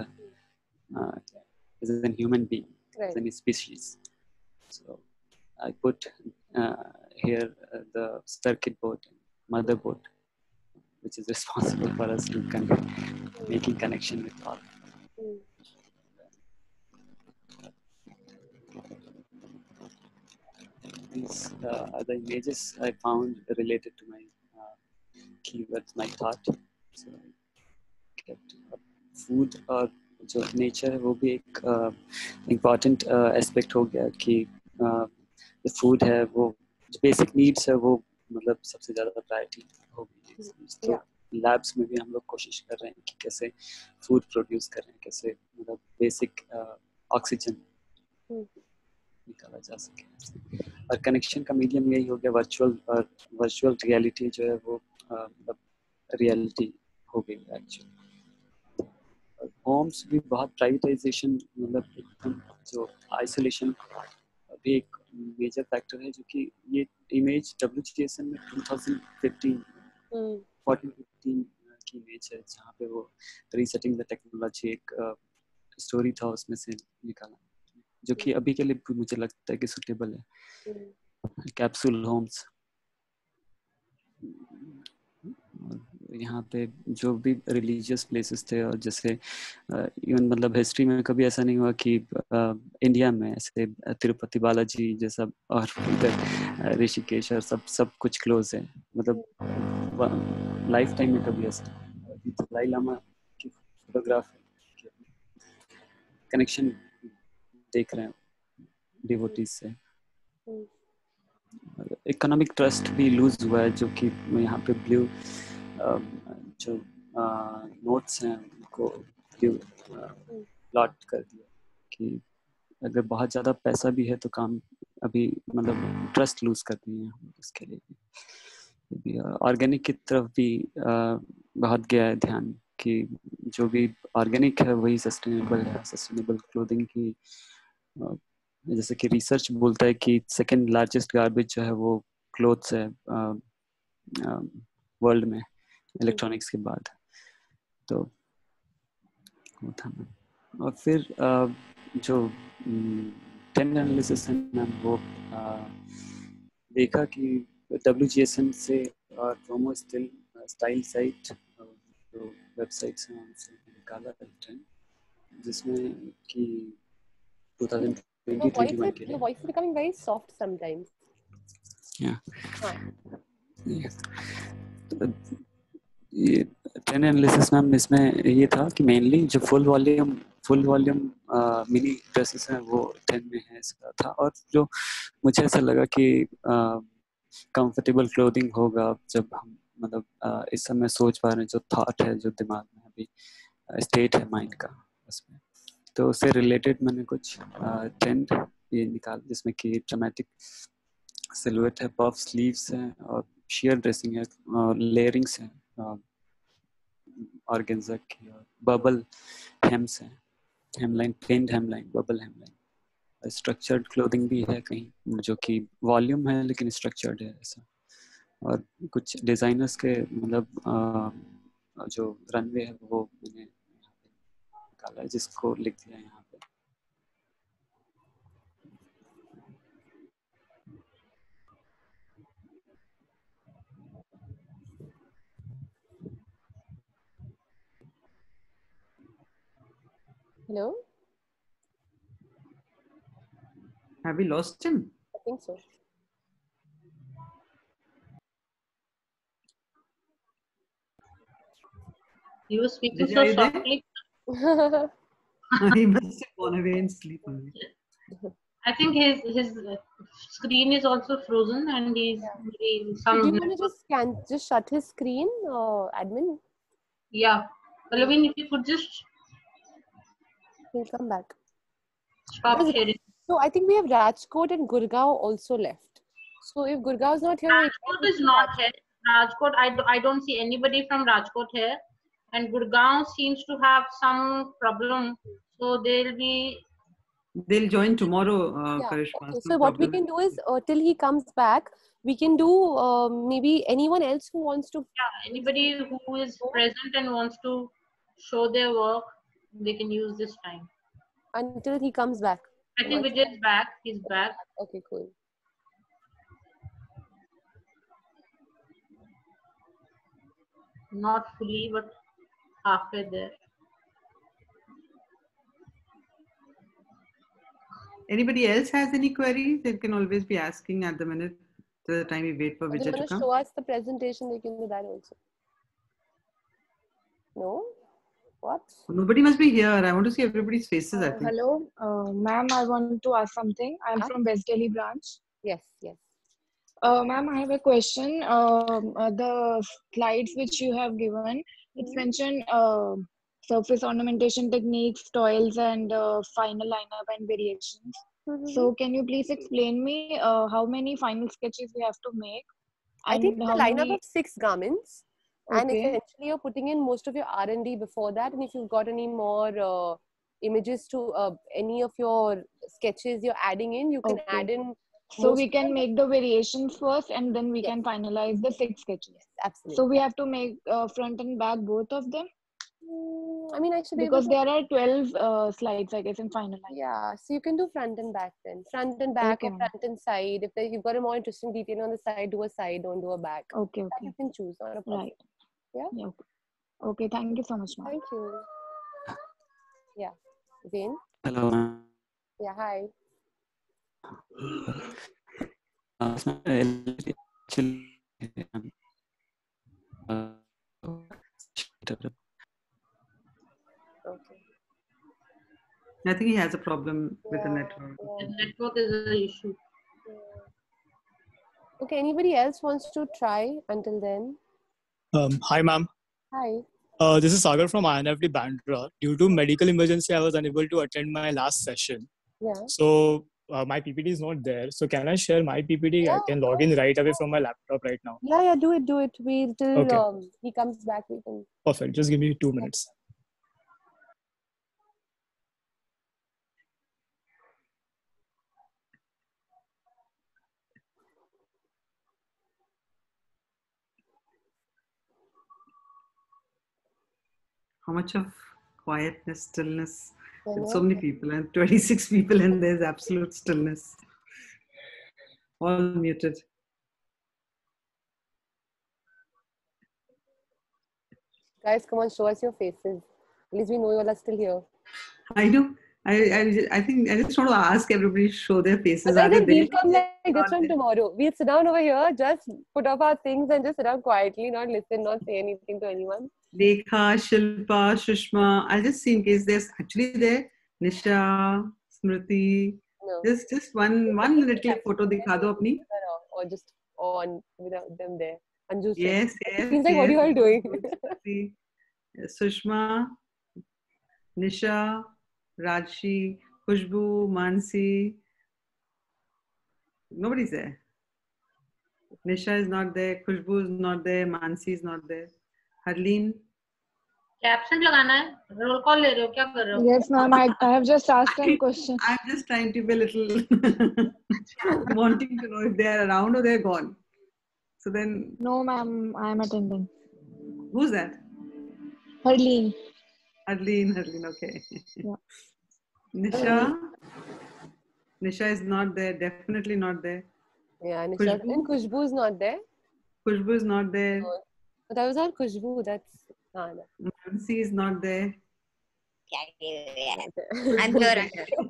Speaker 11: a human being, as a species. So I put here the circuit board, motherboard, which is responsible for us to making connection with all. These are the images I found related to my keywords, my thought. So food और जो nature है वो भी एक important aspect हो गया कि जो food है वो जो basic needs है वो मतलब सबसे ज़्यादा priority हो गई है. तो labs में भी हम लोग कोशिश कर रहे हैं कि कैसे food produce कर रहे हैं, कैसे मतलब basic oxygen निकाला जा सके। और कनेक्शन का मीडियम यही हो गया वर्चुअल, और वर्चुअल रियलिटी जो है वो मतलब रियलिटी हो गई एक्चुअली। होम्स भी बहुत प्राइवेटाइजेशन, मतलब एकदम जो आइसोलेशन भी एक मेजर फैक्टर है, जो कि ये इमेज WGSN में 2015 की इमेज है, जहाँ पे वो रीसेटिंग द टेक्नोलॉजी एक स्टोरी था उसमें से निकाला, जो कि अभी के लिए भी मुझे लगता है कि सुटेबल है। कैप्सूल होम्स, यहाँ पे जो भी रिलीजियस प्लेसेस थे, और जैसे इवन मतलब हिस्ट्री में कभी ऐसा नहीं हुआ कि इंडिया में ऐसे तिरुपति बालाजी जैसा और इधर ऋषिकेश और सब कुछ क्लोज है, मतलब लाइफ टाइम में कभी ऐसा। दलाई लामा की फोटोग्राफ कनेक्शन देख रहे हैं डिवोटीज से। इकोनॉमिक ट्रस्ट भी लूज हुआ है, जो कि यहाँ पे ब्लू जो नोट्स हैं उनको ब्लू प्लॉट कर दिया कि अगर बहुत ज़्यादा पैसा भी है तो काम अभी मतलब ट्रस्ट लूज कर दिए हैं उसके लिए। ऑर्गेनिक की तरफ भी बहुत गया है ध्यान कि जो भी ऑर्गेनिक है वही सस्टेनेबल है। सस्टेनेबल क्लोथिंग की जैसे कि रिसर्च बोलता है कि सेकंड लार्जेस्ट गार्बेज जो है वो क्लोथ्स है वर्ल्ड में, इलेक्ट्रॉनिक्स के बाद। तो वो था। और फिर जो ट्रेंड एनालिसिस है मैम, वो देखा कि WGSN से और प्रोमो स्टाइल साइट जो वेबसाइट्स हैं उनसे निकाला ट्रेंड, जिसमें कि 2020-21 के लिए।
Speaker 1: Your voice is becoming very soft sometimes.
Speaker 11: Yeah. ये ट्रेंड एनालिसिस मैम इसमें ये था कि मेनली जो फुल वॉल्यूम मिनी ड्रेसेस हैं वो ट्रेंड में है इसका था। और जो मुझे ऐसा लगा कि कंफर्टेबल क्लोथिंग होगा जब हम मतलब इस समय सोच पा रहे हैं, जो थॉट है जो दिमाग में अभी स्टेट है माइंड का उसमें, तो उससे रिलेटेड मैंने कुछ ट्रेंड ये निकाल, जिसमें कि ड्रामेटिक सिलुएट है, पफ स्लीव्स हैं और शेयर ड्रेसिंग है और लेयरिंग्स हैं ऑर्गेन्जा की, और बबल हेम्स हैं, hemline, plain hemline, bubble hemline. Structured clothing भी है कहीं, जो कि वॉल्यूम है लेकिन स्ट्रक्चर्ड है ऐसा। और कुछ डिजाइनर्स के मतलब जो रनवे है वो मैंने निकाला है, जिसको लिख दिया यहाँ पे।
Speaker 1: Hello?
Speaker 8: Have we lost him?
Speaker 1: I think so.
Speaker 3: He was speaking so softly.
Speaker 8: He must have gone away and sleep only.
Speaker 3: I think his screen is also frozen, and he's some.
Speaker 1: Do you want to just shut his screen, admin?
Speaker 3: Yeah, Pallavi, if you could just.
Speaker 1: He'll come back.
Speaker 3: Stop sharing.
Speaker 1: So I think we have Rajkot and Gurgaon also left. So if Gurgaon is not here,
Speaker 3: Rajkot is not here. Rajkot, I don't see anybody from Rajkot here, and Gurgaon seems to have some problem. So
Speaker 8: they'll join tomorrow. Karishma.
Speaker 1: Okay. So what we can do is till he comes back, we can do maybe anyone else who wants to.
Speaker 3: Yeah, anybody who is present and wants to show their work, they can use this time
Speaker 1: until he comes back.
Speaker 3: I think Vijay is back. He's back.
Speaker 1: Okay, cool.
Speaker 3: Not fully, but halfway there.
Speaker 8: Anybody else has any queries? They can always be asking at the minute, till the time we wait for Vijay to come.
Speaker 1: Show us the presentation. They can do that also. No? What?
Speaker 8: Nobody must be here. I want to see everybody's faces. I think.
Speaker 13: Hello, ma'am. I want to ask something. I'm from West Delhi branch.
Speaker 1: Yes, yes.
Speaker 13: Ma'am, I have a question. The slides which you have given, it's mentioned surface ornamentation techniques, toils, and final lineup and variations. So can you please explain me how many final sketches we have to make
Speaker 1: I think
Speaker 13: and
Speaker 1: it's
Speaker 13: how
Speaker 1: a lineup
Speaker 13: many?
Speaker 1: of 6 garments, and
Speaker 13: Okay.
Speaker 1: essentially you're putting in most of your R&D before that. And if you've got any more images to any of your sketches you're adding in, you can
Speaker 13: Okay.
Speaker 1: add in.
Speaker 13: So we can make the variations first, and then we can finalize the 6 sketches.
Speaker 1: Yes, absolutely.
Speaker 13: So we have to make front and back both of them.
Speaker 1: I mean, I should be
Speaker 13: Because
Speaker 1: able to.
Speaker 13: there are 12 slides, I guess, in finalize.
Speaker 1: Yeah, so you can do front and back then. Front and back,
Speaker 13: Okay.
Speaker 1: or front and side. If you've got a more interesting detail on the side, do a side, don't do a back.
Speaker 13: Okay,
Speaker 1: That
Speaker 13: okay.
Speaker 1: you can choose, not a problem.
Speaker 13: Right.
Speaker 1: Yeah?
Speaker 13: Yeah. Okay, thank you so much, ma'am.
Speaker 1: Thank you. Yeah. Zain?
Speaker 11: Hello.
Speaker 1: Yeah, hi.
Speaker 11: Actually,
Speaker 1: Okay.
Speaker 8: I think he has a problem with the network.
Speaker 3: The network is an issue.
Speaker 1: Okay, anybody else wants to try until then?
Speaker 14: Hi, ma'am.
Speaker 1: Hi.
Speaker 14: This is Sagar from INFD Bandra. Due to medical emergency, I was unable to attend my last session.
Speaker 1: Yeah.
Speaker 14: So my PPT is not there. So can I share my PPT? I can log in right away from my laptop right now.
Speaker 1: Yeah, do it. We till
Speaker 14: Okay.
Speaker 1: he comes back, we can.
Speaker 14: Perfect. Just give me 2 minutes.
Speaker 8: How much of quietness, stillness, with so
Speaker 1: know.
Speaker 8: many people, and 26 people, and there's absolute stillness. All muted.
Speaker 1: Guys, come on, show us your faces. At least we know you all are still here.
Speaker 8: I know. I think I just want to ask everybody to show their faces.
Speaker 1: But
Speaker 8: Are they
Speaker 1: then we'll
Speaker 8: there?
Speaker 1: come like this from tomorrow. We'll sit down over here, just put up our things and just sit down quietly, not listen, not say anything to anyone.
Speaker 8: Dekha, Shilpa, Shushma. I'll just see in case there's actually there. Nisha, Smriti.
Speaker 1: No.
Speaker 8: There's just one little photo dikha do apni.
Speaker 1: Or just on without them there. Anju said.
Speaker 8: Yes,
Speaker 1: It
Speaker 8: yes.
Speaker 1: seems like, what are you all doing?
Speaker 8: Sushma, Nisha, Rajshi, Khushbu, Mansi. Nobody's there. Nisha is not there. Khushbu is not there. Mansi is not there. Harleen.
Speaker 3: Absent लगाना है. Roll call ले रहे हो क्या कर रहे हो?
Speaker 13: Yes, ma'am. I have just asked some questions.
Speaker 8: I'm just trying to be a little wanting to know if they're around or they're gone. So then.
Speaker 13: No, ma'am. I am attending.
Speaker 8: Who's that?
Speaker 13: Harleen.
Speaker 8: Harleen. Okay.
Speaker 13: Yeah.
Speaker 8: Nisha. Nisha is not there. Definitely not there.
Speaker 1: Yeah, Nisha. And Khushbu is not there.
Speaker 8: Khushbu is not there.
Speaker 1: Oh, but that was not Khushbu. That's no.
Speaker 8: Mansi is not there.
Speaker 6: I'm here.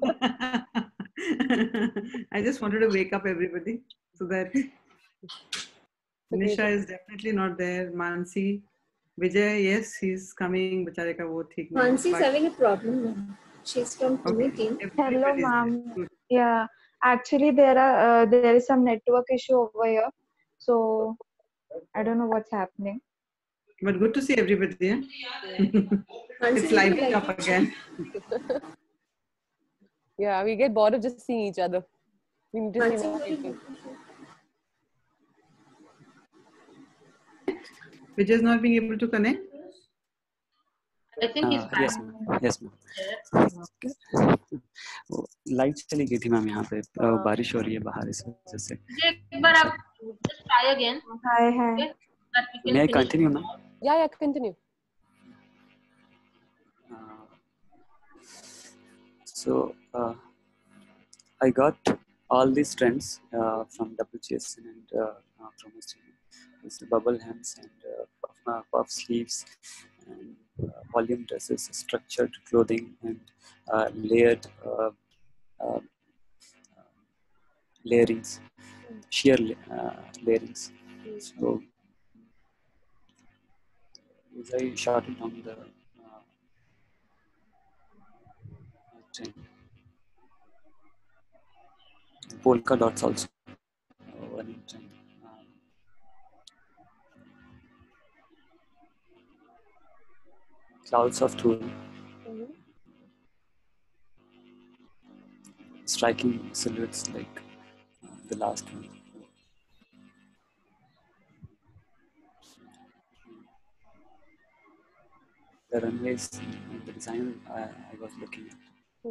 Speaker 8: I just wanted to wake up everybody so that Nisha is definitely not there. Mansi, Vijay, yes, he's coming. Bechare ka wo theek nahi.
Speaker 10: Mansi is having a problem now. She's from Pune team.
Speaker 9: Hello, ma'am. Yeah, actually there is some network issue over here, so I don't know what's happening.
Speaker 8: But good to see everybody. Yeah? It's livening up again.
Speaker 1: Yeah, we get bored of just seeing each other. We need to see more people.
Speaker 8: Vijay is not being able to connect.
Speaker 3: I think he's back.
Speaker 11: Yes, ma'am. Light चली गई थी ma'am यहाँ पे बारिश हो रही है बाहर इस वजह से.
Speaker 3: एक बार आप just try again.
Speaker 9: Hi.
Speaker 3: Okay? That we can
Speaker 11: May I
Speaker 3: finish.
Speaker 11: continue, ma'am?
Speaker 1: Yeah, continue.
Speaker 11: So I got all these trends from WGSN and from It's bubble hems and puff sleeves and volume dresses, structured clothing, and layered layerings, sheer layerings. So as I shortened down the trend. Polka dots also. One trend. Clouds of tulle. striking silhouettes like the last one. The runways and the design I was looking at.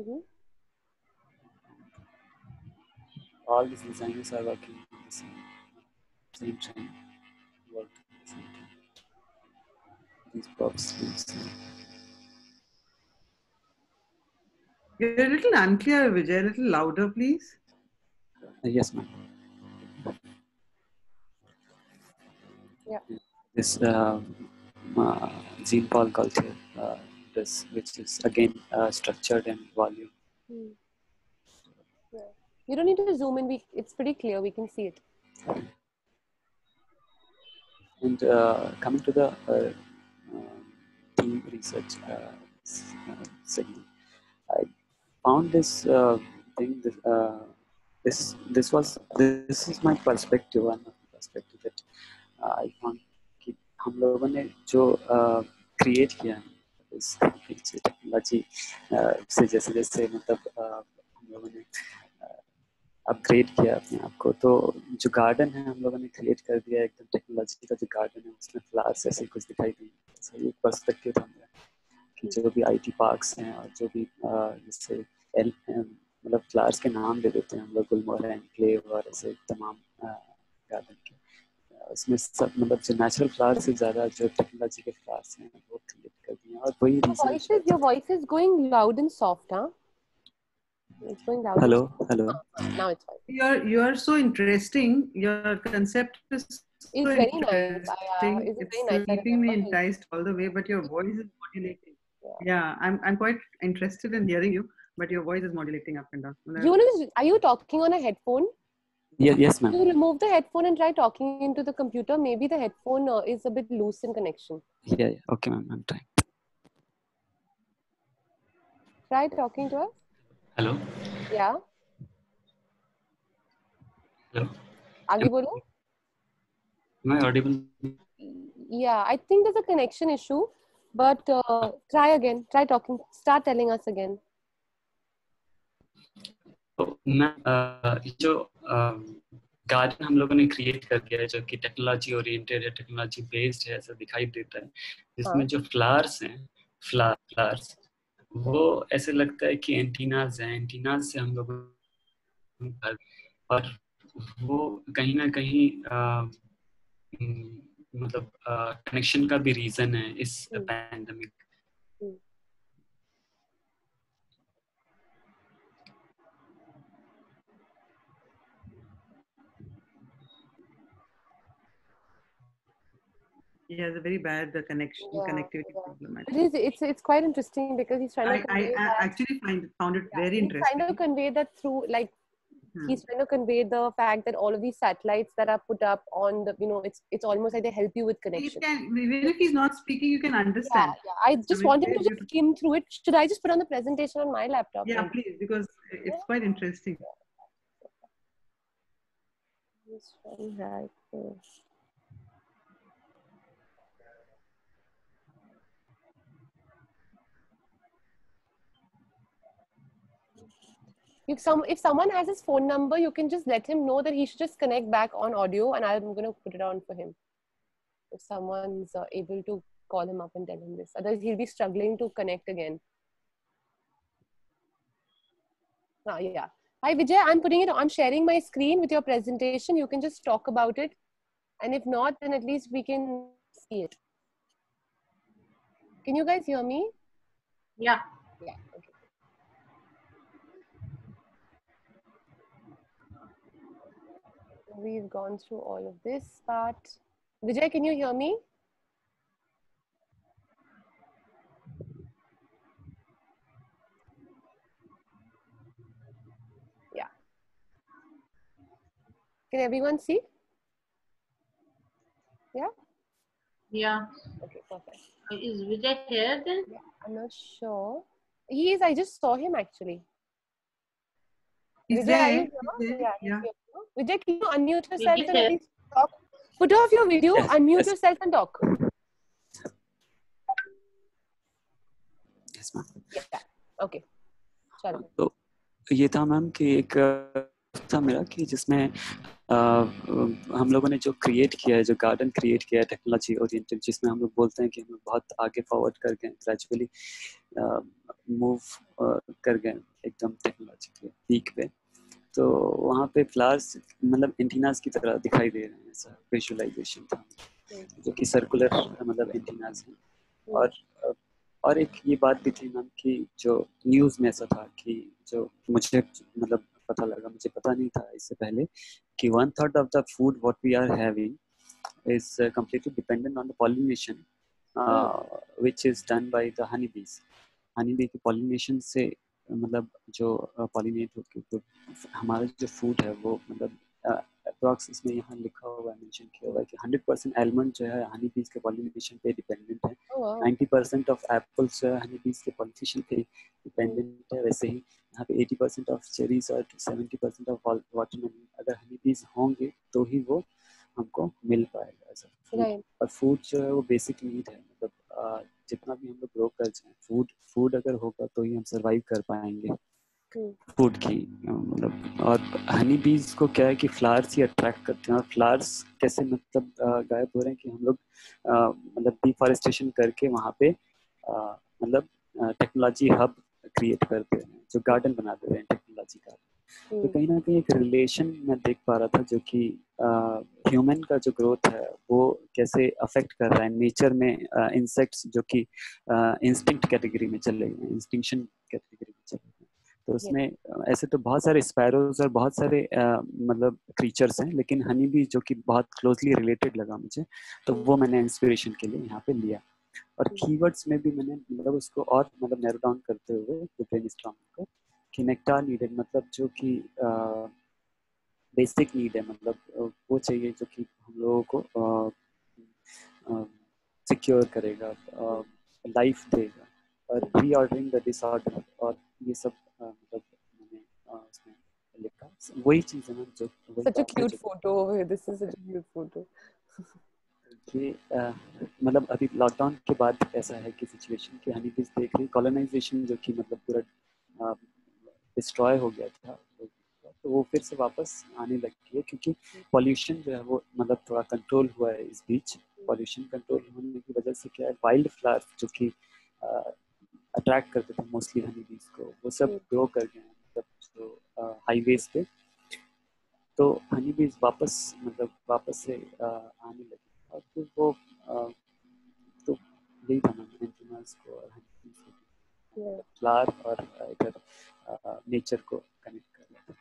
Speaker 11: All these designers are working on the same time. Worked at the same time. These pop sleeves.
Speaker 8: You're a little unclear, Vijay. A little louder, please.
Speaker 11: Yes, ma'am.
Speaker 1: Yeah.
Speaker 11: This Jean Paul Gaultier, which is again structured and volume.
Speaker 1: Yeah. You don't need to zoom in. It's pretty clear. We can see it.
Speaker 11: And coming to the team research segment, I found this thing. This is my perspective. One of the perspective that I found कि हम लोगों ने जो create किया इस technology से जैसे जैसे मतलब हम लोगों ने अपग्रेड किया अपने आप को, तो जो गार्डन है हम लोगों ने क्रिएट कर दिया एकदम टेक्नोलॉजी का जो गार्डन है उसमें फ्लावर्स ऐसे कुछ दिखाई देंगे। सो एक पर्सपेक्टिव था मेरा कि जो भी आईटी पार्क्स हैं और जो भी जैसे मतलब फ्लावर्स के नाम दे देते हैं हम लोग, गुलमोहर एनक्लेव और ऐसे तमाम गार्डन के, उसमें सब मतलब जो नेचुरल फ्लावर्स से ज़्यादा जो टेक्नोलॉजी के फ्लावर्स हैं वो क्रिएट कर दिए। और वही reason
Speaker 1: Your voice is going loud and soft, huh? It's going loud.
Speaker 11: Hello.
Speaker 1: Now it's fine.
Speaker 8: You are so interesting. Your concept is so
Speaker 1: very
Speaker 8: interesting.
Speaker 1: nice.
Speaker 8: It's keeping me enticed all the way, but your voice is modulating. Yeah, I'm quite interested in hearing you, but your voice is modulating up and down.
Speaker 1: Are you talking on a headphone?
Speaker 11: Yes, ma'am.
Speaker 1: You remove the headphone and try talking into the computer. Maybe the headphone is a bit loose in connection.
Speaker 11: Yeah. Okay, ma'am. I'm trying.
Speaker 1: Try talking to us.
Speaker 11: Hello.
Speaker 1: Yeah.
Speaker 11: Hello.
Speaker 1: आगे बोलो.
Speaker 11: Am I audible?
Speaker 1: Yeah, I think there's a connection issue, but try again. Try talking. Start telling us again.
Speaker 11: तो जो garden हम लोगों ने create कर दिया है जो कि टेक्नोलॉजी ओरिएंटेड है, टेक्नोलॉजी बेस्ड है, ऐसा दिखाई देता है, जिसमें जो फ्लावर्स हैं, फ्लावर्स वो ऐसे लगता है कि एंटीनाज हैं, एंटीनाज से हम लोग, और वो कहीं ना कहीं मतलब कनेक्शन का भी रीजन है इस pandemic.
Speaker 8: He has a very bad connectivity problem.
Speaker 1: It's quite interesting because he's trying to convey
Speaker 8: I actually found it very interesting.
Speaker 1: He's trying to convey that through he's trying to convey the fact that all of these satellites that are put up on the, it's almost like they help you with connection.
Speaker 8: Even if he's not speaking, you can understand.
Speaker 1: Yeah. I just want him to just skim through it. Should I just put on the presentation on my laptop?
Speaker 8: Yeah, please, because it's quite interesting.
Speaker 1: Right. If someone has his phone number, you can just let him know that he should just connect back on audio, and I'm going to put it on for him. If someone's able to call him up and tell him this, otherwise he'll be struggling to connect again. Yeah. Hi Vijay, I'm sharing my screen with your presentation. You can just talk about it, and if not, then at least we can see it. Can you guys hear me?
Speaker 3: Yeah.
Speaker 1: Yeah. Okay. We've gone through all of this part. Vijay, can you hear me? Yeah. Can everyone see? Yeah?
Speaker 3: Yeah.
Speaker 1: Okay, perfect.
Speaker 3: Is Vijay here then?
Speaker 1: Yeah, I'm not sure. He is. I just saw him actually.
Speaker 8: He's
Speaker 1: Vijay,
Speaker 8: there.
Speaker 1: are you here? Yeah. Vijay, can you unmute yourself and at least talk? Put off your video, unmute yourself and talk.
Speaker 11: Yes, ma'am.
Speaker 1: Yeah. Okay. Chalo.
Speaker 11: तो ये था ma'am कि एक था मेरा कि जिसमें हम लोगों ने जो क्रिएट किया है, जो गार्डन क्रिएट किया है टेक्नोलॉजी ओरिएंटेड, जिसमें हम लोग बोलते हैं कि हम बहुत आगे फॉरवर्ड कर गए, ग्रेजुअली मूव कर गए एकदम टेक्नोलॉजी के पीक पे। तो वहाँ पे फ्लावर्स मतलब एंटीनास की तरह दिखाई दे रहे हैं, ऐसा विजुअलाइजेशन था जो कि सर्कुलर मतलब एंटीनास हैं। और एक ये बात भी थी मैम कि जो न्यूज़ में ऐसा था कि जो मुझे मतलब पता लगा, मुझे पता नहीं था इससे पहले, कि 1/3 of the food what we are having is completely dependent on the pollination which is done by the honeybees. honeybee के pollination से मतलब जो pollinate होकर तो हमारा जो फूड है वो मतलब अप्रॉक्स इसमें यहाँ लिखा हुआ है, मेंशन किया हुआ है कि 100% आलमंड जो है हनी बीज के पॉलिनेशन पे डिपेंडेंट है। 90% ऑफ एप्पल्स जो है हनी बीज के पॉलिनेशन पे डिपेंडेंट है। वैसे ही यहाँ पे 80% ऑफ चेरीज और 70% ऑफ वाटरमेलन अगर हनी बीज होंगे तो ही वो हमको मिल पाएगा ऐसा फूड। और फूड जो है वो बेसिक नीड है, मतलब जितना भी हम लोग ग्रो कर जाए फूड अगर होगा तो ही हम सर्वाइव कर पाएंगे फूड की मतलब। और हनी बीज को क्या है कि फ्लावर्स ही अट्रैक्ट करते हैं। और फ्लावर्स कैसे मतलब गायब हो रहे हैं कि हम लोग मतलब डिफॉरेस्टेशन करके वहाँ पे मतलब टेक्नोलॉजी हब क्रिएट करते हैं, जो गार्डन बना दे रहे हैं टेक्नोलॉजी का। तो कहीं ना कहीं एक रिलेशन मैं देख पा रहा था जो कि ह्यूमन का जो ग्रोथ है वो कैसे अफेक्ट कर रहा है नेचर में। इंसेक्ट्स जो कि इंस्टिंक्ट कैटेगरी में चले गए, इंस्टिंक्शन कैटेगरी में चले गए, तो उसमें ऐसे तो बहुत सारे स्पैरोज और बहुत सारे मतलब क्रीचर्स हैं, लेकिन हनी भी जो कि बहुत क्लोजली रिलेटेड लगा मुझे, तो वो मैंने इंस्पिरेशन के लिए यहाँ पे लिया। और कीवर्ड्स में भी मैंने मतलब उसको और मतलब नैरो डाउन करते हुए ब्रेनस्टॉर्मिंग को कि नेक्टार नीडेड मतलब जो कि बेसिक नीड है, मतलब वो चाहिए जो कि हम लोगों को सिक्योर करेगा, लाइफ देगा। और रीऑर्डरिंग द डिसऑर्डर और ये सब मतलब मैंने उसमें लिखा वही चीज़ है ना जो
Speaker 1: such a cute photo over here. This is such a cute photo.
Speaker 11: कि मतलब अभी लॉकडाउन के बाद ऐसा है कि सिचुएशन कि हनी बीज देख रही कॉलोनाइजेशन जो कि मतलब पूरा डिस्ट्रॉय हो गया था, तो वो फिर से वापस आने लगी है क्योंकि पॉल्यूशन जो है वो मतलब थोड़ा कंट्रोल हुआ है इस बीच। पॉल्यूशन कंट्रोल होने की वजह से क्या है, वाइल्ड फ्लावर्स जो कि अट्रैक्ट करते थे मोस्टली हनी बीज को, वो सब ग्रो कर गए हैं मतलब जो हाईवेज पे। तो हनी बीज वापस से आने लगे और फिर वो तो यही था मैम एंटीनास को और हनी बीज को फ्लावर और इधर नेचर को कनेक्ट कर रहे थे।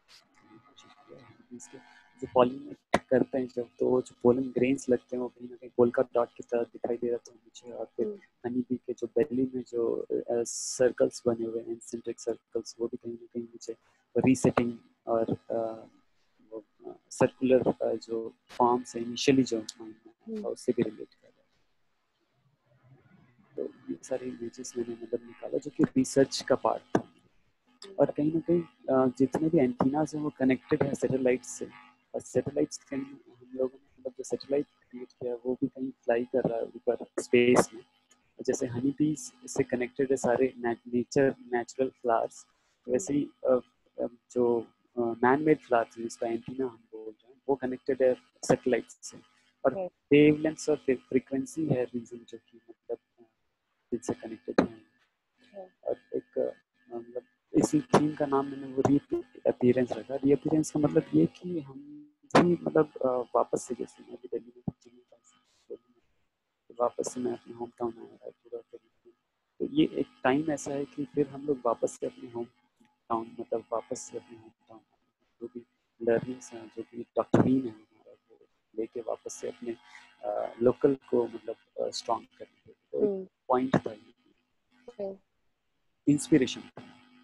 Speaker 11: जो पॉलिनेट करते हैं जब, तो जो पोलन ग्रेन्स लगते हैं वो कहीं ना कहीं पोल्का डॉट की तरह दिखाई दे रहा था मुझे। और फिर हनी बी के जो बेली में जो सर्कल्स बने हुए हैं, सेंट्रिक सर्कल्स, वो भी कहीं ना कहीं मुझे रीसेटिंग और वो सर्कुलर जो फॉर्म्स है इनिशियली जो उससे भी रिलेट कर रहा है। तो ये सारे इमेजेस मैंने मतलब निकाला जो कि रिसर्च का पार्ट था। और कहीं ना कहीं जितने भी एंटीनास हैं वो कनेक्टेड है सैटेलाइट से। और सैटेलाइट्स कहीं हम लोगों ने मतलब जो सैटेलाइट क्रिएट किया है वो भी कहीं फ्लाई कर रहा है ऊपर स्पेस में। जैसे हनी बीज से कनेक्टेड है सारे नेचुरल फ्लावर्स, वैसे ही जो मैन मेड फ्लावर्स जिसका एंटीना हम बोल रहे हैं वो कनेक्टेड है सैटेलाइट से। और वेवलेंथ्स और फ्रीक्वेंसी है रीजन जो कि मतलब जिनसे कनेक्टेड है। और एक मतलब इसी थीम का नाम मैंने वो रीअपीयरेंस रखा। रीअपीयरेंस का मतलब ये कि हम भी मतलब वापस से, जैसे मैं भी दिल्ली में वापस से मैं अपने होम टाउन आया रायपुर, तो ये एक टाइम ऐसा है कि फिर हम लोग वापस से अपने होम टाउन मतलब वापस से अपने होम टाउन जो भी लर्निंग्स हैं, जो भी डॉक्टरीन है हमारा, वो लेके वापस से अपने लोकल को मतलब स्ट्रॉन्ग करने के तो पॉइंट था, इंस्पिरेशन था।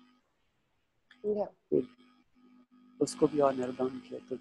Speaker 11: तो उसको भी और नैरो डाउन किया तो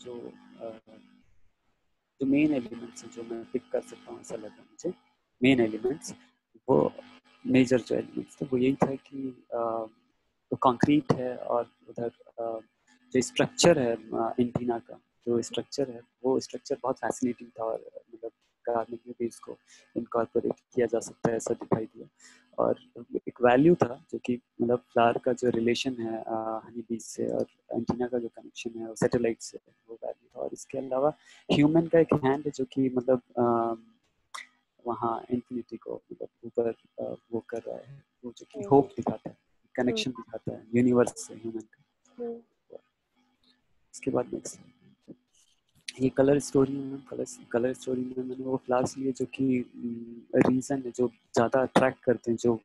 Speaker 11: जो मेन एलिमेंट्स हैं जो मैं पिक कर सकता हूँ, ऐसा लगा मुझे मेन एलिमेंट्स, वो मेजर जो एलिमेंट्स थे वो यही था कि तो कंक्रीट है और उधर जो स्ट्रक्चर है एंटीना का जो स्ट्रक्चर है वो स्ट्रक्चर बहुत फैसिनेटिंग था और मतलब गार्डनिंग में भी इसको इनकॉर्पोरेट किया जा सकता है ऐसा दिखाई दिया। और एक वैल्यू था जो कि मतलब फ्लावर का जो रिलेशन है हनी बीज से और एंटीना का जो कनेक्शन है सैटेलाइट से, वो वैल्यू था। और इसके अलावा ह्यूमन का एक हैंड है जो कि मतलब वहाँ इंफिनिटी को मतलब ऊपर वो कर रहा है, वो जो कि होप दिखाता है, कनेक्शन दिखाता है यूनिवर्स से ह्यूमन का। इसके बाद नेक्स्ट ये कलर स्टोरी में मैंने वो फ्लावर्स लिए जो कि रीजन है, जो ज़्यादा अट्रैक्ट करते हैं, जो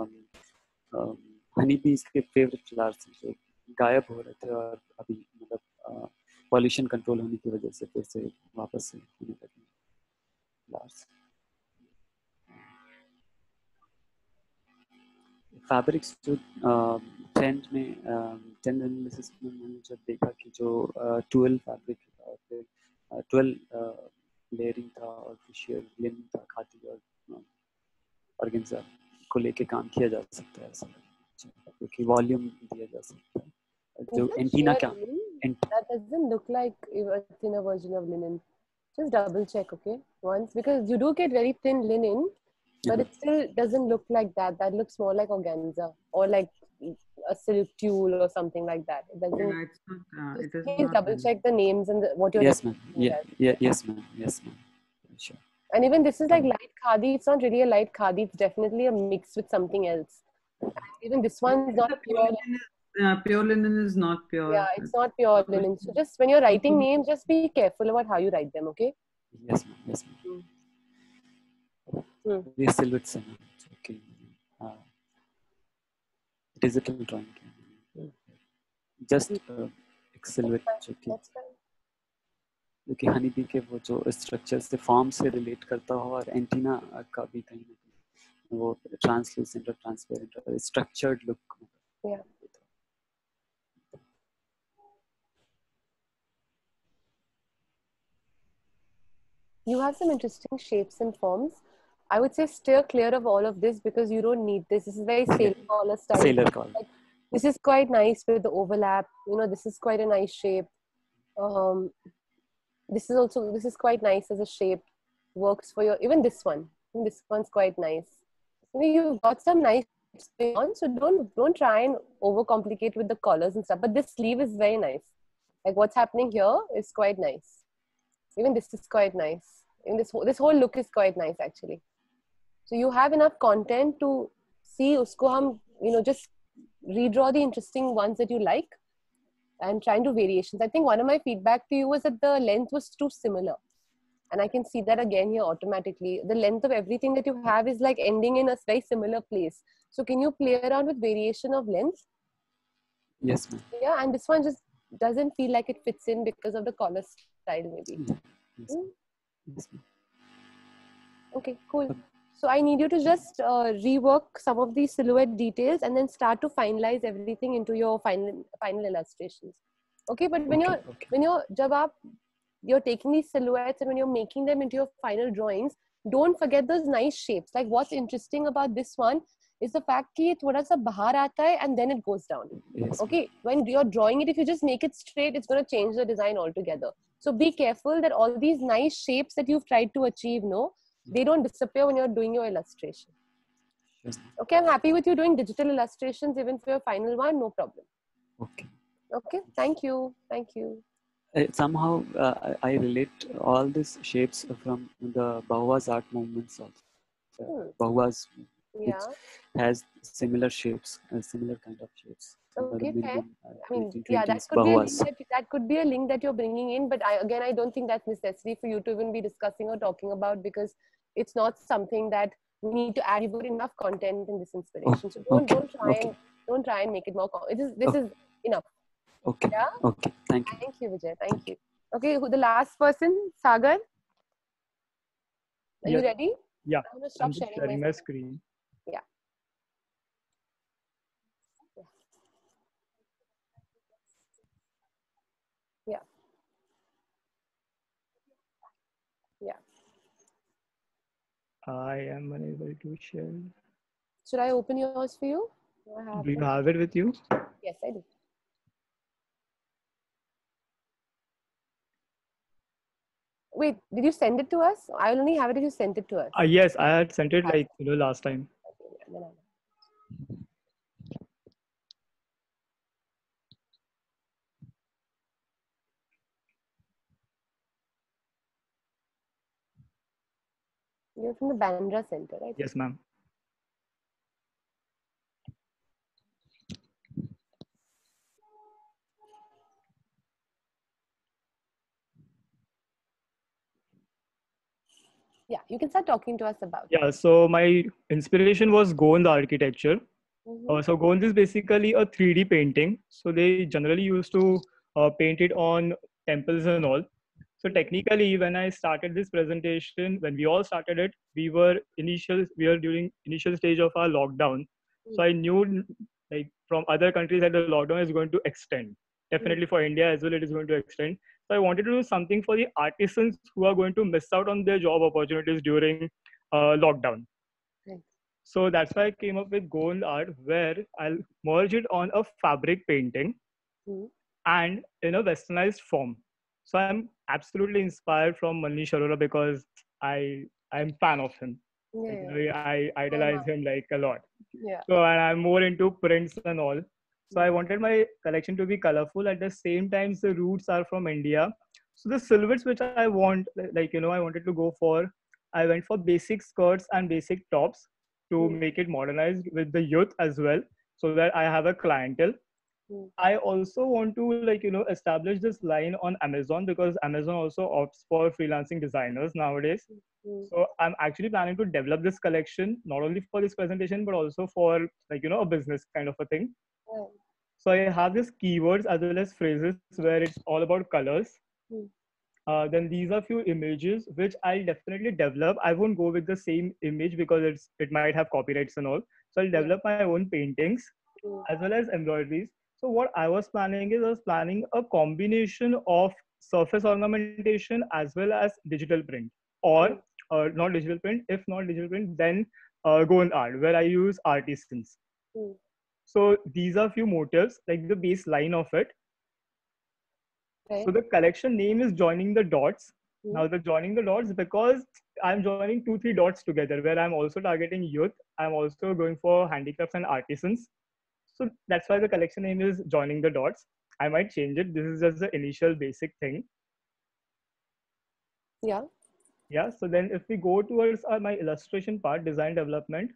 Speaker 11: हनी बीज के फेवरेट फ्लावर्स हैं जो गायब हो रहे थे और अभी मतलब पॉल्यूशन कंट्रोल होने की वजह से फिर से वापस से होने लगे फ्लावर्स। फैब्रिक्स जो ट्रेंड एनालिसिस में मैंने जब देखा कि जो 12 फैब्रिक था और फिर 12 लेयरिंग था और फिर शेयर लिनन था, खादी और ऑर्गेन्जा को लेके काम किया जा सकता है ऐसा, क्योंकि वॉल्यूम दिया जा सकता है। जो एंटीना क्या
Speaker 1: that doesn't look like a thinner version of linen. Just double check, okay, once, because you do get very thin linen, but it still doesn't look like that. That looks more like organza or like a silk tulle or something like that. It doesn't.
Speaker 8: Yeah, it's not. It is
Speaker 1: Please
Speaker 8: not.
Speaker 1: double check the names and what you're.
Speaker 11: Yes, ma'am. Yes, ma'am. Sure.
Speaker 1: And even this is like light khadi. It's not really a light khadi. It's definitely a mix with something else. And even this one is not pure.
Speaker 8: Pure linen is not pure.
Speaker 1: Yeah, it's not pure linen. So just when you're writing names, just be careful about how you write them, okay?
Speaker 11: Yes, ma'am. Yes, ma'am. Yes, silhouettes, ma'am. Okay. Digital drawing. Just एक silhouette जो कि honey bee के वो जो structure से form से relate करता हो और एंटीना का भी कहीं ना कहीं वो ट्रांसलूसेंट और ट्रांसपेरेंट और structured look.
Speaker 1: You have some interesting shapes and forms. I would say steer clear of all of this because you don't need this. This is very sailor collar style.
Speaker 11: Sailor collar.
Speaker 1: Like, this is quite nice with the overlap. You know, this is quite a nice shape. This is quite nice as a shape. Works for your, even this one. This one's quite nice. You know, you've got some nice going on, so don't try and overcomplicate with the collars and stuff. But this sleeve is very nice. Like what's happening here is quite nice. Even this is quite nice. Even this whole look is quite nice actually. So you have enough content to see usko hum, you know, just redraw the interesting ones that you like and try and do variations. I think one of my feedback to you was that the length was too similar. And I can see that again here automatically. The length of everything that you have is like ending in a very similar place. So can you play around with variation of length?
Speaker 11: Yes, ma'am.
Speaker 1: Yeah, and this one just doesn't feel like it fits in because of the collar style maybe.
Speaker 11: Yes, yes, ma'am.
Speaker 1: Okay, cool. So I need you to just rework some of these silhouette details and then start to finalize everything into your final illustrations. Okay, but when you're taking these silhouettes and when you're making them into your final drawings, don't forget those nice shapes. Like what's interesting about this one is the fact that it thoda sa bahar aata hai and then it goes down.
Speaker 11: Yes.
Speaker 1: Okay, when you're drawing it, if you just make it straight, it's going to change the design altogether. So be careful that all these nice shapes that you've tried to achieve, they don't disappear when you're doing your illustration.
Speaker 11: Yes.
Speaker 1: Okay, I'm happy with you doing digital illustrations even for your final one, no problem.
Speaker 11: Okay.
Speaker 1: Okay, thank you. Thank you.
Speaker 11: Somehow I relate all these shapes from the Bahua's art movements also. Bahua's, which has similar shapes, similar kind of shapes.
Speaker 1: Okay, fair. I mean, yeah, that could be a link that you're bringing in, but I don't think that's necessary for you to even be discussing or talking about because it's not something that we need to add. You've got enough content in this inspiration, so don't try and make it more. This is enough.
Speaker 11: Okay.
Speaker 1: Yeah.
Speaker 11: Okay. Thank you.
Speaker 1: Thank you, Vijay. Thank you. Okay, the last person, Sagar. Are you ready?
Speaker 14: Yeah.
Speaker 1: I'm gonna stop sharing
Speaker 14: my screen.
Speaker 1: Yeah. Yeah. Yeah.
Speaker 14: I am unable to share.
Speaker 1: Should I open yours for you?
Speaker 14: Do you have it with you?
Speaker 1: Yes, I do. Wait, did you send it to us? I only have it if you sent it to us.
Speaker 14: Yes, I had sent it like last time.
Speaker 1: Then I You're from the Bandra Center, right?
Speaker 14: Yes, ma'am.
Speaker 1: Yeah, you can start talking to us about it.
Speaker 14: Yeah, so my inspiration was Gond architecture.
Speaker 1: Mhm.
Speaker 14: So Gond is basically a 3D painting. So they generally used to paint it on temples and all. So technically, when I started this presentation, when we all started it, we were during initial stage of our lockdown. So I knew like from other countries that the lockdown is going to extend. Definitely for India as well, it is going to extend. So I wanted to do something for the artisans who are going to miss out on their job opportunities during lockdown.
Speaker 1: Right.
Speaker 14: So that's why I came up with Gond art, where I'll merge it on a fabric painting and in a westernized form. So I'm absolutely inspired from Manish Arora because I'm fan of him. Like, you know, I idolize him like a lot.
Speaker 1: Yeah.
Speaker 14: So and I'm more into prints and all. So I wanted my collection to be colorful. At the same time, the roots are from India. So the silhouettes which I want, like, you know, I wanted to go for, I went for basic skirts and basic tops to make it modernized with the youth as well, so that I have a clientele. I also want to, like, you know, establish this line on Amazon because Amazon also opts for freelancing designers nowadays. So I'm actually planning to develop this collection not only for this presentation but also for, like, you know, a business kind of a thing. So I have these keywords as well as phrases where it's all about colors. Then these are few images which I'll definitely develop. I won't go with the same image because it might have copyrights and all. So I'll develop my own paintings as well as embroideries. So what I was planning is I was planning a combination of surface ornamentation as well as digital print, or not digital print. If not digital print, then Gond art, where I use artisans. So these are few motifs, like the baseline of it.
Speaker 1: Okay.
Speaker 14: So the collection name is Joining the Dots. Now the joining the dots because I'm joining 2-3 dots together where I'm also targeting youth. I'm also going for handicrafts and artisans. So that's why the collection name is Joining the Dots. I might change it. This is just the initial basic thing.
Speaker 1: Yeah.
Speaker 14: Yeah. So then if we go towards my illustration part, design development.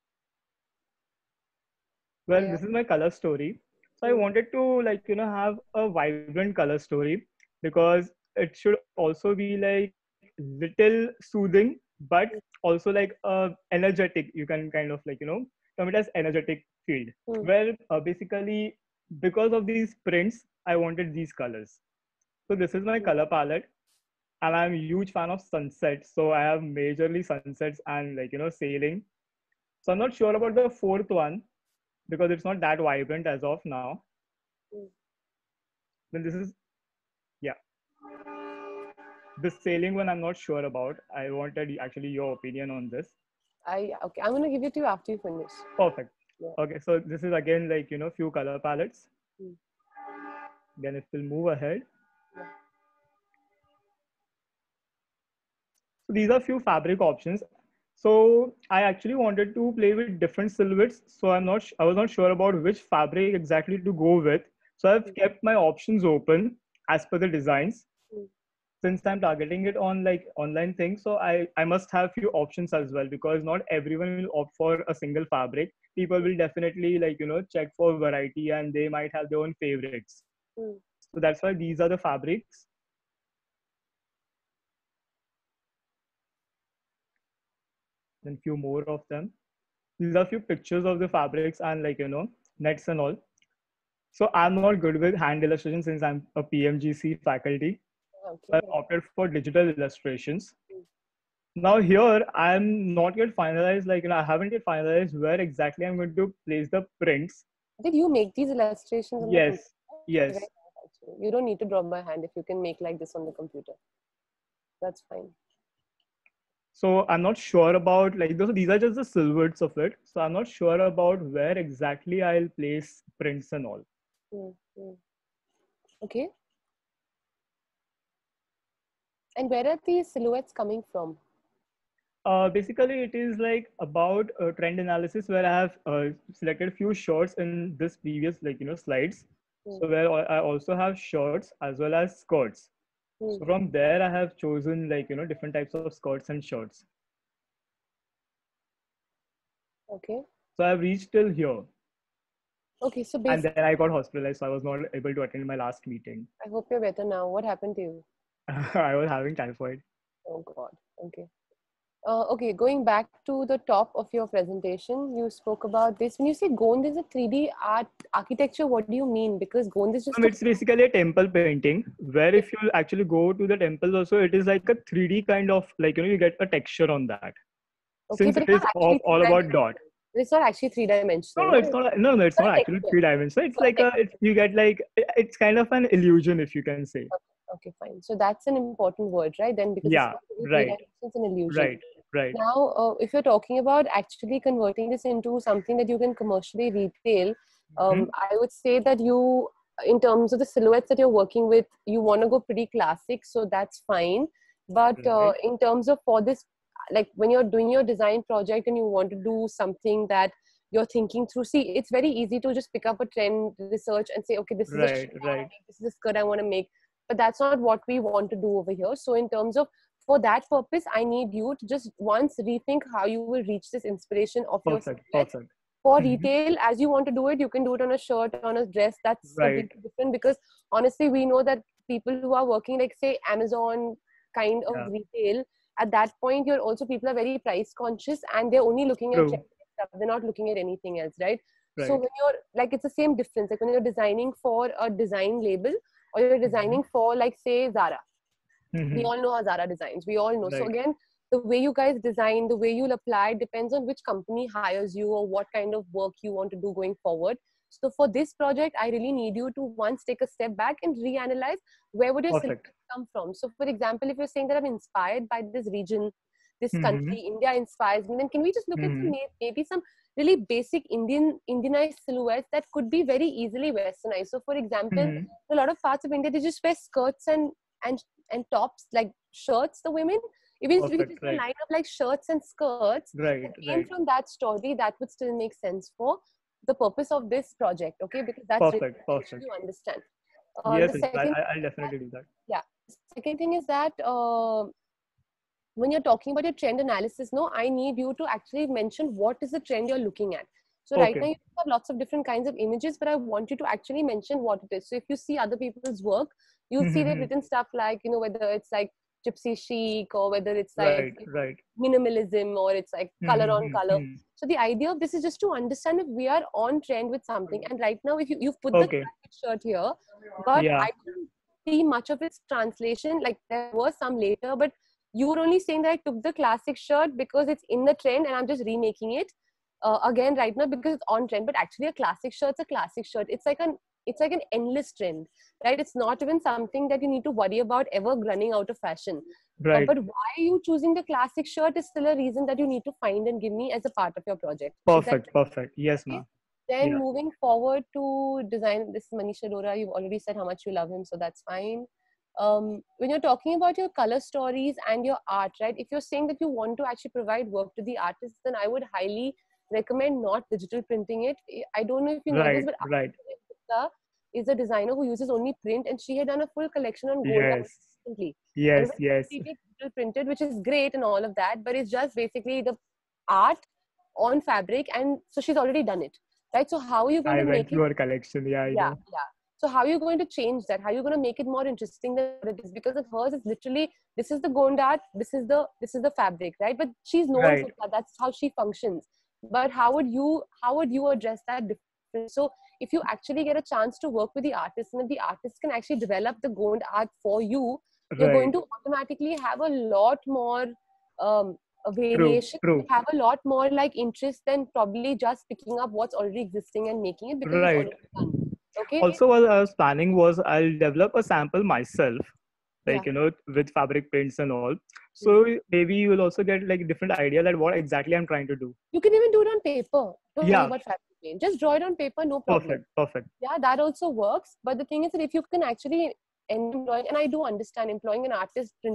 Speaker 14: Well, this is my color story. So I wanted to, like, you know, have a vibrant color story because it should also be like little soothing, but also like energetic. You can kind of, like, you know, term it as energetic field where basically because of these prints, I wanted these colors. So this is my color palette. And I'm a huge fan of sunsets. So I have majorly sunsets and, like, you know, sailing. So I'm not sure about the fourth one because it's not that vibrant as of now. Then this is, yeah. The sailing one I'm not sure about. I wanted actually your opinion on this.
Speaker 1: Okay, I'm gonna give it to you after you finish.
Speaker 14: Perfect.
Speaker 1: Yeah.
Speaker 14: Okay, so this is again, like, you know, few color palettes. Then if we'll move ahead. So these are few fabric options. So I actually wanted to play with different silhouettes. So I was not sure about which fabric exactly to go with. So I've kept my options open as per the designs. Since I'm targeting it on like online things, so I must have few options as well because not everyone will opt for a single fabric. People will definitely, like, you know, check for variety and they might have their own favorites. So that's why these are the fabrics. Then few more of them. These are few pictures of the fabrics and, like, you know, nets and all. So I'm not good with hand illustration since I'm a PMGC faculty. So I opted for digital illustrations. Now here I'm not yet finalized, like, you know, I haven't yet finalized where exactly I'm going to place the prints.
Speaker 1: Did you make these illustrations on the
Speaker 14: Yes,
Speaker 1: computer?
Speaker 14: yes.
Speaker 1: Very nice, actually. You don't need to draw by hand if you can make like this on the computer. That's fine.
Speaker 14: So I'm not sure about, like, these are just the silhouettes of it. So I'm not sure about where exactly I'll place prints and all.
Speaker 1: Okay. And where are these silhouettes coming from?
Speaker 14: Basically, it is like about trend analysis where I have selected few shorts in this previous slides. So where I also have shorts as well as skirts. So from there, I have chosen different types of skirts and shorts.
Speaker 1: Okay.
Speaker 14: So I've reached till here.
Speaker 1: Okay, so
Speaker 14: And
Speaker 1: basically,
Speaker 14: then I got hospitalized, so I was not able to attend my last meeting.
Speaker 1: I hope you're better now. What happened to you?
Speaker 14: I was having typhoid.
Speaker 1: Oh God. Okay. Okay, going back to the top of your presentation, you spoke about this. When you say Gond is a 3D art architecture, what do you mean? Because Gond is just
Speaker 14: It's basically a temple painting where if you actually go to the temple also, it is like a 3D kind of you get a texture on that.
Speaker 1: Okay,
Speaker 14: Since
Speaker 1: but
Speaker 14: it is all about dot.
Speaker 1: It's not actually three-dimensional.
Speaker 14: No, it's not. No, it's not actually three-dimensional. It's like you get it's kind of an illusion, if you can say.
Speaker 1: Okay, fine. So that's an important word, right? Then because
Speaker 14: yeah,
Speaker 1: it's
Speaker 14: right.
Speaker 1: It's an illusion.
Speaker 14: Right.
Speaker 1: Now, if you're talking about actually converting this into something that you can commercially retail, I would say that you, in terms of the silhouettes that you're working with, you want to go pretty classic, so that's fine. But in terms of for this, like when you're doing your design project and you want to do something that you're thinking through, see, it's very easy to just pick up a trend research and say, okay, this is this is a skirt I want to make. But that's not what we want to do over here. So in terms of, for that purpose, I need you to just once rethink how you will reach this inspiration of your silhouette. For retail, as you want to do it, you can do it on a shirt, on a dress. That's completely different, because honestly, we know that people who are working like say Amazon kind of retail, at that point, people are very price conscious and they're only looking at stuff. They're not looking at anything else, right? So when you're like, it's the same difference. Like when you're designing for a design label or you're designing for like say Zara. We all know how Zara designs. We all know. So again, the way you guys design, the way you'll apply depends on which company hires you or what kind of work you want to do going forward. So for this project, I really need you to once take a step back and reanalyze where would your silhouette come from. So for example, if you're saying that I'm inspired by this region, this country, India inspires me, then can we just look at maybe some really basic Indianized silhouettes that could be very easily westernized. So for example, a lot of parts of India, they just wear skirts and tops, like shirts, the women. Even if we just line up like shirts and skirts, from that story, that would still make sense for the purpose of this project, okay? Because that's
Speaker 14: perfect.
Speaker 1: You understand.
Speaker 14: Yes, I'll definitely do that.
Speaker 1: Yeah. The second thing is that when you're talking about your trend analysis, I need you to actually mention what is the trend you're looking at. So right now you have lots of different kinds of images, but I want you to actually mention what it is. So if you see other people's work, you'll see they've written stuff like, whether it's like gypsy chic or whether it's like minimalism or it's like color on color. So the idea of this is just to understand if we are on trend with something. And right now, if you've put the classic shirt here, but I couldn't see much of its translation. Like there was some later, but you were only saying that I took the classic shirt because it's in the trend and I'm just remaking it again right now because it's on trend. But actually a classic shirt's a classic shirt. It's like an endless trend, right? It's not even something that you need to worry about ever running out of fashion.
Speaker 14: Right.
Speaker 1: But why you choosing the classic shirt is still a reason that you need to find and give me as a part of your project.
Speaker 14: Perfect. Yes, ma'am.
Speaker 1: Then moving forward to design, this is Manish Arora. You've already said how much you love him, so that's fine. When you're talking about your color stories and your art, right? If you're saying that you want to actually provide work to the artist, then I would highly recommend not digital printing it. I don't know if you know this, but Aartista is a designer who uses only print, and she had done a full collection on gold recently.
Speaker 14: Yes.
Speaker 1: She did digital printed, which is great and all of that, but it's just basically the art on fabric, and so she's already done it, right? So how are you going to make it?
Speaker 14: I went through her collection, yeah.
Speaker 1: So how are you going to change that? How are you going to make it more interesting than it is? Because of hers, it's literally, this is the Gond art, this is the fabric, right? But she's known for that. That's how she functions. But how would you address that difference? So if you actually get a chance to work with the artist, and if the artist can actually develop the Gond art for you, you're going to automatically have a lot more variation.
Speaker 14: True.
Speaker 1: Have a lot more like interest than probably just picking up what's already existing and making it, because it's already done. Okay.
Speaker 14: Also, what I was planning was I'll develop a sample myself, with fabric prints and all. So maybe you will also get like a different idea that what exactly I'm trying to do.
Speaker 1: You can even do it on paper. Don't worry about fabric paint. Just draw it on paper, no problem.
Speaker 14: Perfect.
Speaker 1: Yeah, that also works. But the thing is that if you can actually employ, and I do understand employing an artist printing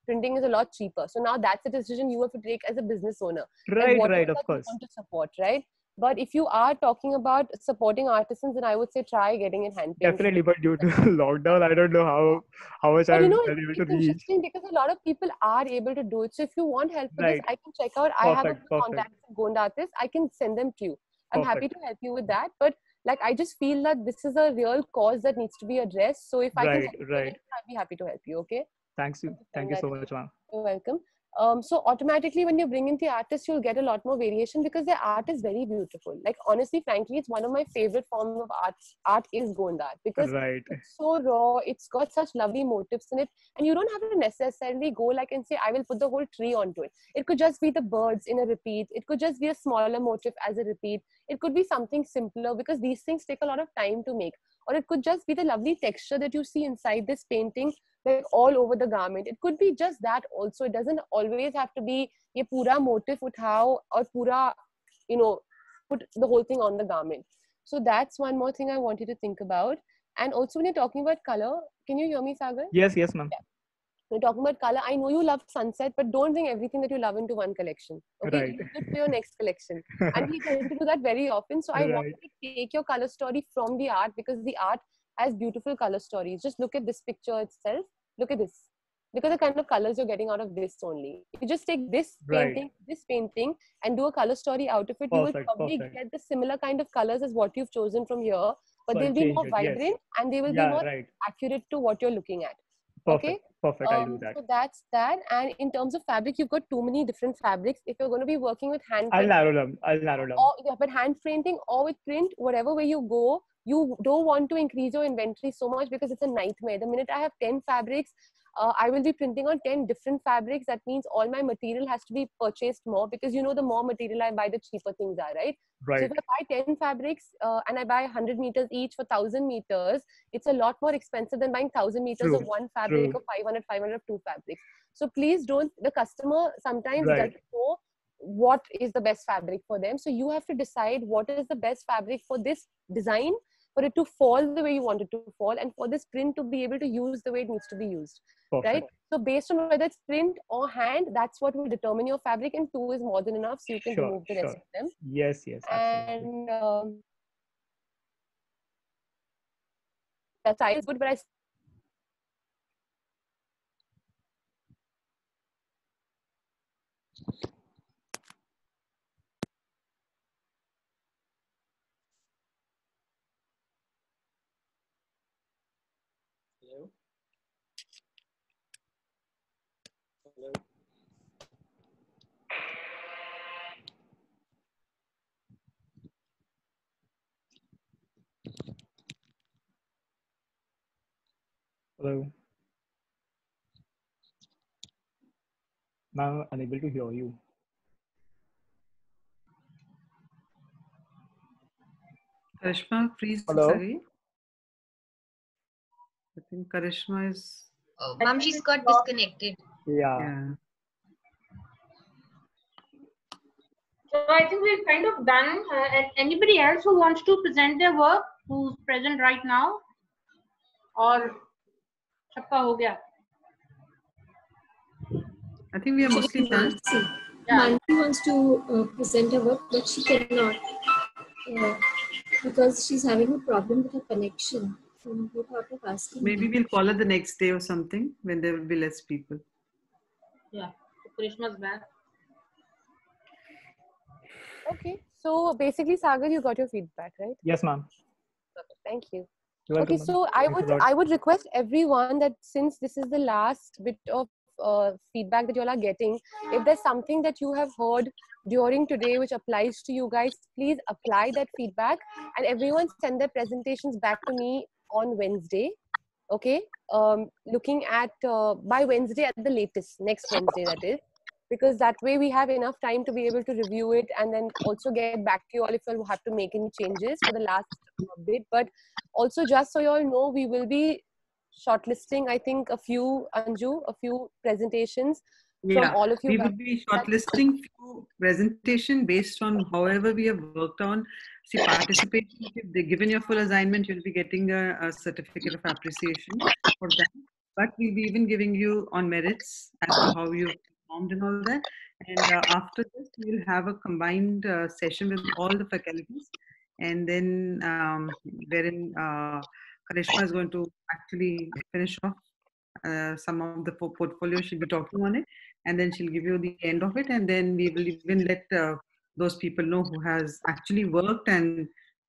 Speaker 1: printing is a lot cheaper. So now that's a decision you have to take as a business owner.
Speaker 14: Right,
Speaker 1: what
Speaker 14: right,
Speaker 1: is
Speaker 14: of
Speaker 1: that you
Speaker 14: course.
Speaker 1: want to support, right? But if you are talking about supporting artisans, then I would say try getting in hand painting.
Speaker 14: Definitely, but due to lockdown, I don't know how much
Speaker 1: But
Speaker 14: I'm
Speaker 1: you know,
Speaker 14: able to
Speaker 1: it's
Speaker 14: reach.
Speaker 1: interesting because a lot of people are able to do it. So if you want help with this,
Speaker 14: Right.
Speaker 1: I can check out. I have a
Speaker 14: Perfect,
Speaker 1: few
Speaker 14: perfect.
Speaker 1: contacts with Gond artists. I can send them to you. I'm happy
Speaker 14: Perfect.
Speaker 1: to help you with that. But like, I just feel that this is a real cause that needs to be addressed. So if I can
Speaker 14: Right,
Speaker 1: help you with
Speaker 14: right.
Speaker 1: it, I'd be happy to help you. Okay.
Speaker 14: Thank you
Speaker 1: Send
Speaker 14: so
Speaker 1: that.
Speaker 14: much, ma'am.
Speaker 1: You're welcome. So automatically when you bring in the artist, you'll get a lot more variation because their art is very beautiful. Like honestly, frankly, it's one of my favorite forms of art. Art is Gond art because
Speaker 14: Right.
Speaker 1: it's so raw. It's got such lovely motifs in it, and you don't have to necessarily go like and say, I will put the whole tree onto it. It could just be the birds in a repeat. It could just be a smaller motif as a repeat. It could be something simpler because these things take a lot of time to make. Or it could just be the lovely texture that you see inside this painting, like all over the garment. It could be just that also. It doesn't always have to be ye pura motif uthao or pura, you know, put the whole thing on the garment. So that's one more thing I want you to think about. And also when you're talking about color, can you hear me, Sagar?
Speaker 14: Yes, ma'am.
Speaker 1: Yeah. When you're talking about color, I know you love sunset, but don't bring everything that you love into one collection. Okay,
Speaker 14: Right.
Speaker 1: use it for your next collection. And we tend to do that very often. So I want
Speaker 14: Right.
Speaker 1: you to take your color story from the art because the art has beautiful color stories. Just look at this picture itself. Look at this. Look at the kind of colors you're getting out of this only. If you just take this
Speaker 14: Right.
Speaker 1: painting, and do a color story out of it, you will
Speaker 14: Perfect,
Speaker 1: probably
Speaker 14: perfect.
Speaker 1: get the similar kind of colors as what you've chosen from here, but
Speaker 14: So
Speaker 1: they'll
Speaker 14: I'll
Speaker 1: be
Speaker 14: change
Speaker 1: more
Speaker 14: it. Yes.
Speaker 1: vibrant and they will be
Speaker 14: Yeah,
Speaker 1: more
Speaker 14: right.
Speaker 1: accurate to what you're looking at. Okay.
Speaker 14: Perfect. Perfect. I'll do that.
Speaker 1: So that's that. And in terms of fabric, you've got too many different fabrics. If you're going to be working with hand
Speaker 14: I'll
Speaker 1: painting,
Speaker 14: narrow down.
Speaker 1: or yeah, but hand printing or with print, whatever way you go, you don't want to increase your inventory so much because it's a nightmare. The minute I have 10 fabrics, I will be printing on 10 different fabrics. That means all my material has to be purchased more because you know the more material I buy, the cheaper things are, right? So
Speaker 14: Right.
Speaker 1: if I buy 10 fabrics and I buy 100 meters each for 1,000 meters, it's a lot more expensive than buying 1,000 meters of
Speaker 14: True.
Speaker 1: one fabric
Speaker 14: True.
Speaker 1: or 500 of two fabrics. So please don't, the customer sometimes
Speaker 14: Right.
Speaker 1: doesn't know what is the best fabric for them. So you have to decide what is the best fabric for this design, for it to fall the way you want it to fall, and for this print to be able to use the way it needs to be used.
Speaker 14: Perfect.
Speaker 1: Right? So based on whether it's print or hand, that's what will determine your fabric, and 2 is more than enough, so you can
Speaker 14: Sure,
Speaker 1: remove the rest
Speaker 14: sure.
Speaker 1: of them.
Speaker 14: Yes, absolutely.
Speaker 1: And that style is good, but I
Speaker 11: Hello. Hello.
Speaker 14: Hello. Ma'am, unable to hear you.
Speaker 8: Karishma, please
Speaker 14: Hello.
Speaker 8: say. I think Karishma is.
Speaker 6: Oh, ma'am, she's got disconnected.
Speaker 14: Yeah.
Speaker 3: So I think we're kind of done. And anybody else who wants to present their work, who's present right now, or सबका हो गया?
Speaker 8: I think we are mostly done.
Speaker 10: Mansi wants to present her work, but she cannot because she's having a problem with her connection. So we thought of asking
Speaker 8: Maybe
Speaker 10: her.
Speaker 8: we'll call her the next day or something when there will be less people.
Speaker 3: Yeah, Karishma's back.
Speaker 1: Okay, so basically, Sagar, you got your feedback, right?
Speaker 14: Yes, ma'am.
Speaker 1: Thank you.
Speaker 14: You're welcome,
Speaker 1: Okay,
Speaker 14: ma'am.
Speaker 1: so
Speaker 14: Thanks a lot.
Speaker 1: I would request everyone that since this is the last bit of feedback that you all are getting, if there's something that you have heard during today which applies to you guys, please apply that feedback, and everyone send their presentations back to me on Wednesday. Okay, looking at by Wednesday at the latest, next Wednesday that is, because that way we have enough time to be able to review it and then also get back to you all if you'll have to make any changes for the last bit. But also, just so you all know, we will be shortlisting, I think, a few presentations from all of you
Speaker 8: we
Speaker 1: guys.
Speaker 8: will be shortlisting few presentation based on however we have worked on. See, participation, if they're given your full assignment, you'll be getting a certificate of appreciation for that. but we'll be even giving you on merits as to how you performed and all that. And after this, we'll have a combined session with all the faculties, and then wherein Karishma is going to actually finish off some of the portfolio. She'll be talking on it, and then she'll give you the end of it, and then we will even let those people know who has actually worked, and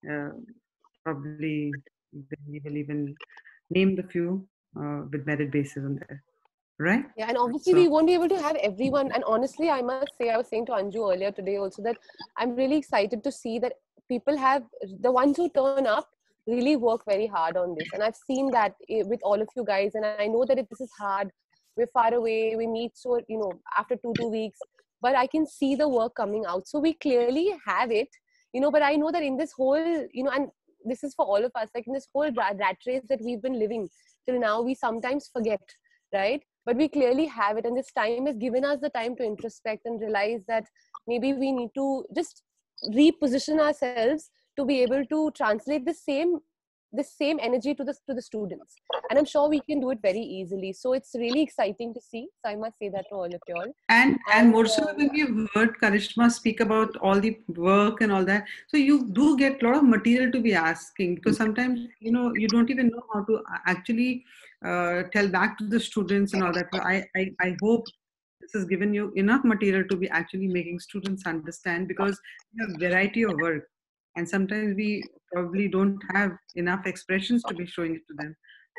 Speaker 8: probably we will even name the few with merit basis on there, right?
Speaker 1: Yeah, and obviously we won't be able to have everyone. And honestly, I must say, I was saying to Anju earlier today also that I'm really excited to see that people have, the ones who turn up really work very hard on this. And I've seen that with all of you guys. And I know that if this is hard, we're far away, we meet so, after two weeks, but I can see the work coming out. So we clearly have it, but I know that in this whole, and this is for all of us, like in this whole rat race that we've been living till now, we sometimes forget, right? But we clearly have it, and this time has given us the time to introspect and realize that maybe we need to just reposition ourselves to be able to translate the same energy to the students. And I'm sure we can do it very easily. So it's really exciting to see. So I must say that to all of you all.
Speaker 8: And more so when you've heard Karishma speak about all the work and all that, so you do get a lot of material to be asking, because sometimes, you don't even know how to actually tell back to the students and all that. So I hope this has given you enough material to be actually making students understand, because you have variety of work. And sometimes we probably don't have enough expressions to be showing it to them.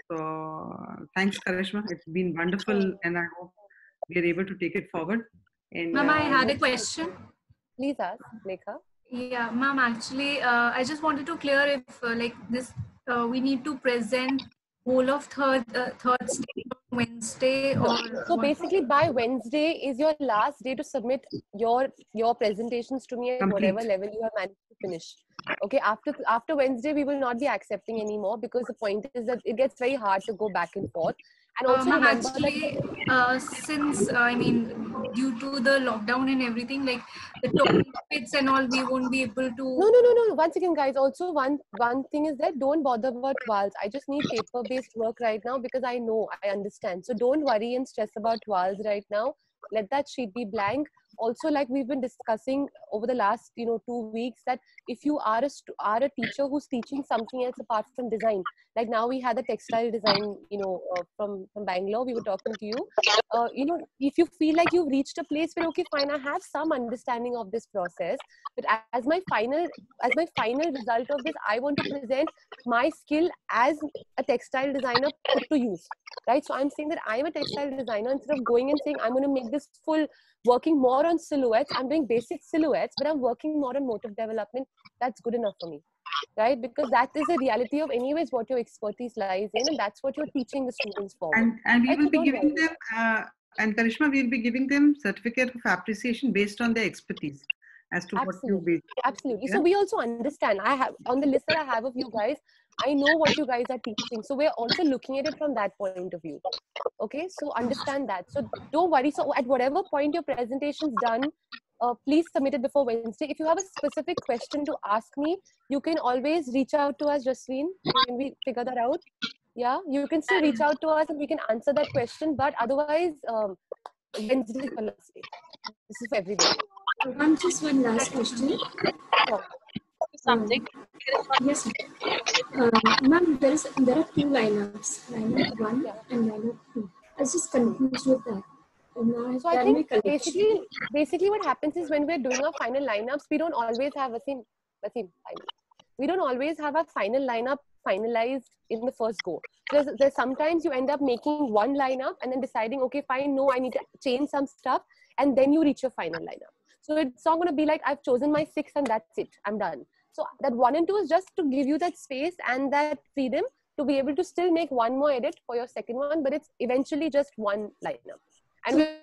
Speaker 8: So thanks, Karishma. It's been wonderful, and I hope we are able to take it forward. And
Speaker 7: Ma'am, I had a question.
Speaker 1: Please ask, Lekha.
Speaker 7: Yeah, ma'am, actually, I just wanted to clear if we need to present whole of third stage on Wednesday, or
Speaker 1: so basically by Wednesday is your last day to submit your presentations to me at whatever level you have managed to finish. Okay, after Wednesday we will not be accepting anymore, because the point is that it gets very hard to go back and forth. And also remember
Speaker 7: actually, since due to the lockdown and everything, like the topics and all, we won't be able to.
Speaker 1: No. Once again, guys, also one thing is that don't bother about vowels. I just need paper-based work right now, because I understand. So don't worry and stress about vowels right now. Let that sheet be blank. Also, like we've been discussing over the last 2 weeks, that if you are a teacher who's teaching something else apart from design, like now we had a textile design from Bangalore, we were talking to you, if you feel like you've reached a place where, okay, fine, I have some understanding of this process, but as my final result of this, I want to present my skill as a textile designer put to use, right? So I'm saying that I'm a textile designer. Instead of going and saying I'm going to make this full, working more on silhouettes, I'm doing basic silhouettes, but I'm working more on motive development. That's good enough for me, right? Because that is the reality of anyways what your expertise lies in, and that's what you're teaching the students for.
Speaker 8: And we will be giving them, and Karishma, we'll be giving them certificate of appreciation based on their expertise as to what you be.
Speaker 1: Absolutely. Yeah? So we also understand. I have on the list that I have of you guys, I know what you guys are teaching. So we're also looking at it from that point of view. Okay, so understand that. So don't worry. So at whatever point your presentation's done, please submit it before Wednesday. If you have a specific question to ask me, you can always reach out to us, Jasween. Can we figure that out? Yeah, you can still reach out to us and we can answer that question. But otherwise, Wednesday is the last day. This is for everybody.
Speaker 10: Just one last question.
Speaker 2: Something.
Speaker 10: Yes, ma'am. There are two lineups, lineup 1 and lineup 2. I was just confused with that.
Speaker 1: So I think basically what happens is when we're doing our final lineups, we don't always have we don't always have a final lineup finalized in the first go. There's sometimes you end up making one lineup and then deciding, okay, fine, no, I need to change some stuff, and then you reach your final lineup. So it's not going to be like I've chosen my 6 and that's it, I'm done. So that 1 and 2 is just to give you that space and that freedom to be able to still make one more edit for your second one, but it's eventually just one lineup. And